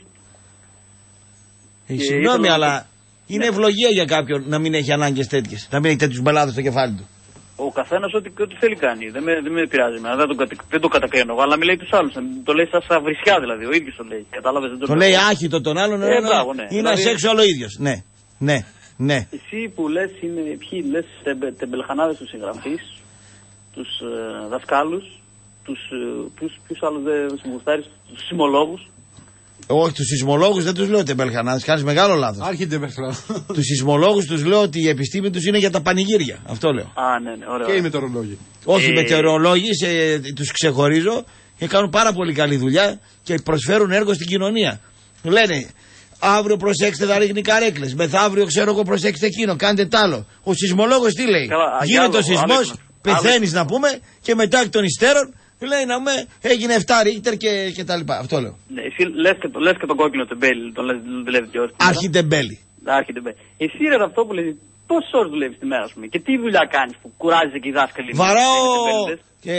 Ε, συγγνώμη, αλλά είναι ευλογία για κάποιον να μην έχει ανάγκες τέτοιες. Να μην έχει τέτοιους μπελάδες στο κεφάλι του. Ο καθένας ό,τι, ό,τι θέλει κάνει. Δεν με, δεν με πειράζει. Δεν, τον, δεν το κατακρίνω εγώ, αλλά μιλάει τους άλλους. Το λέει σαν βρισιά δηλαδή. Ο ίδιος το λέει. Κατάλαβες, δεν το, το λέει άχιτο τον άλλον. Ε, ναι, μπράβο, ναι. Είναι δηλαδή... ασέξουαλ ο ίδιος. Ναι, ναι, ναι. Εσύ που λες, είναι, ποιοι λες τεμπε, τεμπελχανάδες τους συγγραφείς, τους ε, δασκάλους, τους, ε, ποιους, ποιους άλλους δεν συμπουστάρεις, τους σεισμολόγους. Όχι, τους σεισμολόγους δεν τους λέω τεμπελχανάδες, κάνεις μεγάλο λάθος. Άρχιτε τεμπελχανάδες. Τους σεισμολόγους τους λέω ότι η επιστήμη τους είναι για τα πανηγύρια. Αυτό λέω. Α, ναι, ναι, ωραία. Και οι μετεωρολόγοι. Όχι, οι ε... μετεωρολόγοι σε, τους ξεχωρίζω και κάνουν πάρα πολύ καλή δουλειά και προσφέρουν έργο στην κοινωνία. Λένε, αύριο προσέξτε θα ρίχνει καρέκλες. Μεθαύριο ξέρω εγώ προσέξτε εκείνο, κάντε τ' άλλο. Ο σεισμολόγος τι λέει. Καλά, γίνεται ο σεισμός, Πεθαίνει να πούμε και μετά εκ των υστέρων λέει να πούμε έγινε επτά ρίχτερ και, και τα λοιπά. Αυτό λέω. Ναι, εσύ λες και, λες και τον κόκκινο τεμπέλη, τον δουλεύει και ώρες. Αρχιτεμπέλη. Αρχιτεμπέλη. Εσύ ρε Ραπτόπουλε, πόσες ώρες δουλεύεις τη μέρα, ας πούμε, και τι δουλειά κάνεις που κουράζεσαι και οι δάσκαλοι. Βαράω και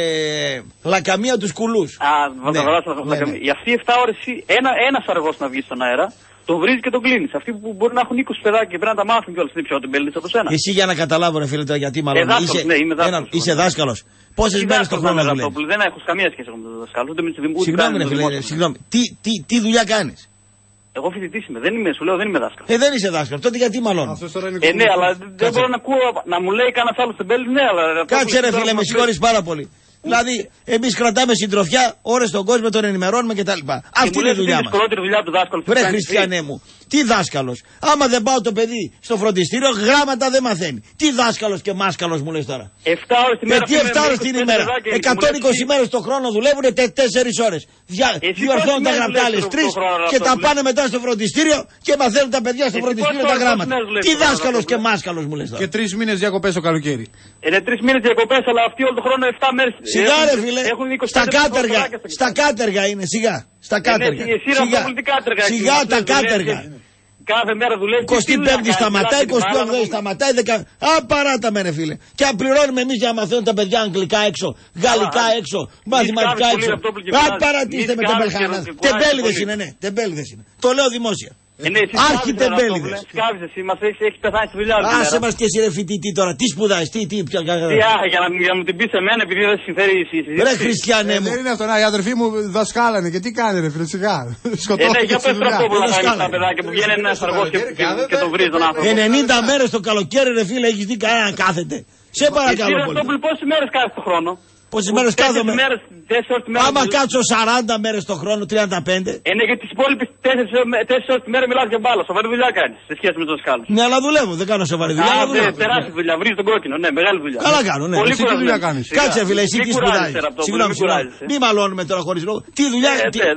λακαμία τους κουλούς. Α, ναι, βαράω λακαμία. Για αυτοί επτά ώρες ένα, ένας αργός να βγει στον αέρα, τον βρίζει και τον κλείνει. Αυτοί που μπορεί να έχουν είκοσι παιδάκια και πρέπει να τα μάθουν κιόλας. Είναι πιο τεμπέλης από σένα. Εσύ για να καταλάβω, ρε φίλε, γιατί μάλλον. Ε, δάσκαλος, είσαι, ναι, είμαι δάσκαλος. Ένα, είσαι δάσκαλος. Πόσες μέρες το χρόνο δουλεύεις? Δεν έχω καμία σχέση με τον δάσκαλο. Συγγνώμη, ρε φίλε, συγγνώμη. Τι, τι, τι δουλειά κάνεις? Εγώ φοιτητής είμαι, δεν είμαι, σου λέω, δεν είμαι δάσκαλος. Ε, δεν είσαι δάσκαλος, τότε γιατί μάλλον? Ε, ναι, αλλά δεν μπορώ να ακούω, να μου λέει κανένας άλλος τεμπέλης, ναι, αλλά. Κάτσε ρε φίλε, με συγχωρείς πάρα πολύ. Δηλαδή, εμείς κρατάμε συντροφιά, ώρες στον κόσμο, τον ενημερώνουμε κτλ. Αυτή είναι η δουλειά μας. δουλειά του δάσκαλου. Βρε χριστιανέ μου, τι δάσκαλος? Άμα δεν πάω το παιδί στο φροντιστήριο, γράμματα δεν μαθαίνει. Τι δάσκαλος και μάσκαλος μου λες τώρα? επτά ώρες την ημέρα. Τι επτά ώρες την ημέρα? εκατόν είκοσι μέρες το χρόνο δουλεύουν τέσσερις ώρες. Διορθώνουν τα γραπτά άλλες τρεις και τα πάνε μετά στο φροντιστήριο και μαθαίνουν τα παιδιά στο φροντιστήριο τα γράμματα. Τι δάσκαλος και μάσκαλος μου λες τώρα? Και τρεις μήνες διακοπές το καλοκαίρι. Είναι τρεις μήνες διακοπές, αλλά αυτοί όλο τον χρόνο επτά μέρες. Σιγά ρε φίλε, στα κάτεργα, στα κάτεργα είναι, σιγά, στα κάτεργα. Σιγά, σιγά τα κάτεργα. Κάθε μέρα δουλεύει. εικοστή πέμπτη σταματάει, εικοστή όγδοη σταματάει, δεκα... Α, παράταμε ρε φίλε. Και αν πληρώνουμε εμείς για να μαθαίνουν τα παιδιά αγγλικά έξω, γαλλικά έξω, μαθηματικά έξω. Α, παρατήστε με τεμπελχάνα. Τεμπέληδες είναι, ναι, τεμπέληδες είναι. Το λέω δημόσια. Άρχι τεμπέληδες. Σκάβεις εσύ, μας έχεις πεθάνει στη δουλειά. Άσε μας και εσύ ρε φοιτητή τώρα, τι σπουδάζεις, τι, τι, πια. Τι, για να μου την πεις εμένα επειδή δεν συμφέρει η συζήτηση. Ρε χριστιανέ μου. Δεν είναι αυτό, η αδερφή μου δασκάλανε και τι κάνει ρε φίλε, σιγά. Σκοτώθηκε. Ναι, για πες τρόπο που να κάνεις τα παιδάκια που βγαίνει ένας αργός και τον βρίζει τον άνθρωπο. ενενήντα μέρες το καλοκαίρι ρε φίλε, έχεις δει κανένα κάθεται. Σε παρακαλώ πολύ. Πόσες μέρες κάθεσαι το χρόνο? Πόσες μέρες κάθομαι? Άμα κάτσω σαράντα μέρες το χρόνο, τριάντα πέντε. Ε, ναι, γιατί τις υπόλοιπες τέσσερις ώρες τη μέρα μιλάς για μπάλα. Σοβαρή δουλειά κάνεις σε σχέση με τους δασκάλους. Ναι, αλλά δουλεύω, δεν κάνω σοβαρή δουλειά. Α, ναι, τεράστια δουλειά, βρίζει τον κόκκινο, ναι, μεγάλη δουλειά. Καλά κάνω, ναι. Πολύ τι δουλειά κάνεις? Κάτσε, φίλε, εσύ τι σπουδάζεις? Συγγνώμη, συγγνώμη. Μη μαλώνουμε τώρα χωρίς λόγο. Τι δουλειά.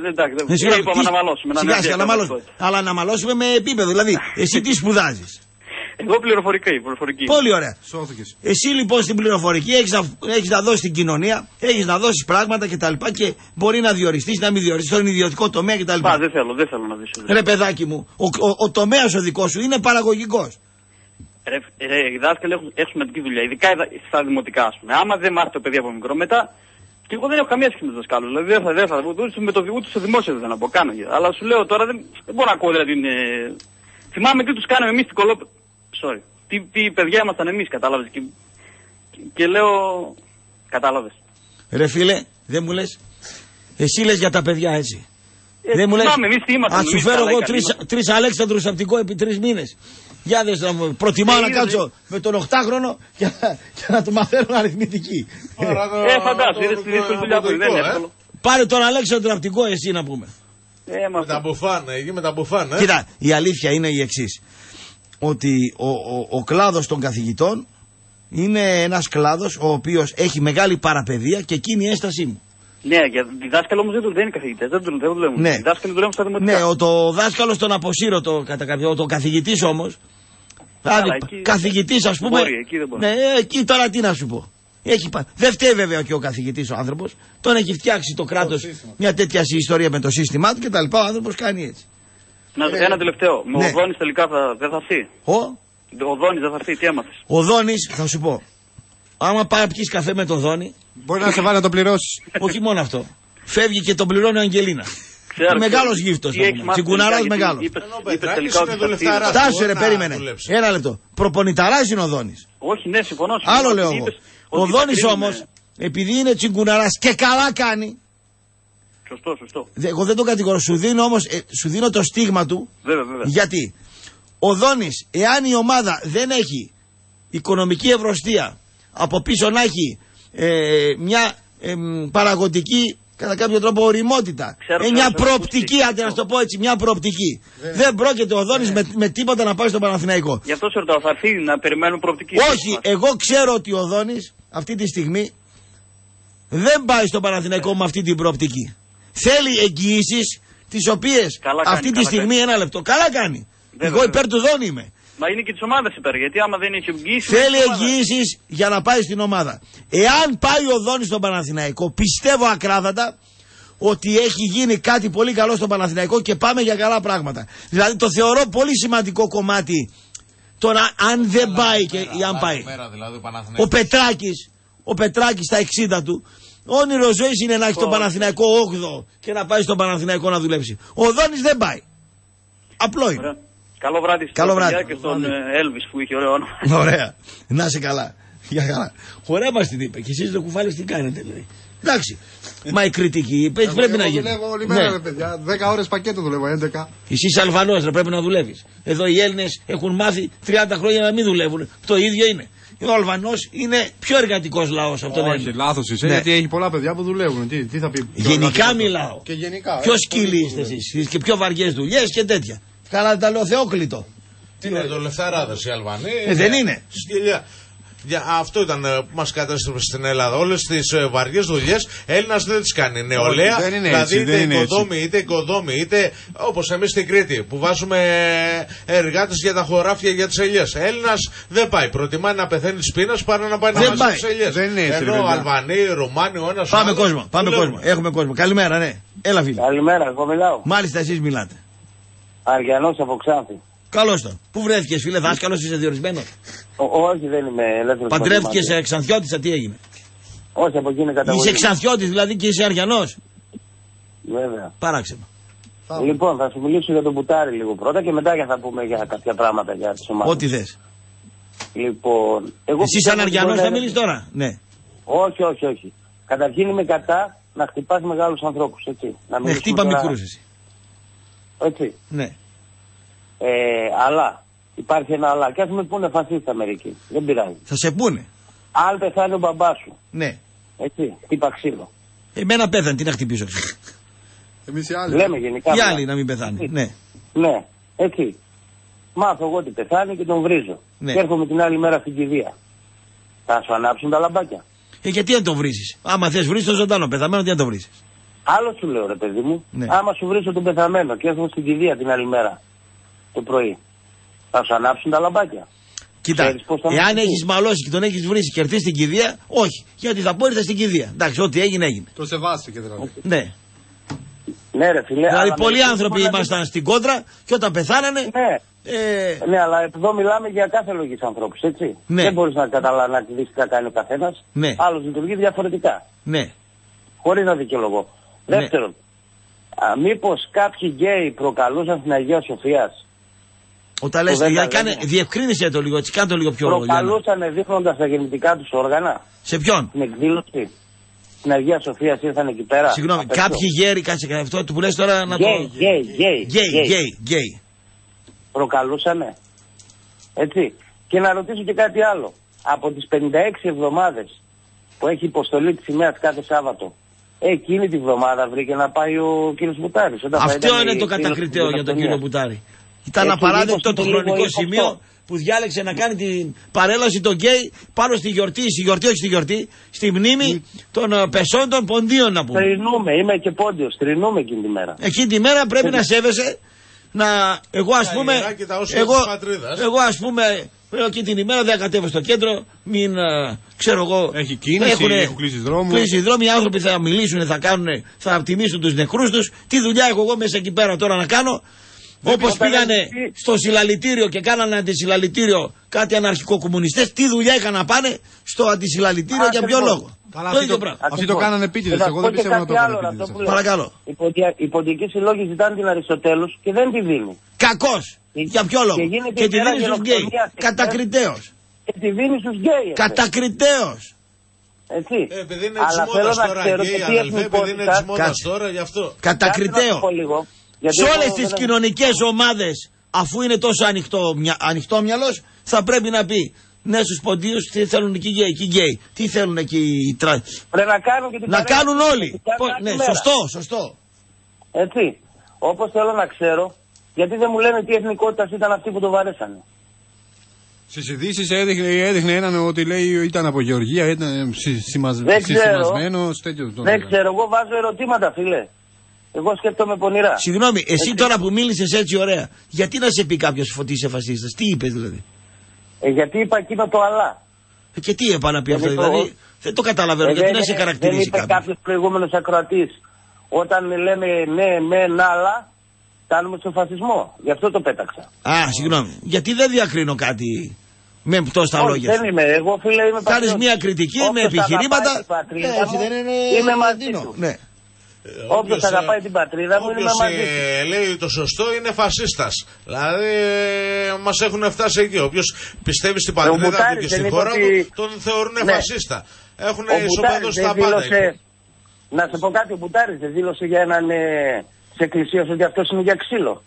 Είπαμε να μαλώσουμε. Αλλά να μαλώσουμε με επίπεδο. Δηλαδή, εσύ τι σπουδάζεις? Εγώ πληροφορική, πληροφορική. Πολύ ωραία. Σώθηκες. Εσύ λοιπόν στην πληροφορική έχεις να, έχεις να δώσεις την κοινωνία, έχεις να δώσεις πράγματα κτλ. Και, και μπορεί να διοριστείς, να μην διοριστείς στον ιδιωτικό τομέα κτλ. Πα, δεν θέλω, δεν θέλω να δεις. Ρε παιδάκι μου, ο, ο, ο τομέας ο δικός σου είναι παραγωγικός. Ρε, ρε, οι δάσκαλοι έχουν, έχουν σημαντική δουλειά, ειδικά στα δημοτικά, ας πούμε. Άμα δεν μάθει το παιδί από μικρό μετά. Και εγώ δεν έχω καμία σχέση με τους δασκάλους. Δηλαδή δεν θα, δεν θα, ούτε, με το, ούτε στο δημόσιο δεν θα πω, κάνω. Αλλά σου λέω τώρα δεν, δεν μπορώ να ακούω δηλαδή. Ε, θυμάμαι τι τους κάναμε εμείς στην Κολόπεδα. Sorry. Τι, τι παιδιά ήμασταν εμείς, κατάλαβες. Και, και, και λέω, κατάλαβες. Ρε φίλε, δεν μου λες. Εσύ λες για τα παιδιά έτσι. Ε, δεν μου λες. Εμείς τι ήμασταν. Ας σου φέρω εγώ τρεις, τρεις Αλέξανδρους από την ΚΟ επί τρεις μήνες. Για δες, προτιμάω να κάτσω με τον οκτάχρονο για, για να του μαθαίνω αριθμητική. Ε, φαντάσου, είδες τη δύσκολη δουλειά που είναι εύκολο. Πάρε τον Αλέξανδρο από την ΚΟ εσύ να πούμε. Ε, με τα μπουφάνα, εκεί με τα μπουφάνα. Ε. Κοίτα, η αλήθεια είναι η εξής. Ότι ο, ο, ο κλάδος των καθηγητών είναι ένας κλάδος ο οποίος έχει μεγάλη παραπαιδεία και εκείνη η έστασή μου. Ναι, για δάσκαλο όμως δεν είναι καθηγητές, δεν δουλεύουν. Ναι. Οι δάσκαλοι δουλεύουν στα δημοτικά. Ναι, ο, το δάσκαλος τον αποσύρω το, κατά κάποιο, το καθηγητής όμως. Δηλαδή, καθηγητής ας πούμε. Μπορεί, εκεί δεν μπορεί. Ναι, εκεί τώρα τι να σου πω. Έχει, δεν φταίει βέβαια και ο καθηγητής ο άνθρωπος. Τον έχει φτιάξει το κράτος μια τέτοια ιστορία με το σύστημά του κτλ. Ο άνθρωπος κάνει έτσι. Να ε, ένα τελευταίο. Με ναι. ο Δόνης τελικά θα, δεν θα έρθει. Ο, ο Δόνης δεν θα έρθει, τι έμαθες? Ο Δόνης, θα σου πω. Άμα πάει να πιεις καφέ με τον Δόνη. Μπορεί να σε βάλει να το πληρώσεις. Όχι μόνο αυτό. Φεύγει και τον πληρώνει ο Αγγελίνα. Μεγάλος γύφτος. Τσιγκουναράς μεγάλος. Στάσου ρε, περίμενε. Ένα λεπτό. Προπονηταράς είναι ο Δόνης. Όχι, ναι, συμφωνώ. Άλλο λέω εγώ. Ο Δόνης όμως, επειδή είναι τσιγκουναράς και καλά κάνει. Σωστό, σωστό. Εγώ δεν τον κατηγορώ. Σου δίνω όμως, ε, σου δίνω το στίγμα του. Βέβαια, βέβαια. Γιατί ο Δόνης, εάν η ομάδα δεν έχει οικονομική ευρωστία, από πίσω να έχει ε, μια ε, παραγωγική κατά κάποιο τρόπο οριμότητα, ξέρω, ε, μια ξέρω, προοπτική, άντε να το πω έτσι, μια προοπτική. Βέβαια. Δεν πρόκειται ο Δόνης με, με τίποτα να πάει στο Παναθηναϊκό. Γι' αυτό σε ρωτάω, θα έρθει να περιμένουν προοπτική. Όχι, εγώ ξέρω ότι ο Δόνης αυτή τη στιγμή δεν πάει στο Παναθηναϊκό με αυτή την προοπτική. Θέλει εγγυήσεις τις οποίες καλά αυτή κάνει, τη στιγμή, κάνει. ένα λεπτό, καλά κάνει. Βέβαια, εγώ υπέρ του Δόνη είμαι. Μα είναι και τη ομάδα υπέρ, γιατί άμα δεν έχει εγγύηση. Θέλει εγγυήσεις για να πάει στην ομάδα. Εάν πάει ο Οδόνης στον Παναθηναϊκό, πιστεύω ακράδαντα ότι έχει γίνει κάτι πολύ καλό στον Παναθηναϊκό και πάμε για καλά πράγματα. Δηλαδή το θεωρώ πολύ σημαντικό κομμάτι. Τώρα αν δεν πάει και ή αν πάει. Ο Πετράκης, ο Πετράκης στα εξήντα του, όνειρο ζωής είναι να έχει τον Παναθηναϊκό όγδοο και να πάει στον Παναθηναϊκό να δουλέψει. Ο Οδόνης δεν πάει. Απλό είναι. Καλό βράδυ στον Καλό βράδυ. και στον Έλβης που είχε ωραίο όνομα. Ωραία. Να είσαι καλά. Για καλά. Ωραία μας την είπε. Και εσείς το κουφάλι τι κάνετε, λέει. Εντάξει. Μα η κριτική πρέπει, πρέπει να γίνει. Δουλεύω όλη μέρα, ναι. παιδιά. δέκα ώρες πακέτο δουλεύω, έντεκα. Εσύ είσαι Αλβανός, δεν πρέπει να δουλεύεις. Εδώ οι Έλληνες έχουν μάθει τριάντα χρόνια να μην δουλεύουν. Το ίδιο είναι. Ο Αλβανός είναι πιο εργατικός λαός από τον Έλληνα. Όχι, λάθος είσαι, ναι. γιατί έχει πολλά παιδιά που δουλεύουν. Τι, τι θα πει. Γενικά μιλάω. Και γενικά. Πιο σκύλοι είστε εσείς και πιο βαριές δουλειές και τέτοια. Καλά, τα λέω Θεόκλητο. Τι είναι το λεφταράδες οι Αλβανοί. Ε, δεν είναι. Σκυλιά. Για, αυτό ήταν που μας κατέστρεψε στην Ελλάδα. Όλες τις ε, βαριές δουλειές Έλληνας δεν τις κάνει. Νεολαία, δεν είναι δηλαδή έτσι, είτε δεν οικοδόμη, είτε οικοδόμη, είτε όπως εμείς στην Κρήτη που βάζουμε εργάτες για τα χωράφια για τις ελιές. Έλληνας δεν πάει. Προτιμάει να πεθαίνει της πείνας παρά να πάει να βάζει τις ελιές. Ενώ Αλβανοί, Ρουμάνοι, ο ένας. Πάμε κόσμο, πάμε κόσμο. Έχουμε κόσμο. Καλημέρα, ναι. Έλα φίλε. Καλημέρα, εγώ μιλάω. Μάλιστα, εσείς μιλάτε. Αργιανός από Ξάνθη. Καλώς το. Πού βρέθηκες, φίλε, δάσκαλος, είσαι διορισμένος? Όχι, δεν είμαι ελεύθερος. Παντρεύτηκες σε Ξανθιώτισσα, τι έγινε? Όχι, από εκείνη καταγωγή. Είσαι Ξανθιώτης, δηλαδή και είσαι Αργιανός. Βέβαια. Παράξενο. Λοιπόν, θα σου μιλήσω για τον Μπουτάρη λίγο πρώτα και μετά θα πούμε για κάποια πράγματα για τις ομάδες. Ό,τι θες. Λοιπόν, εγώ εσύ σαν Αργιανός θα μιλήσεις τώρα? Ναι. Όχι, όχι, όχι. Καταρχήν είμαι κατά να χτυπάς μεγάλους ανθρώπους, έτσι. Να ναι, χτύπα τώρα... μικρούς εσύ. Έτσι. Ναι. Ε, αλλά, υπάρχει ένα αλλά. Και ας με πούνε φασίστα μερικοί. Δεν πειράζει. Θα σε πούνε. Αν πεθάνει ο μπαμπάς σου. Ναι. Έτσι, χτύπα ξύλο. Εμένα πέθανε, τι να χτυπήσω ξύλο. Εμείς οι άλλοι. Λέμε γενικά. Οι άλλοι να μην πεθάνει. Ναι. Ναι, έτσι. Μάθω εγώ ότι πεθάνει και τον βρίζω. Ναι. Και έρχομαι την άλλη μέρα στην κηδεία. Θα σου ανάψουν τα λαμπάκια. Ε, γιατί να τον βρίσεις? Άμα θες βρεις τον ζωντανό πεθαμένο, τι να τον βρίσεις? Άλλο σου λέω, ρε παιδί μου. Ναι. Άμα σου βρίσω τον πεθαμένο και έρχομαι στην κηδεία την άλλη μέρα το πρωί, θα σου ανάψουν τα λαμπάκια. Κοίτα, εάν έχεις μαλώσει και τον έχεις βρίσει και έρθει στην κηδεία, όχι. Γιατί θα πω ήρθα στην κηδεία. Εντάξει, ό,τι έγινε, έγινε. Το σεβάστηκε δηλαδή. Ναι. Ναι, ρε φίλε. Δηλαδή, πολλοί άνθρωποι ήμασταν στην κόντρα και όταν πεθάνανε. Ναι. Ε... ναι, αλλά εδώ μιλάμε για κάθε λογής ανθρώπους, έτσι. Ναι. Δεν μπορείς να καταλάβεις να δεις τι θα κάνει ο καθένας. Ναι. Άλλος λειτουργεί διαφορετικά. Ναι. Χωρίς να δικαιολογώ. Ναι. Δεύτερον, α, μήπως κάποιοι γκέι προκαλούσαν την Αγία Σοφίας? Όταν λες, δηλαδή, κάνε, διευκρίνησε το λίγο, έτσι, κάνε το λίγο πιο λόγο. Προκαλούσαν δείχνοντας τα γεννητικά τους όργανα. Σε ποιον? Την εκδήλωση. Στην Αγία Σοφία ήρθαν εκεί πέρα. Συγγνώμη, κάποιοι γέροι, κάτσε αυτό που λες τώρα να γκέι, το... Γκέι, γκέι, γκέι, γκέι, γκέι. Προκαλούσανε. Έτσι. Και να ρωτήσω και κάτι άλλο. Από τις πενήντα έξι εβδομάδες που έχει υποστολή της ημέρας κάθε Σάββατο, εκείνη τη βδομάδα βρήκε να πάει ο κύριος Μπουτάρης. Αυτό είναι το κατακριτέο για τον κύριο Μπουτάρη. Ήταν απαράδεκτο το χρονικό σημείο που διάλεξε να κάνει την παρέλαση των γκέι πάνω στη γιορτή, στη γιορτή, όχι στη γιορτή, στη μνήμη των uh, πεσών των ποντίων, να πούμε. Τρινούμε, είμαι και πόντιος, τρινούμε εκείνη τη μέρα. Εκείνη τη μέρα πρέπει να σέβεσαι, να, εγώ ας πούμε, εγώ, εγώ ας πούμε, εκείνη την ημέρα δεν κατέβω στο κέντρο, μην, uh, ξέρω εγώ, έχει κίνηση, έχουνε, έχουν κλείσει δρόμους. Κλείσει δρόμοι, οι άνθρωποι θα μιλήσουν, θα κάνουν, θα τιμήσουν τους νεκρούς τους. Τι δουλειά έχω εγώ μέσα εκεί πέρα τώρα να κάνω? Όπως πήγανε στο συλλαλητήριο και κάνανε αντισυλλαλητήριο κάτι αναρχικοκομμουνιστές, τι δουλειά είχαν να πάνε στο αντισυλλαλητήριο για ποιο λόγο? Καλά, αυτοί το, αυτοί το κάνανε επίτηδες, εγώ δεν πιστεύω να το κάνανε επίτηδες. Παρακαλώ. Οι ποντικοί συλλόγοι ζητάνε την Αριστοτέλους και δεν τη δίνει. Κακός. Για ποιο λόγο? Και, και τη δίνει στους γκέι. Κατακριτέως. Και τη δίνει στους γκέι. Κατακριτέως. Έτσι. Ε, επειδή είναι της μόδας τώρα, γκέι αδελφέ, επειδή είναι της μόδας τώρα, γι' αυτό. Κατακριτέω. Σε όλες τις κοινωνικές ομάδες, αφού είναι τόσο ανοιχτό, ανοιχτό μυαλός, θα πρέπει να πει ναι στους ποντίους τι θέλουν εκεί οι γκέι, τι θέλουν εκεί οι τρα... Πρέπει να κάνουν και την να κάνουν όλοι. Ναι, σωστό, σωστό. Έτσι. Όπως θέλω να ξέρω, γιατί δεν μου λένε τι εθνικότητας ήταν αυτοί που το βαρέσανε. Στις ειδήσεις έδειχνε, έδειχνε έναν ότι λέει ήταν από Γεωργία, ήταν συσημασμένος. Δεν ξέρω, εγώ βάζω ερωτήματα, φίλε. Εγώ σκέφτομαι πονηρά. Συγγνώμη, εσύ έτσι. Τώρα που μίλησες έτσι ωραία, γιατί να σε πει κάποιος ότι είσαι φασίστας, τι είπες δηλαδή? Ε, γιατί είπα εκείνο το αλλά. Ε, και τι είπα να πει αυτό, δηλαδή? Το... Δεν το καταλαβαίνω, ε, γιατί δεν, να σε χαρακτηρίσει κάποιος. Δεν είπε κάποιος προηγούμενος ακροατής. Όταν λέμε ναι, μεν, αλλά, κάνουμε στον φασισμό. Γι' αυτό το πέταξα. Α, συγγνώμη. Γιατί δεν διακρίνω κάτι με πτώση στα λόγια. Δεν είμαι. Εγώ, φίλε, είμαι πατριώτης. Κάνεις μια κριτική με επιχειρήματα. Πατρίδα μου, δεν είναι... Είμαι μαζί του. Ναι. Όποιος αγαπάει την πατρίδα μου, είμαι μαζί του. Λέει το σωστό είναι φασίστας. Δηλαδή μας έχουν φτάσει εκεί. Όποιος πιστεύει στην πατρίδα του και στη χώρα του, τον θεωρούν φασίστα. Έχουν ισοπεδώσει τα πάντα. Να σε πω κάτι, ο Μπουτάρης δεν δήλωσε για έναν ε, της εκκλησίας ότι αυτός είναι για ξύλο.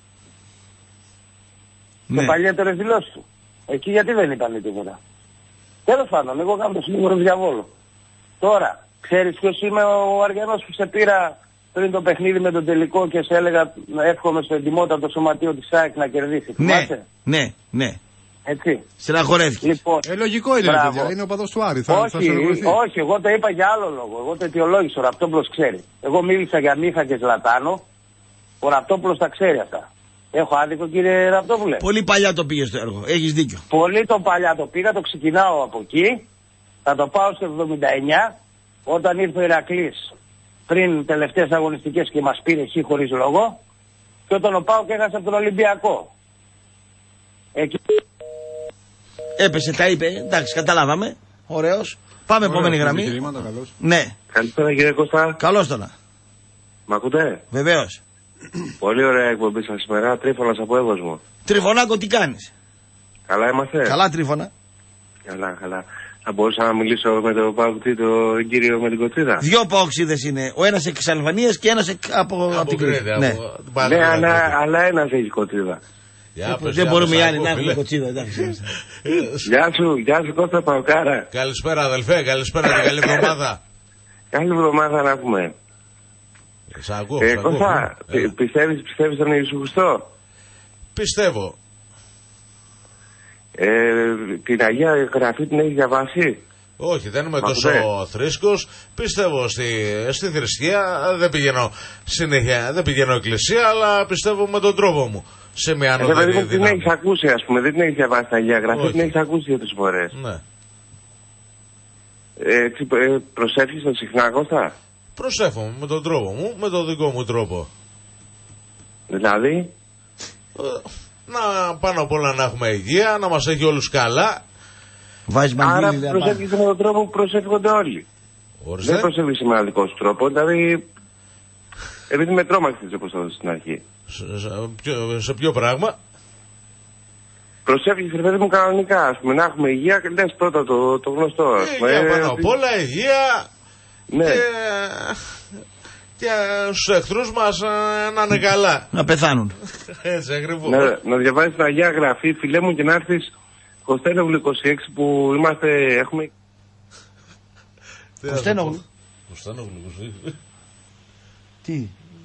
Ναι. Σε παλιότερες δηλώσεις του. Εκεί γιατί δεν είπαν τίποτα. Τέλος πάντων, εγώ κάνω το συνήγορο διαβόλου. Τώρα, ξέρεις ποιος είμαι ο Αργιανός που σε πήρα πριν το παιχνίδι με τον τελικό και σε έλεγα εύχομαι στο εντιμότατο σωματείο της ΑΕΚ να κερδίσει. Ναι, θυμάσαι? ναι, ναι. Έτσι. Στεναχωρέθηκε. Λοιπόν, ε, λογικό είναι, παιδιά. Είναι ο παδός του Άρη. Θα, όχι, θα όχι, εγώ το είπα για άλλο λόγο. Εγώ το αιτιολόγησα. Ο Ραπτόπουλος ξέρει. Εγώ μίλησα για Μίχα και Ζλατάνο. Ο Ραπτόπουλος τα ξέρει αυτά. Έχω άδικο, κύριε Ραπτόπουλε? Πολύ παλιά το πήγε στο έργο. Έχεις δίκιο. Πολύ το παλιά το πήγα. Το ξεκινάω από εκεί. Θα το πάω στο εβδομήντα εννιά. Όταν ήρθε ο Ηρακλής πριν τελευταίες αγωνιστικές και μας πήρε χ χωρίς λόγο. Και όταν ο Πάοκ έχασε από τον Ολυμπιακό. Εκεί. Έπεσε, τα είπε, εντάξει, καταλάβαμε. Ωραίος. Πάμε επόμενη γραμμή. Ναι. Καλησπέρα κύριε Κώστα. Καλώς τώρα. Μ' ακούτε? Βεβαίως. Πολύ ωραία εκπομπή σας σήμερα. Τρίφωνας από Εύωσμο. Τριφωνάκο, τι κάνεις? Καλά είμαστε? Καλά, Τρίφωνα. Καλά, καλά. Θα μπορούσα να μιλήσω με τον Παοκτή, τον κύριο με την Κοτσίδα? Δύο Παοξίδες είναι. Ο ένας εξ Αλβανίας και ένας εκ, από, από, από την Κρήτη. Ναι, ναι αλλά, αλλά ένας έχει Κοτσίδα. Για, δεν για μπορούμε οι άλλοι να έχουμε Κοτσίδα, εντάξει. Γεια σου, γεια σου Κώστα Παοκάρα. Καλησπέρα αδελφέ, καλησπέρα και καλή εβδομάδα. Καλή εβδομάδα να έχουμε. Σ' ακούω, ε, Κώστα, πι, πιστεύεις, πιστεύεις στον Ιησού Χριστό? Πιστεύω. Ε, την Αγία Γραφή την έχει διαβάσει? Όχι, δεν είμαι τόσο θρήσκος. Πιστεύω στη, στη θρησκεία. Δεν πηγαίνω συνέχεια, δεν πηγαίνω εκκλησία, αλλά πιστεύω με τον τρόπο μου. Σε μια ανώτερη δύναμη. Δεν την έχεις ακούσει, ας πούμε, δεν την έχεις διαβάσει την Αγία Γραφή, την έχεις ακούσει δύο τις φορές. Ναι. Ε, ε, προσεύχεις τον συχνά, Κώστα? Προσεύχομαι με τον τρόπο μου, με τον δικό μου τρόπο. Δηλαδή? Να πάνω απ' όλα να έχουμε υγεία, να μας έχει όλους καλά. Βάζεις άρα προσεύχεις με τον τρόπο που προσεύχονται όλοι. Ορίστε. Δεν προσεύχεις με ένα δικό σου τρόπο, δηλαδή επειδή με τρόμαξες όπως το έδωσες στην αρχή. Σε, σε, ποιο, σε ποιο πράγμα? Προσεύχεις ρε παιδί μου κανονικά, ας πούμε, να έχουμε υγεία και λες πρώτα το, το γνωστό. Υγεία πάνω απ' όλα, υγεία. Ναι. Και, και στους εχθρούς μας να είναι καλά. Να πεθάνουν. Έτσι ακριβώς. Να, να διαβάζεις την Αγία Γραφή, φιλέ μου, και να έρθεις Κωνσταντίνογλου είκοσι έξι που είμαστε, έχουμε... Κωνσταντίνογλου. Κωνσταντίνογλου είκοσι έξι. Τι?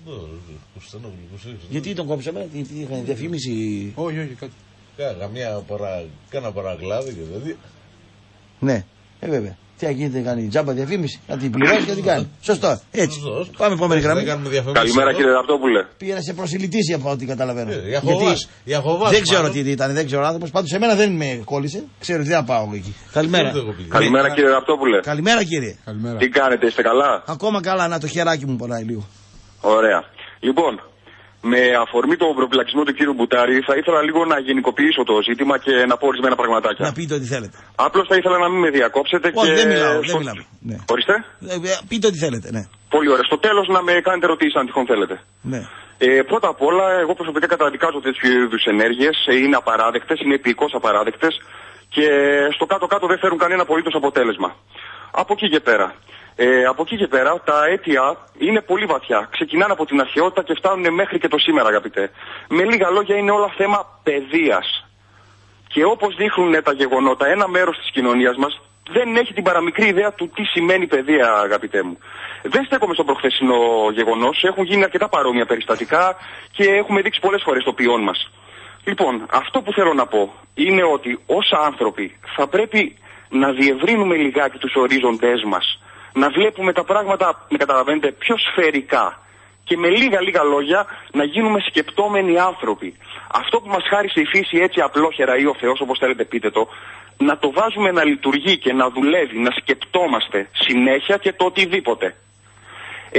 Γιατί τον κόψαμε, τι είχαν διαφήμιση? Όχι, όχι, κάτι. Κάνα παρα, κάνα παρακλάδι και δηλαδή. Ναι, ε βέβαια. Τι γίνεται, κάνει τζάμπα διαφήμιση, να την πληρώσει και να την κάνει. Σωστό, έτσι. Σωστός. Πάμε επόμενη γραμμή. Καλημέρα κύριε Ραπτόπουλε. Πήγα σε προσιλητήσει από ό,τι καταλαβαίνω. Ε, για χοβάς, για χοβάς, δεν ξέρω τι ήταν, δεν ξέρω άνθρωπος. Πάντως εμένα δεν με κόλλησε. Ξέρω ότι δεν θα πάω εκεί. Καλημέρα. Καλημέρα κύριε Ραπτόπουλε. Καλημέρα κύριε. Καλημέρα. Τι κάνετε, είστε καλά? Ακόμα καλά, να το χεράκι μου πονάει λίγο. Ωραία. Λοιπόν, με αφορμή τον προφυλακισμό του κύριου Μπουτάρη, θα ήθελα λίγο να γενικοποιήσω το ζήτημα και να πω ορισμένα πραγματάκια. Να πείτε ό,τι θέλετε. Απλώς θα ήθελα να μην με διακόψετε. Όχι, και... δεν μιλάω, δεν μιλάμε. Ναι. Ορίστε. Ε, πείτε ό,τι θέλετε, ναι. Πολύ ωραία. Στο τέλος να με κάνετε ερωτήσεις αν τυχόν θέλετε. Ναι. Ε, πρώτα απ' όλα, εγώ προσωπικά καταδικάζω τέτοιου είδους ενέργειες. Είναι απαράδεκτες, είναι επικώς απαράδεκτες και στο κάτω-κάτω δεν φέρουν κανένα απολύτως αποτέλεσμα. Από εκεί και πέρα. Ε, από εκεί και πέρα τα αίτια είναι πολύ βαθιά. Ξεκινάνε από την αρχαιότητα και φτάνουν μέχρι και το σήμερα, αγαπητέ. Με λίγα λόγια, είναι όλα θέμα παιδείας. Και όπως δείχνουν τα γεγονότα, ένα μέρος της κοινωνίας μας δεν έχει την παραμικρή ιδέα του τι σημαίνει παιδεία, αγαπητέ μου. Δεν στέκομαι στο προχθεσινό γεγονός. Έχουν γίνει αρκετά παρόμοια περιστατικά και έχουμε δείξει πολλές φορές το ποιόν μας. Λοιπόν, αυτό που θέλω να πω είναι ότι ως άνθρωποι θα πρέπει να διευρύνουμε λιγάκι τους ορίζοντές μας. Να βλέπουμε τα πράγματα, με καταλαβαίνετε, πιο σφαιρικά και με λίγα λίγα λόγια να γίνουμε σκεπτόμενοι άνθρωποι. Αυτό που μας χάρισε η φύση έτσι απλόχερα ή ο Θεός, όπως θέλετε πείτε το, να το βάζουμε να λειτουργεί και να δουλεύει, να σκεπτόμαστε συνέχεια και το οτιδήποτε. Ε,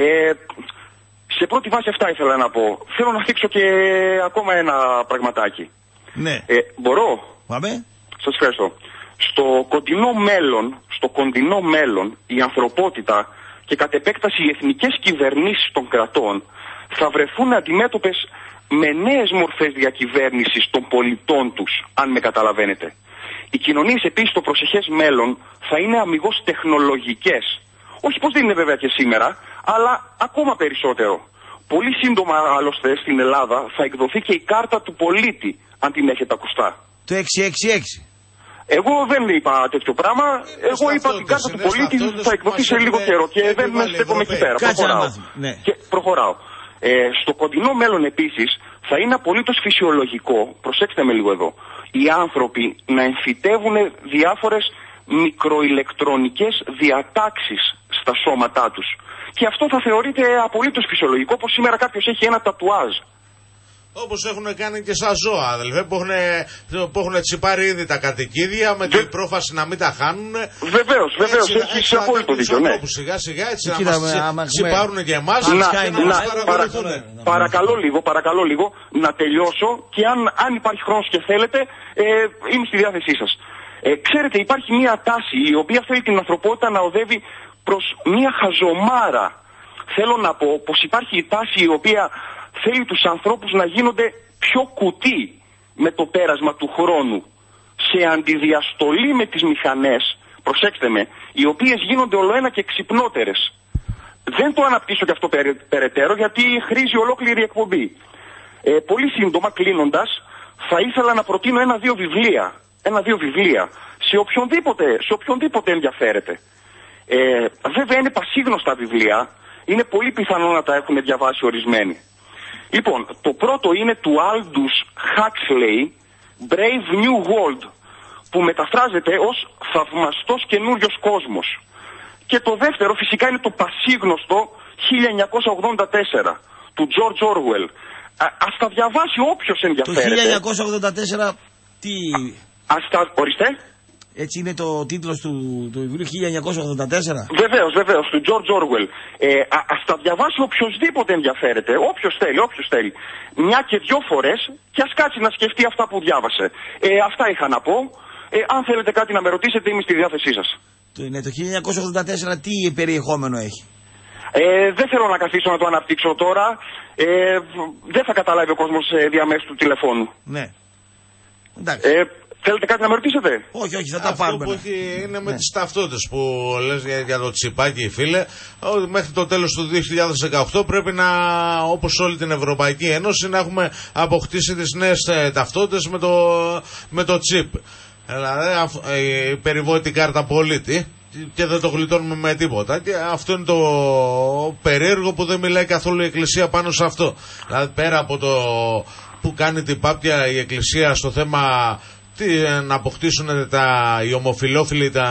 σε πρώτη βάση αυτά ήθελα να πω. Θέλω να θίξω και ακόμα ένα πραγματάκι. Ναι. Ε, μπορώ. Πάμε. Σας ευχαριστώ. Στο κοντινό μέλλον, στο κοντινό μέλλον η ανθρωπότητα και κατ' επέκταση οι εθνικές κυβερνήσεις των κρατών θα βρεθούν αντιμέτωπες με νέες μορφές διακυβέρνησης των πολιτών τους, αν με καταλαβαίνετε. Οι κοινωνίες επίσης στο προσεχές μέλλον θα είναι αμιγώς τεχνολογικές. Όχι πως δεν είναι βέβαια και σήμερα, αλλά ακόμα περισσότερο. Πολύ σύντομα άλλωστε στην Ελλάδα θα εκδοθεί και η κάρτα του πολίτη, αν την έχετε ακουστά. Το έξι έξι έξι. Εγώ δεν είπα τέτοιο πράγμα. Εγώ είπα ότι η κάρτα του πολίτη θα εκδοθεί σε λίγο καιρό και δεν με στέκομαι εκεί πέρα. Προχωράω. Ναι. Και προχωράω. Ε, στο κοντινό μέλλον επίσης θα είναι απολύτως φυσιολογικό, προσέξτε με λίγο εδώ, οι άνθρωποι να εμφυτεύουν διάφορες μικροηλεκτρονικές διατάξεις στα σώματά τους. Και αυτό θα θεωρείται απολύτως φυσιολογικό, όπως σήμερα κάποιος έχει ένα τατουάζ. Όπως έχουν κάνει και στα ζώα, αδελφέ, που έχουν, που έχουν τσιπάρει ήδη τα κατοικίδια με την πρόφαση να μην τα χάνουν. Βεβαίως, βεβαίως, έχεις απόλυτο δίκιο, ναι. Σιγά σιγά έτσι να μας τσιπάρουν και εμάς να, και να, να μας παρακολουθούν. Παρακαλώ λίγο, παρακαλώ λίγο, να τελειώσω και αν, αν υπάρχει χρόνος και θέλετε, ε, είμαι στη διάθεσή σας. Ε, ξέρετε, υπάρχει μια τάση η οποία θέλει την ανθρωπότητα να οδεύει προς μια χαζομάρα. Θέλω να πω πως υπάρχει η τάση η οποία θέλει τους ανθρώπους να γίνονται πιο κουτί με το πέρασμα του χρόνου, σε αντιδιαστολή με τις μηχανές, προσέξτε με, οι οποίες γίνονται ολοένα και ξυπνότερες. Δεν το αναπτύσσω και αυτό περαι, περαιτέρω γιατί χρήζει ολόκληρη εκπομπή. Ε, πολύ σύντομα κλείνοντας, θα ήθελα να προτείνω ένα-δύο βιβλία, ένα-δύο βιβλία σε οποιονδήποτε, σε οποιονδήποτε ενδιαφέρεται. Ε, βέβαια είναι πασίγνωστα βιβλία, είναι πολύ πιθανό να τα έχουν διαβάσει ορισμένοι. Λοιπόν, το πρώτο είναι του Aldous Huxley, Brave New World, που μεταφράζεται ως θαυμαστός καινούριος κόσμος. Και το δεύτερο φυσικά είναι το πασίγνωστο χίλια εννιακόσια ογδόντα τέσσερα, του George Orwell. Α, ας τα διαβάσει όποιος ενδιαφέρεται. Το χίλια εννιακόσια ογδόντα τέσσερα τι... Ας τα... Ορίστε. Έτσι είναι το τίτλος του, του βιβλίου χίλια εννιακόσια ογδόντα τέσσερα. Βεβαίως, βεβαίως, του George Orwell. Ε, α, ας τα διαβάσει οποιοσδήποτε ενδιαφέρεται, όποιος θέλει, όποιος θέλει. Μια και δυο φορές και ας κάτσει να σκεφτεί αυτά που διάβασε. Ε, αυτά είχα να πω. Ε, αν θέλετε κάτι να με ρωτήσετε, είμαι στη διάθεσή σας. Το, ναι, το χίλια εννιακόσια ογδόντα τέσσερα τι περιεχόμενο έχει? Ε, δεν θέλω να καθίσω να το αναπτύξω τώρα. Ε, δεν θα καταλάβει ο κόσμος ε, διαμέσου του τηλεφώνου. Ναι. Εντάξει. Ε, Θέλετε κάτι να με ρωτήσετε? Όχι, όχι, θα τα Αυτό πάρουμε. Αυτό που έχει είναι με ναι. τις ταυτότητες που λες για, για το τσιπάκι, φίλε. Μέχρι το τέλος του δύο χιλιάδες δεκαοκτώ πρέπει να, όπως όλη την Ευρωπαϊκή Ένωση, να έχουμε αποκτήσει τις νέες ε, ταυτότητες με το, με το τσιπ. Δηλαδή, η ε, περιβόητη κάρτα πολίτη. Και δεν το γλιτώνουμε με τίποτα. Και αυτό είναι το περίεργο που δεν μιλάει καθόλου η Εκκλησία πάνω σε αυτό. Δηλαδή, πέρα από το που κάνει την πάπια η Εκκλησία στο θέμα τι, να αποκτήσουν τα, οι ομοφυλόφιλοι τα,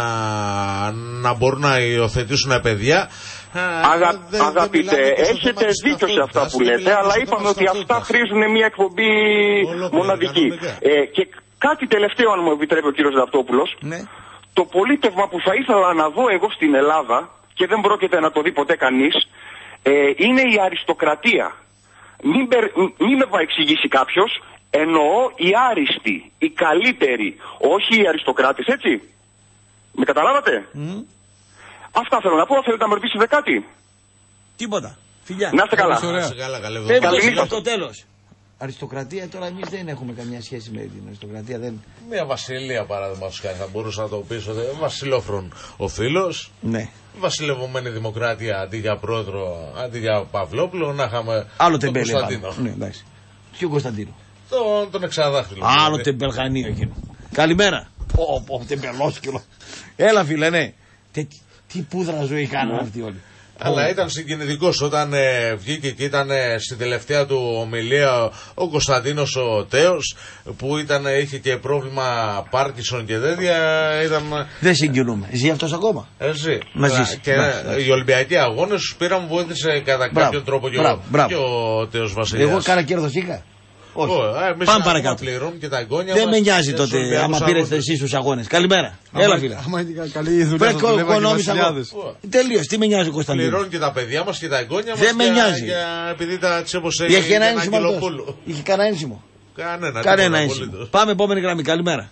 να μπορούν να υιοθετήσουν παιδιά. Αγα, δεν, αγαπητέ, δεν έχετε δίκιο σε αυτά που λέτε, αλλά είπαμε ότι αυτά χρήζουν μια εκπομπή μοναδική. Ε, και κάτι τελευταίο, αν μου επιτρέπει ο κύριος Ραπτόπουλος. Ναι. Το πολίτευμα που θα ήθελα να δω εγώ στην Ελλάδα, και δεν πρόκειται να το δει ποτέ κανείς, ε, είναι η αριστοκρατία. Μην, μην με παρεξηγήσει κάποιος. Εννοώ οι άριστοι, οι καλύτεροι, όχι οι αριστοκράτες, έτσι. Με καταλάβατε? Mm. Αυτά θέλω να πω. Θέλετε να με ρωτήσετε κάτι? Τίποτα. Φιλιά. Να είστε καλά. Καληνύχτα. Το τέλος. Αριστοκρατία, τώρα εμείς δεν έχουμε καμιά σχέση με την αριστοκρατία. Δεν... Μια βασιλεία παράδειγμα χάρη θα μπορούσα να το πεις ότι βασιλόφρον ο φίλος. Ναι. Βασιλευωμένη δημοκράτια αντί για πρόεδρο, αντί για Παυλόπουλο, να είχαμε. Άλλο τον Κωνσταντίνο. Ναι, εντάξει. Ποιο Κωνσταντίνο? Τον, τον εξαδάχτυλο. Άλλο τεμπελχανίο εκείνο. Καλημέρα. Πω, πω, τεμπελόσκυλο. Έλα φίλε, ναι. Τι, τι πούδρα ζωή κάνουν αυτοί όλοι. Αλλά ήταν συγκινητικός όταν ε, βγήκε και ήταν ε, στην τελευταία του ομιλία ο Κωνσταντίνος ο Τέος, που ήταν, είχε και πρόβλημα Πάρκινσον και τέτοια. Ήταν... Δεν συγκινούμε. Ζει αυτός ακόμα. Εσύ. Μαζί. Και μπράβο, οι Ολυμπιακοί αγώνες τους πήραν, βοήθησε κατά μπράβο, κάποιον τρόπο και, μπράβο, ο, μπράβο. και ο Τέος Βασιλιάς. Εγώ κάνα κέρδος είχα. Όχι. Oh, Πάμε παρακάτω. Και τα δεν μας, με νοιάζει τότε άμα πήρετε εσείς τους αγώνες. Καλημέρα. Άμα, Έλα φίλε. Άμα είναι καλή δουλειά θα δουλεύα και τελείως. Τι με νοιάζει ο Κωνσταντίνος. Πληρώνουν και τα παιδιά μας και τα εγγόνια μας. Δεν με νοιάζει. Για, για, επειδή τα τσέπος έχει ένα ένσημο. Είχε κανένα ένσημο. Κανένα, κανένα ένσημο. Πάμε επόμενη γραμμή. Καλημέρα.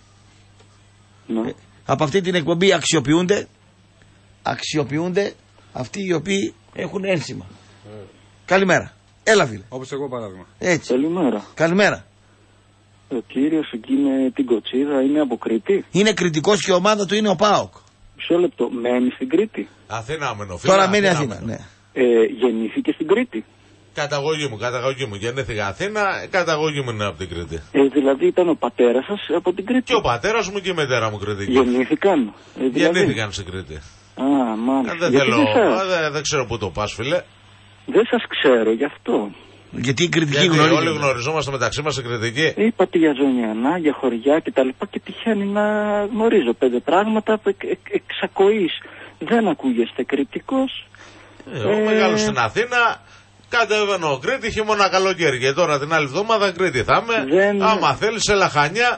Ναι. Ε, από αυτή την εκπομπή αξιοποιούνται αξιοποιούνται αυτοί οι οποίοι έχουν ένσημα. Mm. Καλημέρα. Έλα φίλε. Όπως εγώ παράδειγμα. Έτσι. Καλημέρα. Καλημέρα. Ο κύριος εκεί με την Κοτσίδα είναι από Κρήτη. Είναι κριτικός και η ομάδα του είναι ο ΠΑΟΚ. Μισό λεπτό. Μένει στην Κρήτη. Αθήνα μένω. Τώρα μένει Αθήνα. Ναι. Ε, γεννήθηκε στην Κρήτη. Καταγωγή μου, καταγωγή μου. Γεννήθηκα Αθήνα, καταγωγή μου είναι από την Κρήτη. Ε, δηλαδή ήταν ο πατέρας σας από την Κρήτη. Και ο πατέρας μου και η μητέρα μου Κρήτικη. Γεννήθηκαν. Ε, δηλαδή... Γεννήθηκαν στην Κρήτη. Α, μάλιστα. Ε, δεν, θέλω, δεν, δεν, δεν ξέρω πού το πας, φίλε. Δεν σας ξέρω γι' αυτό. Γιατί η Κρητική γνωρίζει. Όλοι γνωριζόμαστε μεταξύ μας στην Κρητική. Είπατε για Ζωνιανά, για χωριά κτλ. Και, και τυχαίνει να γνωρίζω πέντε πράγματα που εκ, εκ, εξακοής. Δεν ακούγεστε κριτικός. Ε, εγώ ε... μεγάλο στην Αθήνα. Κατέβαινω Κρήτη χειμώνα καλοκαίρι. Και τώρα την άλλη εβδομάδα Κρήτη θα είμαι. Δεν... Άμα θέλεις, έλα Χανιά.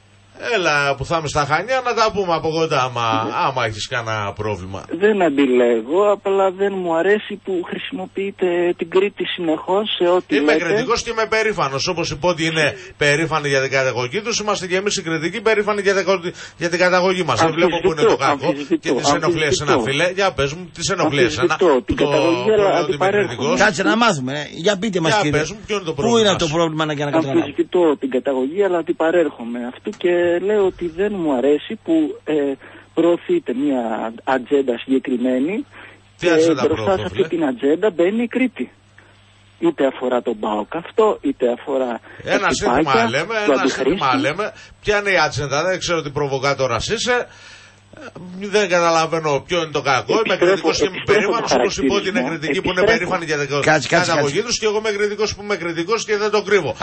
Έλα που θα είμαι στα Χανιά να τα πούμε από κοντά άμα, άμα έχεις κανένα πρόβλημα. Δεν αντιλέγω, απλά δεν μου αρέσει που χρησιμοποιείτε την Κρήτη συνεχώς σε ό,τι είμαι λέτε. κριτικός και είμαι περήφανος. Όπως οι πόντοι είναι περήφανοι για την καταγωγή τους, είμαστε και εμείς οι κριτικοί περήφανοι για, για την καταγωγή μας. Δεν βλέπω που είναι το κακό και τις ενοχλεί εσένα, φίλε. Για πες μου, τις ενοχλεί εσένα. Την καταγωγή, αλλά την παρέρχομαι. Κάτσε να μάθουμε. Για πείτε μας, κύριε. Πού είναι το πρόβλημα να καταλάβω. Αμφισβητώ την καταγωγή, αλλά την παρέρχομαι αυτού και λέω ότι δεν μου αρέσει που ε, προωθείτε μια ατζέντα συγκεκριμένη και μπροστά σε αυτή την ατζέντα μπαίνει η Κρήτη. Είτε αφορά τον ΠΑΟΚ αυτό, είτε αφορά ένα σύνθημα λέμε, ένα σύνθημα λέμε. Ποια είναι η άτζεντα, δεν ξέρω τι προβοκάτορας είσαι. Δεν καταλαβαίνω ποιο είναι το κακό. Είμαι κριτικός και είμαι περήφανος. Όπως είπα ότι είναι κριτικοί που είναι περήφανοι για την καταγωγή τους και εγώ είμαι κριτικός που είμαι κριτικός και δεν το κρύβω.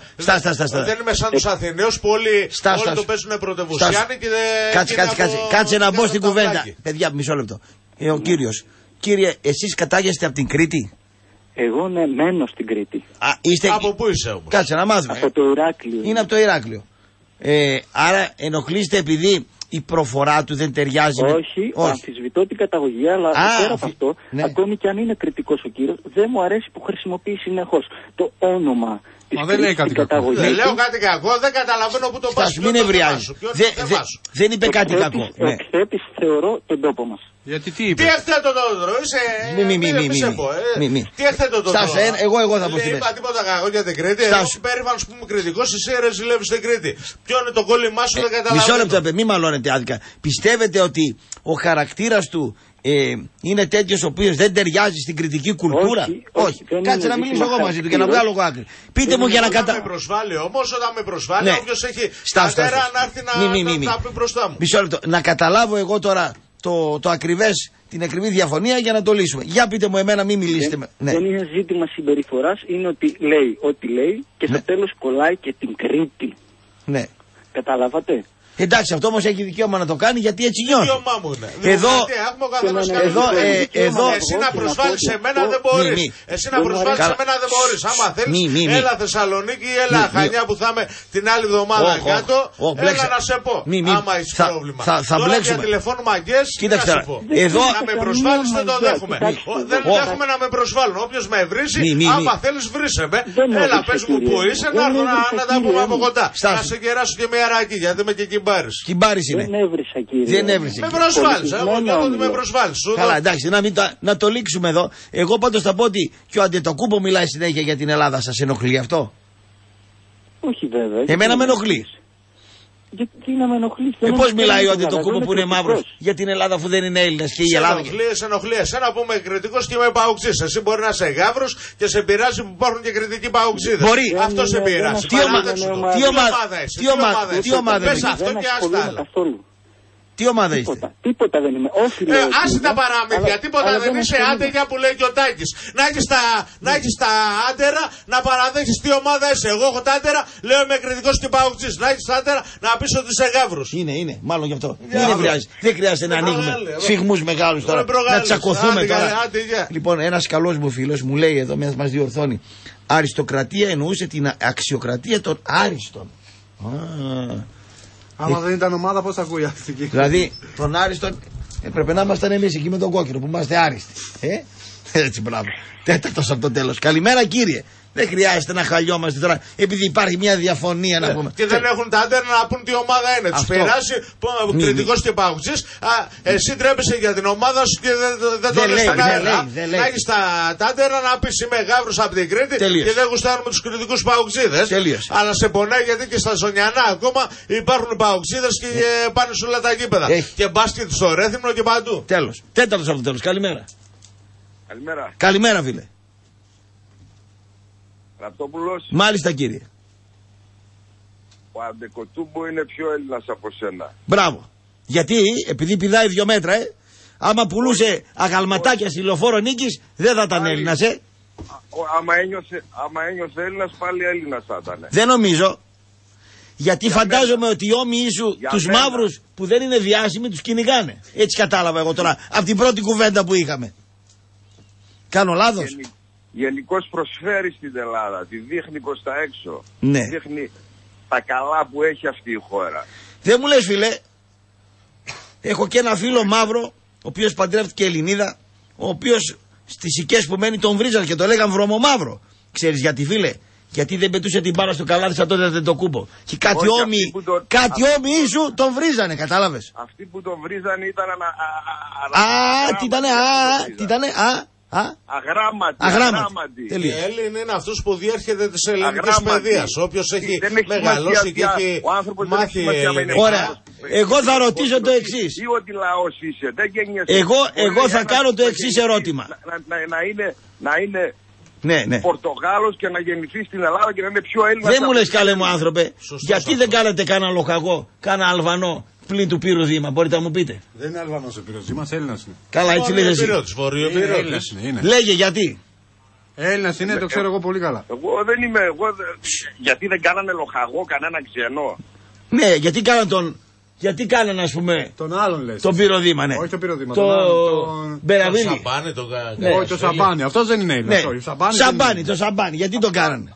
Δεν είμαι σαν τους Αθηναίους που όλοι το παίζουν πρωτευουσιάνοι και δεν. Κάτσε να μπω στην κουβέντα. Παιδιά, μισό λεπτό. Ο κύριος. Κύριε, εσείς κατάγεστε από την Κρήτη? Εγώ ναι, μένω στην Κρήτη. Από πού είσαι όμως? Κάτσε να μάθουμε. Από το Ηράκλειο. Είναι από το Ηράκλειο. Άρα ενοχλείστε επειδή η προφορά του δεν ταιριάζει. Όχι, με... αμφισβητώ την καταγωγή, αλλά Α, πέρα από αυτό, ναι. ακόμη και αν είναι κριτικός ο κύριος, δεν μου αρέσει που χρησιμοποιεί συνεχώς το όνομα της Μα δεν λέει κάτι κακό. Δεν λέω κάτι κακό, δεν καταλαβαίνω που το πας. Μην ευρειάζει. Δεν είπε κάτι κακό. Εκθέτης θεωρώ τον τόπο μας. Γιατί τι είπε? Τι εχθέτω τώρα, είσαι. Μη, μη, μη, μη, μη. Τι εχθέτω τώρα. Εγώ, εγώ θα πω στην Δεν είπα τίποτα κακό για την Κρήτη. Εγώ είμαι περήφανος που είμαι κριτικός, εσύ ρεζιλεύεις την Κρήτη. Ποιο είναι το κόλλημά σου, δεν καταλαβαίνω. Μισό λεπτό, μη μαλώνετε άδικα. Πιστεύετε ότι ο χαρακτήρας του ε, είναι τέτοιος ο οποίος δεν ταιριάζει στην κριτική κουλτούρα? Όχι. όχι. όχι. Κάτσε να μιλήσω εγώ μαζί του και να βγάλω εγώ άκρη. Πείτε μου για να καταλάβω. Όταν με προσβάλλει όμως, όταν με προσβάλλει, ναι. όποιος έχει πατέρα να έρθει να, μη, μη, μη, να, να πει μπροστά μου. Μισό λεπτό. Να καταλάβω εγώ τώρα το, το ακριβές, την ακριβή διαφωνία για να το λύσουμε. Για πείτε μου εμένα, μην μιλήσετε. Δεν, ναι. δεν είναι ζήτημα συμπεριφοράς, είναι ότι λέει ό,τι λέει και ναι. στο τέλος κολλάει και την Κρήτη. Ναι. Καταλάβατε? Εντάξει, αυτό όμως έχει δικαίωμα να το κάνει γιατί έτσι νιώθει. Δικαίωμά μου είναι. Εδώ, εδώ, ε, εδώ, εσύ να προσβάλλεις σε μένα δεν μπορείς. Εσύ να προσβάλλεις σε μένα δεν μπορείς. Άμα θέλεις, έλα Θεσσαλονίκη, έλα Χανιά που θα είμαι την άλλη εβδομάδα κάτω. Έλα να σε πω. Άμα έχεις πρόβλημα. Τώρα για τηλεφώνου μαγκές, να σε πω. Να με προσβάλλεις δεν το δέχομαι. Δεν δέχομαι να με προσβάλλουν. Όποιος με βρίσει, άμα θέλεις βρίσαι με. Έλα πες μου που είσαι, να έρθω να τα πούμε από κοντά. Να σε κεράσω και μια ρακή γιατί είμαι και κυμπάρης. Κυμπάρης είναι. Δεν έβρισα, κύριε. Δεν έβρισε. Με προσβάλλεις. Εγώ λέω ότι με προσβάλλεις. Καλά, εντάξει, να, μην το, να το λήξουμε εδώ. Εγώ πάντως θα πω ότι και ο Αντετοκούμπο μιλάει συνέχεια για την Ελλάδα. Σας ενοχλεί αυτό? Όχι, βέβαια. Εμένα με ενοχλεί. Γιατί να με ενοχλεί? Ε, πώς μιλάει ο Αντετοκούμπο που είναι μαύρος για την Ελλάδα αφού δεν είναι Έλληνας και η Ελλάδα? Ενοχλεί, σε ενοχλεί. Εσένα που είμαι κριτικός και είμαι παοξής. Εσύ μπορεί να είσαι γάβρος και σε πειράζει που υπάρχουν και κριτικοί παοξίδες. Μπορεί. Αυτό σε πειράζει. Τι ομάδα είσαι? Τι ομάδα είσαι? Πες αυτό και άστα άλλα. Τι ομάδα είστε? Τίποτα, τίποτα δεν είμαι. Όχι, ε, άσε τα παραμύθια, τίποτα αλλά δεν, δεν είσαι άντεγια που λέει και ο Τάκης. Να έχεις τα, ναι. τα άντερα να παραδέχεις τι ομάδα είσαι. Εγώ έχω τα άντερα, λέω είμαι κριτικός και παουτζής. Να έχεις τα άντερα να πεις ότι είσαι γάβρος. Είναι, είναι, μάλλον γι' αυτό. Δεν χρειάζεται, δεν χρειάζεται να ανοίγουμε σφιγμούς μεγάλους τώρα. Να τσακωθούμε τώρα. Λοιπόν, ένας καλός μου φίλος μου λέει εδώ, μας διορθώνει. Αριστοκρατία εννοούσε την αξιοκρατία των άριστων. Άμα δεν ήταν ομάδα, πώς θα ακούει αυτή? Δηλαδή, τον άριστον έπρεπε να ήμασταν εμείς εκεί με τον κόκκινο που είμαστε άριστοι. Ε? Έτσι, μπράβο. Τέταρτος από το τέλος. Καλημέρα, κύριε. Δεν χρειάζεται να χαλιόμαστε τώρα επειδή υπάρχει μια διαφωνία να πούμε. Και δεν έχουν τα άντερα να πούν τι ομάδα είναι. Τους περάσει κριτικός και παγκοσμίος. Εσύ τρέπεσαι για την ομάδα σου και δεν το λες κανένα. Να έχεις τα άντερα να πεις είμαι γάβρος από την Κρήτη και δεν γουστάρουμε τους κριτικούς παγκοσμίδες. Αλλά σε πονάει γιατί και στα Ζωνιανά ακόμα υπάρχουν παγκοσμίδες και πάνε σε όλα τα γήπεδα. Και μπάσκετ στο Ρέθυμνο και παντού. Τέλος. Τέταρτος από το τέλος. Καλημέρα. Καλημέρα. Καλημέρα, φίλε. Ραπτόπουλος. Μάλιστα, κύριε. Ο Αντεκοτούμπο είναι πιο Έλληνας από σένα. Μπράβο. Γιατί, επειδή πηδάει δύο μέτρα, ε, άμα πουλούσε αγαλματάκια στη Λεωφόρο Νίκης, δεν θα ήταν Έλληνας, ε. Άμα ένιωθε, άμα ένιωθε Έλληνας, πάλι Έλληνας θα ήταν. Δεν νομίζω. Γιατί για φαντάζομαι μένα. Ότι οι όμοιοι σου, τους μένα. Μαύρους που δεν είναι διάσημοι, τους κυνηγάνε. Έτσι κατάλαβα εγώ τώρα, από την πρώτη κουβέντα που είχαμε. Κάνω λάθος? Γενι... Γενικώς προσφέρει στην Ελλάδα, τη δείχνει προς τα έξω. Ναι. Δείχνει τα καλά που έχει αυτή η χώρα. Δεν μου λες, φίλε, έχω και ένα φίλο μαύρο, ο οποίος παντρεύτηκε Ελληνίδα, ο οποίος στις οικές που μένει τον βρίζαν και το λέγαν βρωμομαύρο. Ξέρεις γιατί, φίλε? Γιατί δεν πετούσε την μπάλα στο καλάθι σαν τότε δεν το κούμπο. Και κάτι όμοιοι τον... κάτι όμοιοι σου τον βρίζανε, κατάλαβες? Αυτοί που τον βρίζανε ήταν ανα... Α, τι ήτανε, α, τι ήτανε, α. Αγράμματοι. Αγράμματοι. Οι Έλληνοι είναι αυτούς που διέρχεται της ελληνικής παιδείας. Όποιος έχει μεγαλώσει και έχει μάθει. Ωραία. Εγώ θα ρωτήσω το εξής. Ή ότι λαός είσαι. Εγώ, εγώ θα κάνω το εξής ερώτημα. Να, να, να είναι, να είναι ναι, ναι. Πορτογάλος και να γεννηθεί στην Ελλάδα και να είναι πιο Έλληνας. Δεν μου λες, καλέ μου άνθρωπε, σωστός, γιατί αυτό. Δεν κάνετε κάνα λοχαγό, κάνα Αλβανό πλην του Πύρου Δήμα, μπορείτε να μου πείτε? Δεν είναι Αλβανός ο Πύρος Δήμας, Έλληνας είναι. Καλά, έτσι λες εσύ. Έλληνας είναι, είναι. Λέγε γιατί. Έλληνας είναι, το ξέρω εγώ πολύ καλά. Εγώ δεν είμαι, εγώ γιατί δεν κάνανε λοχαγό κανένα ξενό? Ναι, γιατί κάνανε τον... Γιατί κάνανε, ας πούμε, τον άλλον λες. Τον Πύρο Δήμα, ναι. Όχι τον Πύρο Δήμα. Το Μπεραβίλη. Το Σαμπάνι, το ναι. Όχι το Σαμπάνι, αυτός δεν είναι Έλληνας. Ναι. Σαμπάνι, Σαμπάνι, το Σαμπάνι, γιατί το κάνανε?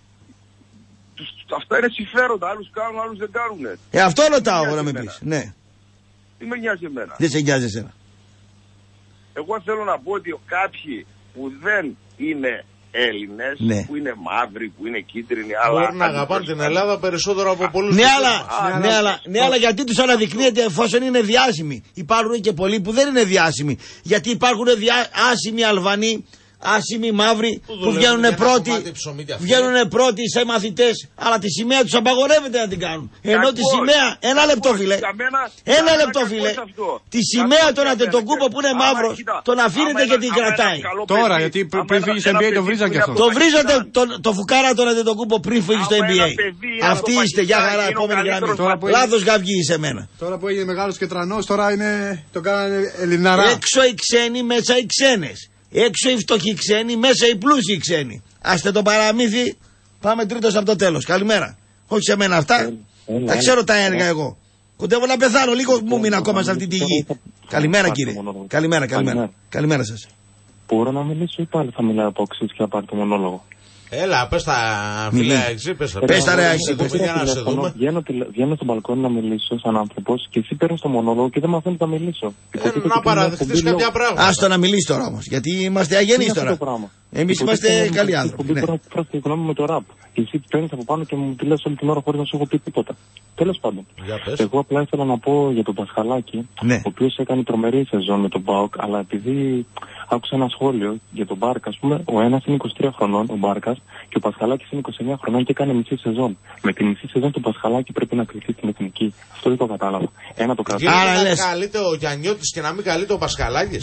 Αυτά είναι συμφέροντα, άλλους κάνουν, άλλους δεν κάνουν. Ε, αυτό ρωτάω εγώ να με πεις, ναι. Τι με νοιάζει εμένα? Δεν σε νοιάζει εσένα. Εγώ θέλω να πω ότι κάποιοι που δεν είναι Έλληνες, ναι. που είναι μαύροι, που είναι κίτρινοι, αλλά... Μπορούν να αγαπάνε την Ελλάδα περισσότερο από πολλούς. Ναι, αλλά, α, ναι, αλλά, ναι, αλλά γιατί τους αναδεικνύεται εφόσον είναι διάσημοι? Υπάρχουν και πολλοί που δεν είναι διάσημοι. Γιατί υπάρχουν άσημοι Αλβανοί, άσημοι μαύροι που, που βγαίνουν πρώτοι, βγαίνουν πρώτοι σε μαθητές, αλλά τη σημαία τους απαγορεύεται να την κάνουν. Ενώ κακό, τη σημαία, ένα λεπτό φίλε, ένα λεπτό φίλε, τη σημαία των Αντετοκούμπο που είναι μαύρος, τον αφήνετε και την κρατάει. Τώρα, γιατί πριν φύγει στο N B A το βρίζαν και αυτό. Το βρίζατε το φουκάρα τον Αντετοκούμπο πριν φύγει στο N B A. Αυτή είστε, για χαρά, επόμενη γραμμή. Λάθος γαυγή σε μένα. Τώρα που έγινε μεγάλος και τρανός, τώρα το κάνανε Ελληναρά. Έξω οι ξένοι, μέσα οι ξένες. Έξω οι φτωχοί ξένοι, μέσα οι πλούσιοι ξένοι. Άστε το παραμύθι, πάμε τρίτος από το τέλος. Καλημέρα. Όχι σε μένα αυτά, τα ξέρω τα έργα εγώ. Κοντεύω να πεθάνω, λίγο μου μείνει ακόμα σε αυτή τη γη. Καλημέρα κύριε. Καλημέρα, καλημέρα. Καλημέρα σας. Μπορώ να μιλήσω ή πάλι θα μιλάω από οξύς και να πάρει το μονόλογο? Έλα, πες τα φιλέα εξή, πες τα. Πες τα ρε εξή. Βγαίνω στο μπαλκόνι να μιλήσω σαν άνθρωπος και εσύ παίρνεις το μονόλογο και δεν μαθαίνεις να μιλήσω. Να παραδεχτείς κάποια πράγματα. Άστο να μιλήσει τώρα όμως, γιατί είμαστε αγενείς τώρα. Εμείς είμαστε καλοί άνθρωποι. Δεν μπορώ να εκφράσω τη γνώμη με το ραπ. Και εσύ παίρνεις από πάνω και μου τη λες όλη την ώρα χωρίς να σου έχω πει τίποτα. Τέλος πάντων. Εγώ απλά ήθελα να πω για τον Πασχαλάκη, ο οποίος έκανε τρομερή σεζόν με τον ΠΑΟΚ, αλλά επειδή άκουσα ένα σχόλιο για τον Μπάρκα, ας πούμε, ο ένας είναι είκοσι τρία χρονών, ο Μπάρκας, και ο Πασχαλάκης είναι είκοσι εννέα χρονών και έκανε μισή σεζόν. Με τη μισή σεζόν του Πασχαλάκη πρέπει να κρυφτεί στην εθνική. Αυτό δεν το κατάλαβα. Ένα το κρατάω. Άρα λες. Να καλείται ο Γιαννιώτης και να μην καλείται ο Πασχαλάκης.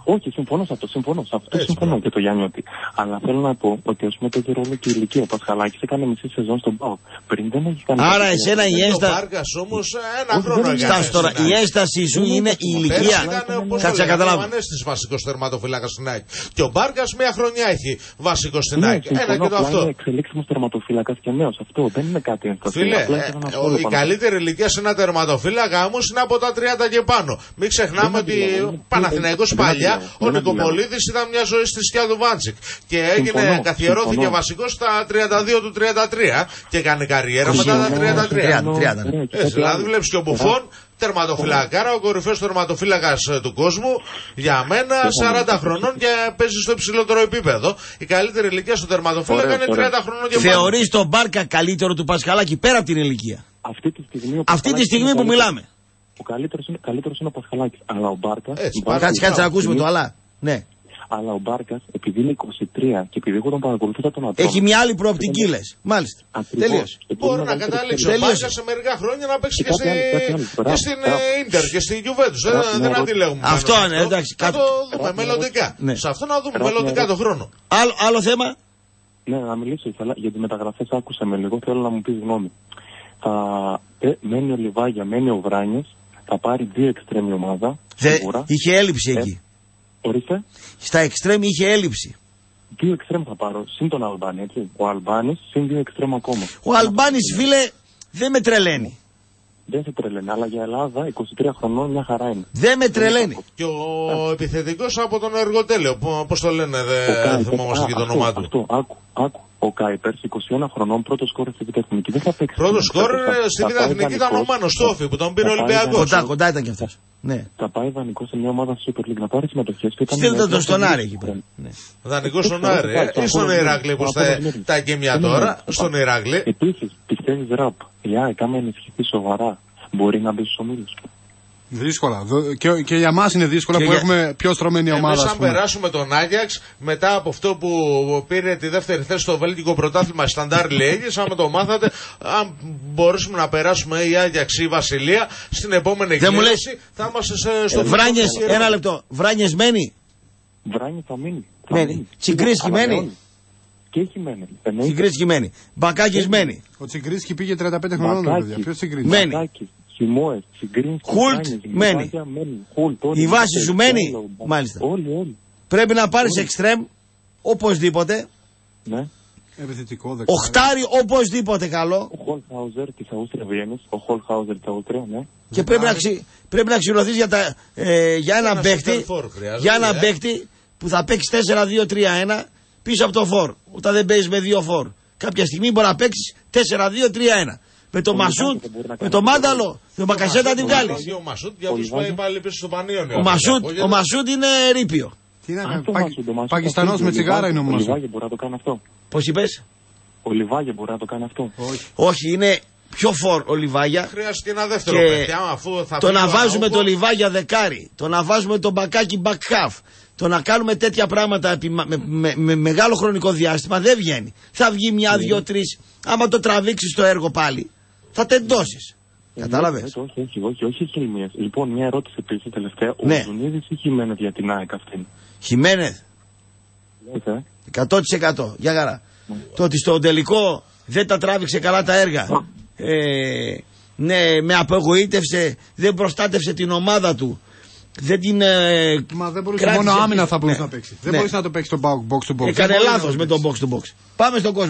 Όχι, συμφωνώ σε αυτό. Συμφωνώ σε αυτό. Έτσι, συμφωνώ και το Γιάννη ότι. Αλλά θέλω να πω ότι ας πούμε παίζει ρόλο και η ηλικία. Ο Πασχαλάκης έκανε μισή σεζόν στον ΠΑΟΚ. Πριν δεν έχει κάνει. Άρα εσένα η ένσταση. Ο Μπάρκας όμως ένα χρόνο έκανε. Τώρα η ένσταση σου είναι η ηλικία. Κάτσε να καταλάβω. Ο Ανέστης βασικός τερματοφύλακας στην ΑΕΚ. Και ο Μπάρκας μία χρονιά έχει βασικός στην ΑΕΚ. Ένα και το αυτό. Είναι εξελίξιμος τερματοφύλακας και νέος. Αυτό δεν είναι κάτι ένσταση. Φίλε, η καλύτερη ηλικία σε ένα τερματοφύλακα όμως είναι από τα τριάντα και πάνω. Μην ξεχνάμε ότι Παναθηναϊκός παλιά ο Νικοπολίδης ήταν μια ζωή στη σκιά του Βάντσικ. Και έγινε, καθιερώθηκε βασικός στα τριάντα δύο του τριάντα τρία και έκανε καριέρα μετά τα τριάντα τρία. Δηλαδή βλέπεις και ο Μπουφόν τερματοφυλακάρα, ο κορυφαίος τερματοφύλακας του κόσμου, για μένα σαράντα χρονών και παίζει στο υψηλότερο επίπεδο. Η καλύτερη ηλικία στο τερματοφύλακα είναι τριάντα χρονών και πάνω. Θεωρείς τον Μπάρκα καλύτερο του Πασχαλάκη πέρα από την ηλικία? Αυτή τη στιγμή, Αυτή τη στιγμή που μιλάμε. Ο καλύτερος είναι, καλύτερος είναι ο Πασχαλάκης. Αλλά ο Μπάρκας. Κάτσε, κάτσε να ακούσουμε το αλλά. Ναι. Αλλά ο Μπάρκας, επειδή είναι είκοσι τρία και επειδή εγώ τον παρακολουθούσα τον ατόμο. Έχει μια άλλη προοπτική, λες. Μάλιστα. Τελείως. Μπορεί να καταλήξει ο Μπάρκας σε μερικά χρόνια να παίξει και, στη... και στην Ίντερ και στη Γιουβέντους. Δεν, δεν αντιλέγουμε. Αυτό είναι, εντάξει. Θα το δούμε μελλοντικά. Ναι. Σε αυτό να δούμε μελλοντικά τον χρόνο. Άλλο, άλλο θέμα. Ναι, να μιλήσω ήθελα για τις μεταγραφές. Άκουσα με λίγο, θέλω να μου πεις γνώμη. Θα μένει ο Λιβάγια, μένει ο Βράνιες. Θα πάρει δύο εξτρέμ η ομάδα. Δε, είχε έλλειψη ε, εκεί. Ορίστε. Στα εξτρέμ είχε έλλειψη. Δύο εξτρέμ θα πάρω. Συν τον Αλμπάνη, έτσι. Ο Αλμπάνης συν δύο εξτρέμ ακόμα. Ο Αλμπάνης, φίλε, δεν με τρελαίνει. Δεν σε τρελαίνει, αλλά για Ελλάδα είκοσι τρία χρονών μια χαρά είναι. Δεν με τρελαίνει. Και ο επιθετικός από τον Εργοτέλειο. Πώς το λένε, δεν θυμόμαστε και το όνομά του. Αυτό, άκου, άκου. Ο Κάιπερς, είκοσι ένα χρονών, πρώτο σκόρ στη Β' Εθνική. Δεν θα παίξει. Πρώτο σκόρ στη Β' Εθνική ήταν ο Μάνος Στόφι που τον πήρε ο Ολυμπιακός. Κοντά, κοντά ήταν και αυτός. Ναι. Θα πάει δανεικό σε μια ομάδα Super League να πάρει συμμετοχές. Στείλτε τον στον Άρη εκεί πέρα. Δανεικό στον Άρη. Ή στον Ηράκλειο που τα γκέμια τώρα. Στον Ηράκλειο. Επίσης, πιστεύεις ραπ. Η ΑΕΚ άμα ενισχυθεί σοβαρά μπορεί να μπει στους ομίλους. Δύσκολα. Και, και για μας είναι δύσκολα και που για... έχουμε πιο στρωμένη ομάδα. Εμείς αν περάσουμε τον Άγιαξ μετά από αυτό που πήρε τη δεύτερη θέση στο βέλγικο πρωτάθλημα Σταντάρ Λιέγης, άμα το μάθατε, αν μπορέσουμε να περάσουμε η Άγιαξ ή η Βασιλεία στην επόμενη εκδήλωση, θα είμαστε στο ε, Βράνιες, ένα λεπτό. Βράνιες μένει. Βράνιες θα μείνει. Μένει. Τσιγκρίσκι μένει. Και έχει μένει. Τσιγκρίσκι μένει. Μπακάκης μένει. Ο Τσιγκρίσκι πήγε τριάντα πέντε χρονών. Ποιος Τσιγκρίσκι? Μένει. Χουλτ μένει. Η βάση σου μένει. Μάλιστα. Όλοι, όλοι. Πρέπει να πάρεις εξτρέμ οπωσδήποτε. Ναι. Επιθετικό δεξιά. Οχτάρι οπωσδήποτε καλό. Ο Χολχάουζερ της Αούστρια Βιέννης. Ο Χολχάουζερ της Αούστρια, ναι. Και πρέπει να, ξυ... πρέπει να ξυλωθείς για, τα... ε, για ένα παίκτη για ένα παίκτη που θα παίξει τέσσερα δύο τρία ένα πίσω από το φορ. Όταν δεν παίζεις με δύο φορ. Κάποια στιγμή μπορεί να παίξεις τέσσερα δύο τρία ένα. Με το Μασούτ, με το Μάνταλο, με τον Μπακασέτα την βγάλει. Ο Μασούτ για τους πάει πάλι πίσω στο Πανίωνιο. Ο Μασούτ είναι ρήπιο. Τι να κάνει, Πακιστανός με τσιγάρα είναι ο Μασούτ. Ο Λιβάγια μπορεί να το κάνει αυτό. Πώς είπες? Ο Λιβάγια μπορεί να το κάνει αυτό. Όχι, είναι πιο φορ ο Λιβάγια. Χρειάζεται ένα δεύτερο παιδί. Το να βάζουμε το Λιβάγια δεκάρι, το να βάζουμε τον Μπακάκι back half, το να κάνουμε τέτοια πράγματα με, με, με μεγάλο χρονικό διάστημα δεν βγαίνει. Θα βγει μια, δύο, τρεις. Άμα το τραβήξεις το έργο πάλι, θα τεντώσεις. Ε, Κατάλαβες? Όχι, όχι, όχι, όχι, όχι. Λοιπόν, μια ερώτηση επίσης τελευταία. Ναι. Ο Ζουνίδης ή Χιμένεθ για την ΑΕΚ αυτήν? Χιμένεθ. Okay. εκατό τοις εκατό. Για χαρά. Ναι. Το ότι στο τελικό δεν τα τράβηξε καλά τα έργα. Ε, ναι, με απογοήτευσε, δεν προστάτευσε την ομάδα του. Δεν την. Ε, Μα δεν μπορούσε μόνο άμυνα θα μπορούσε ναι. να παίξει. Ναι. Δεν μπορούσε να το παίξει το box to box. Έκανε λάθος με το box to box. Πάμε στον κόσμο.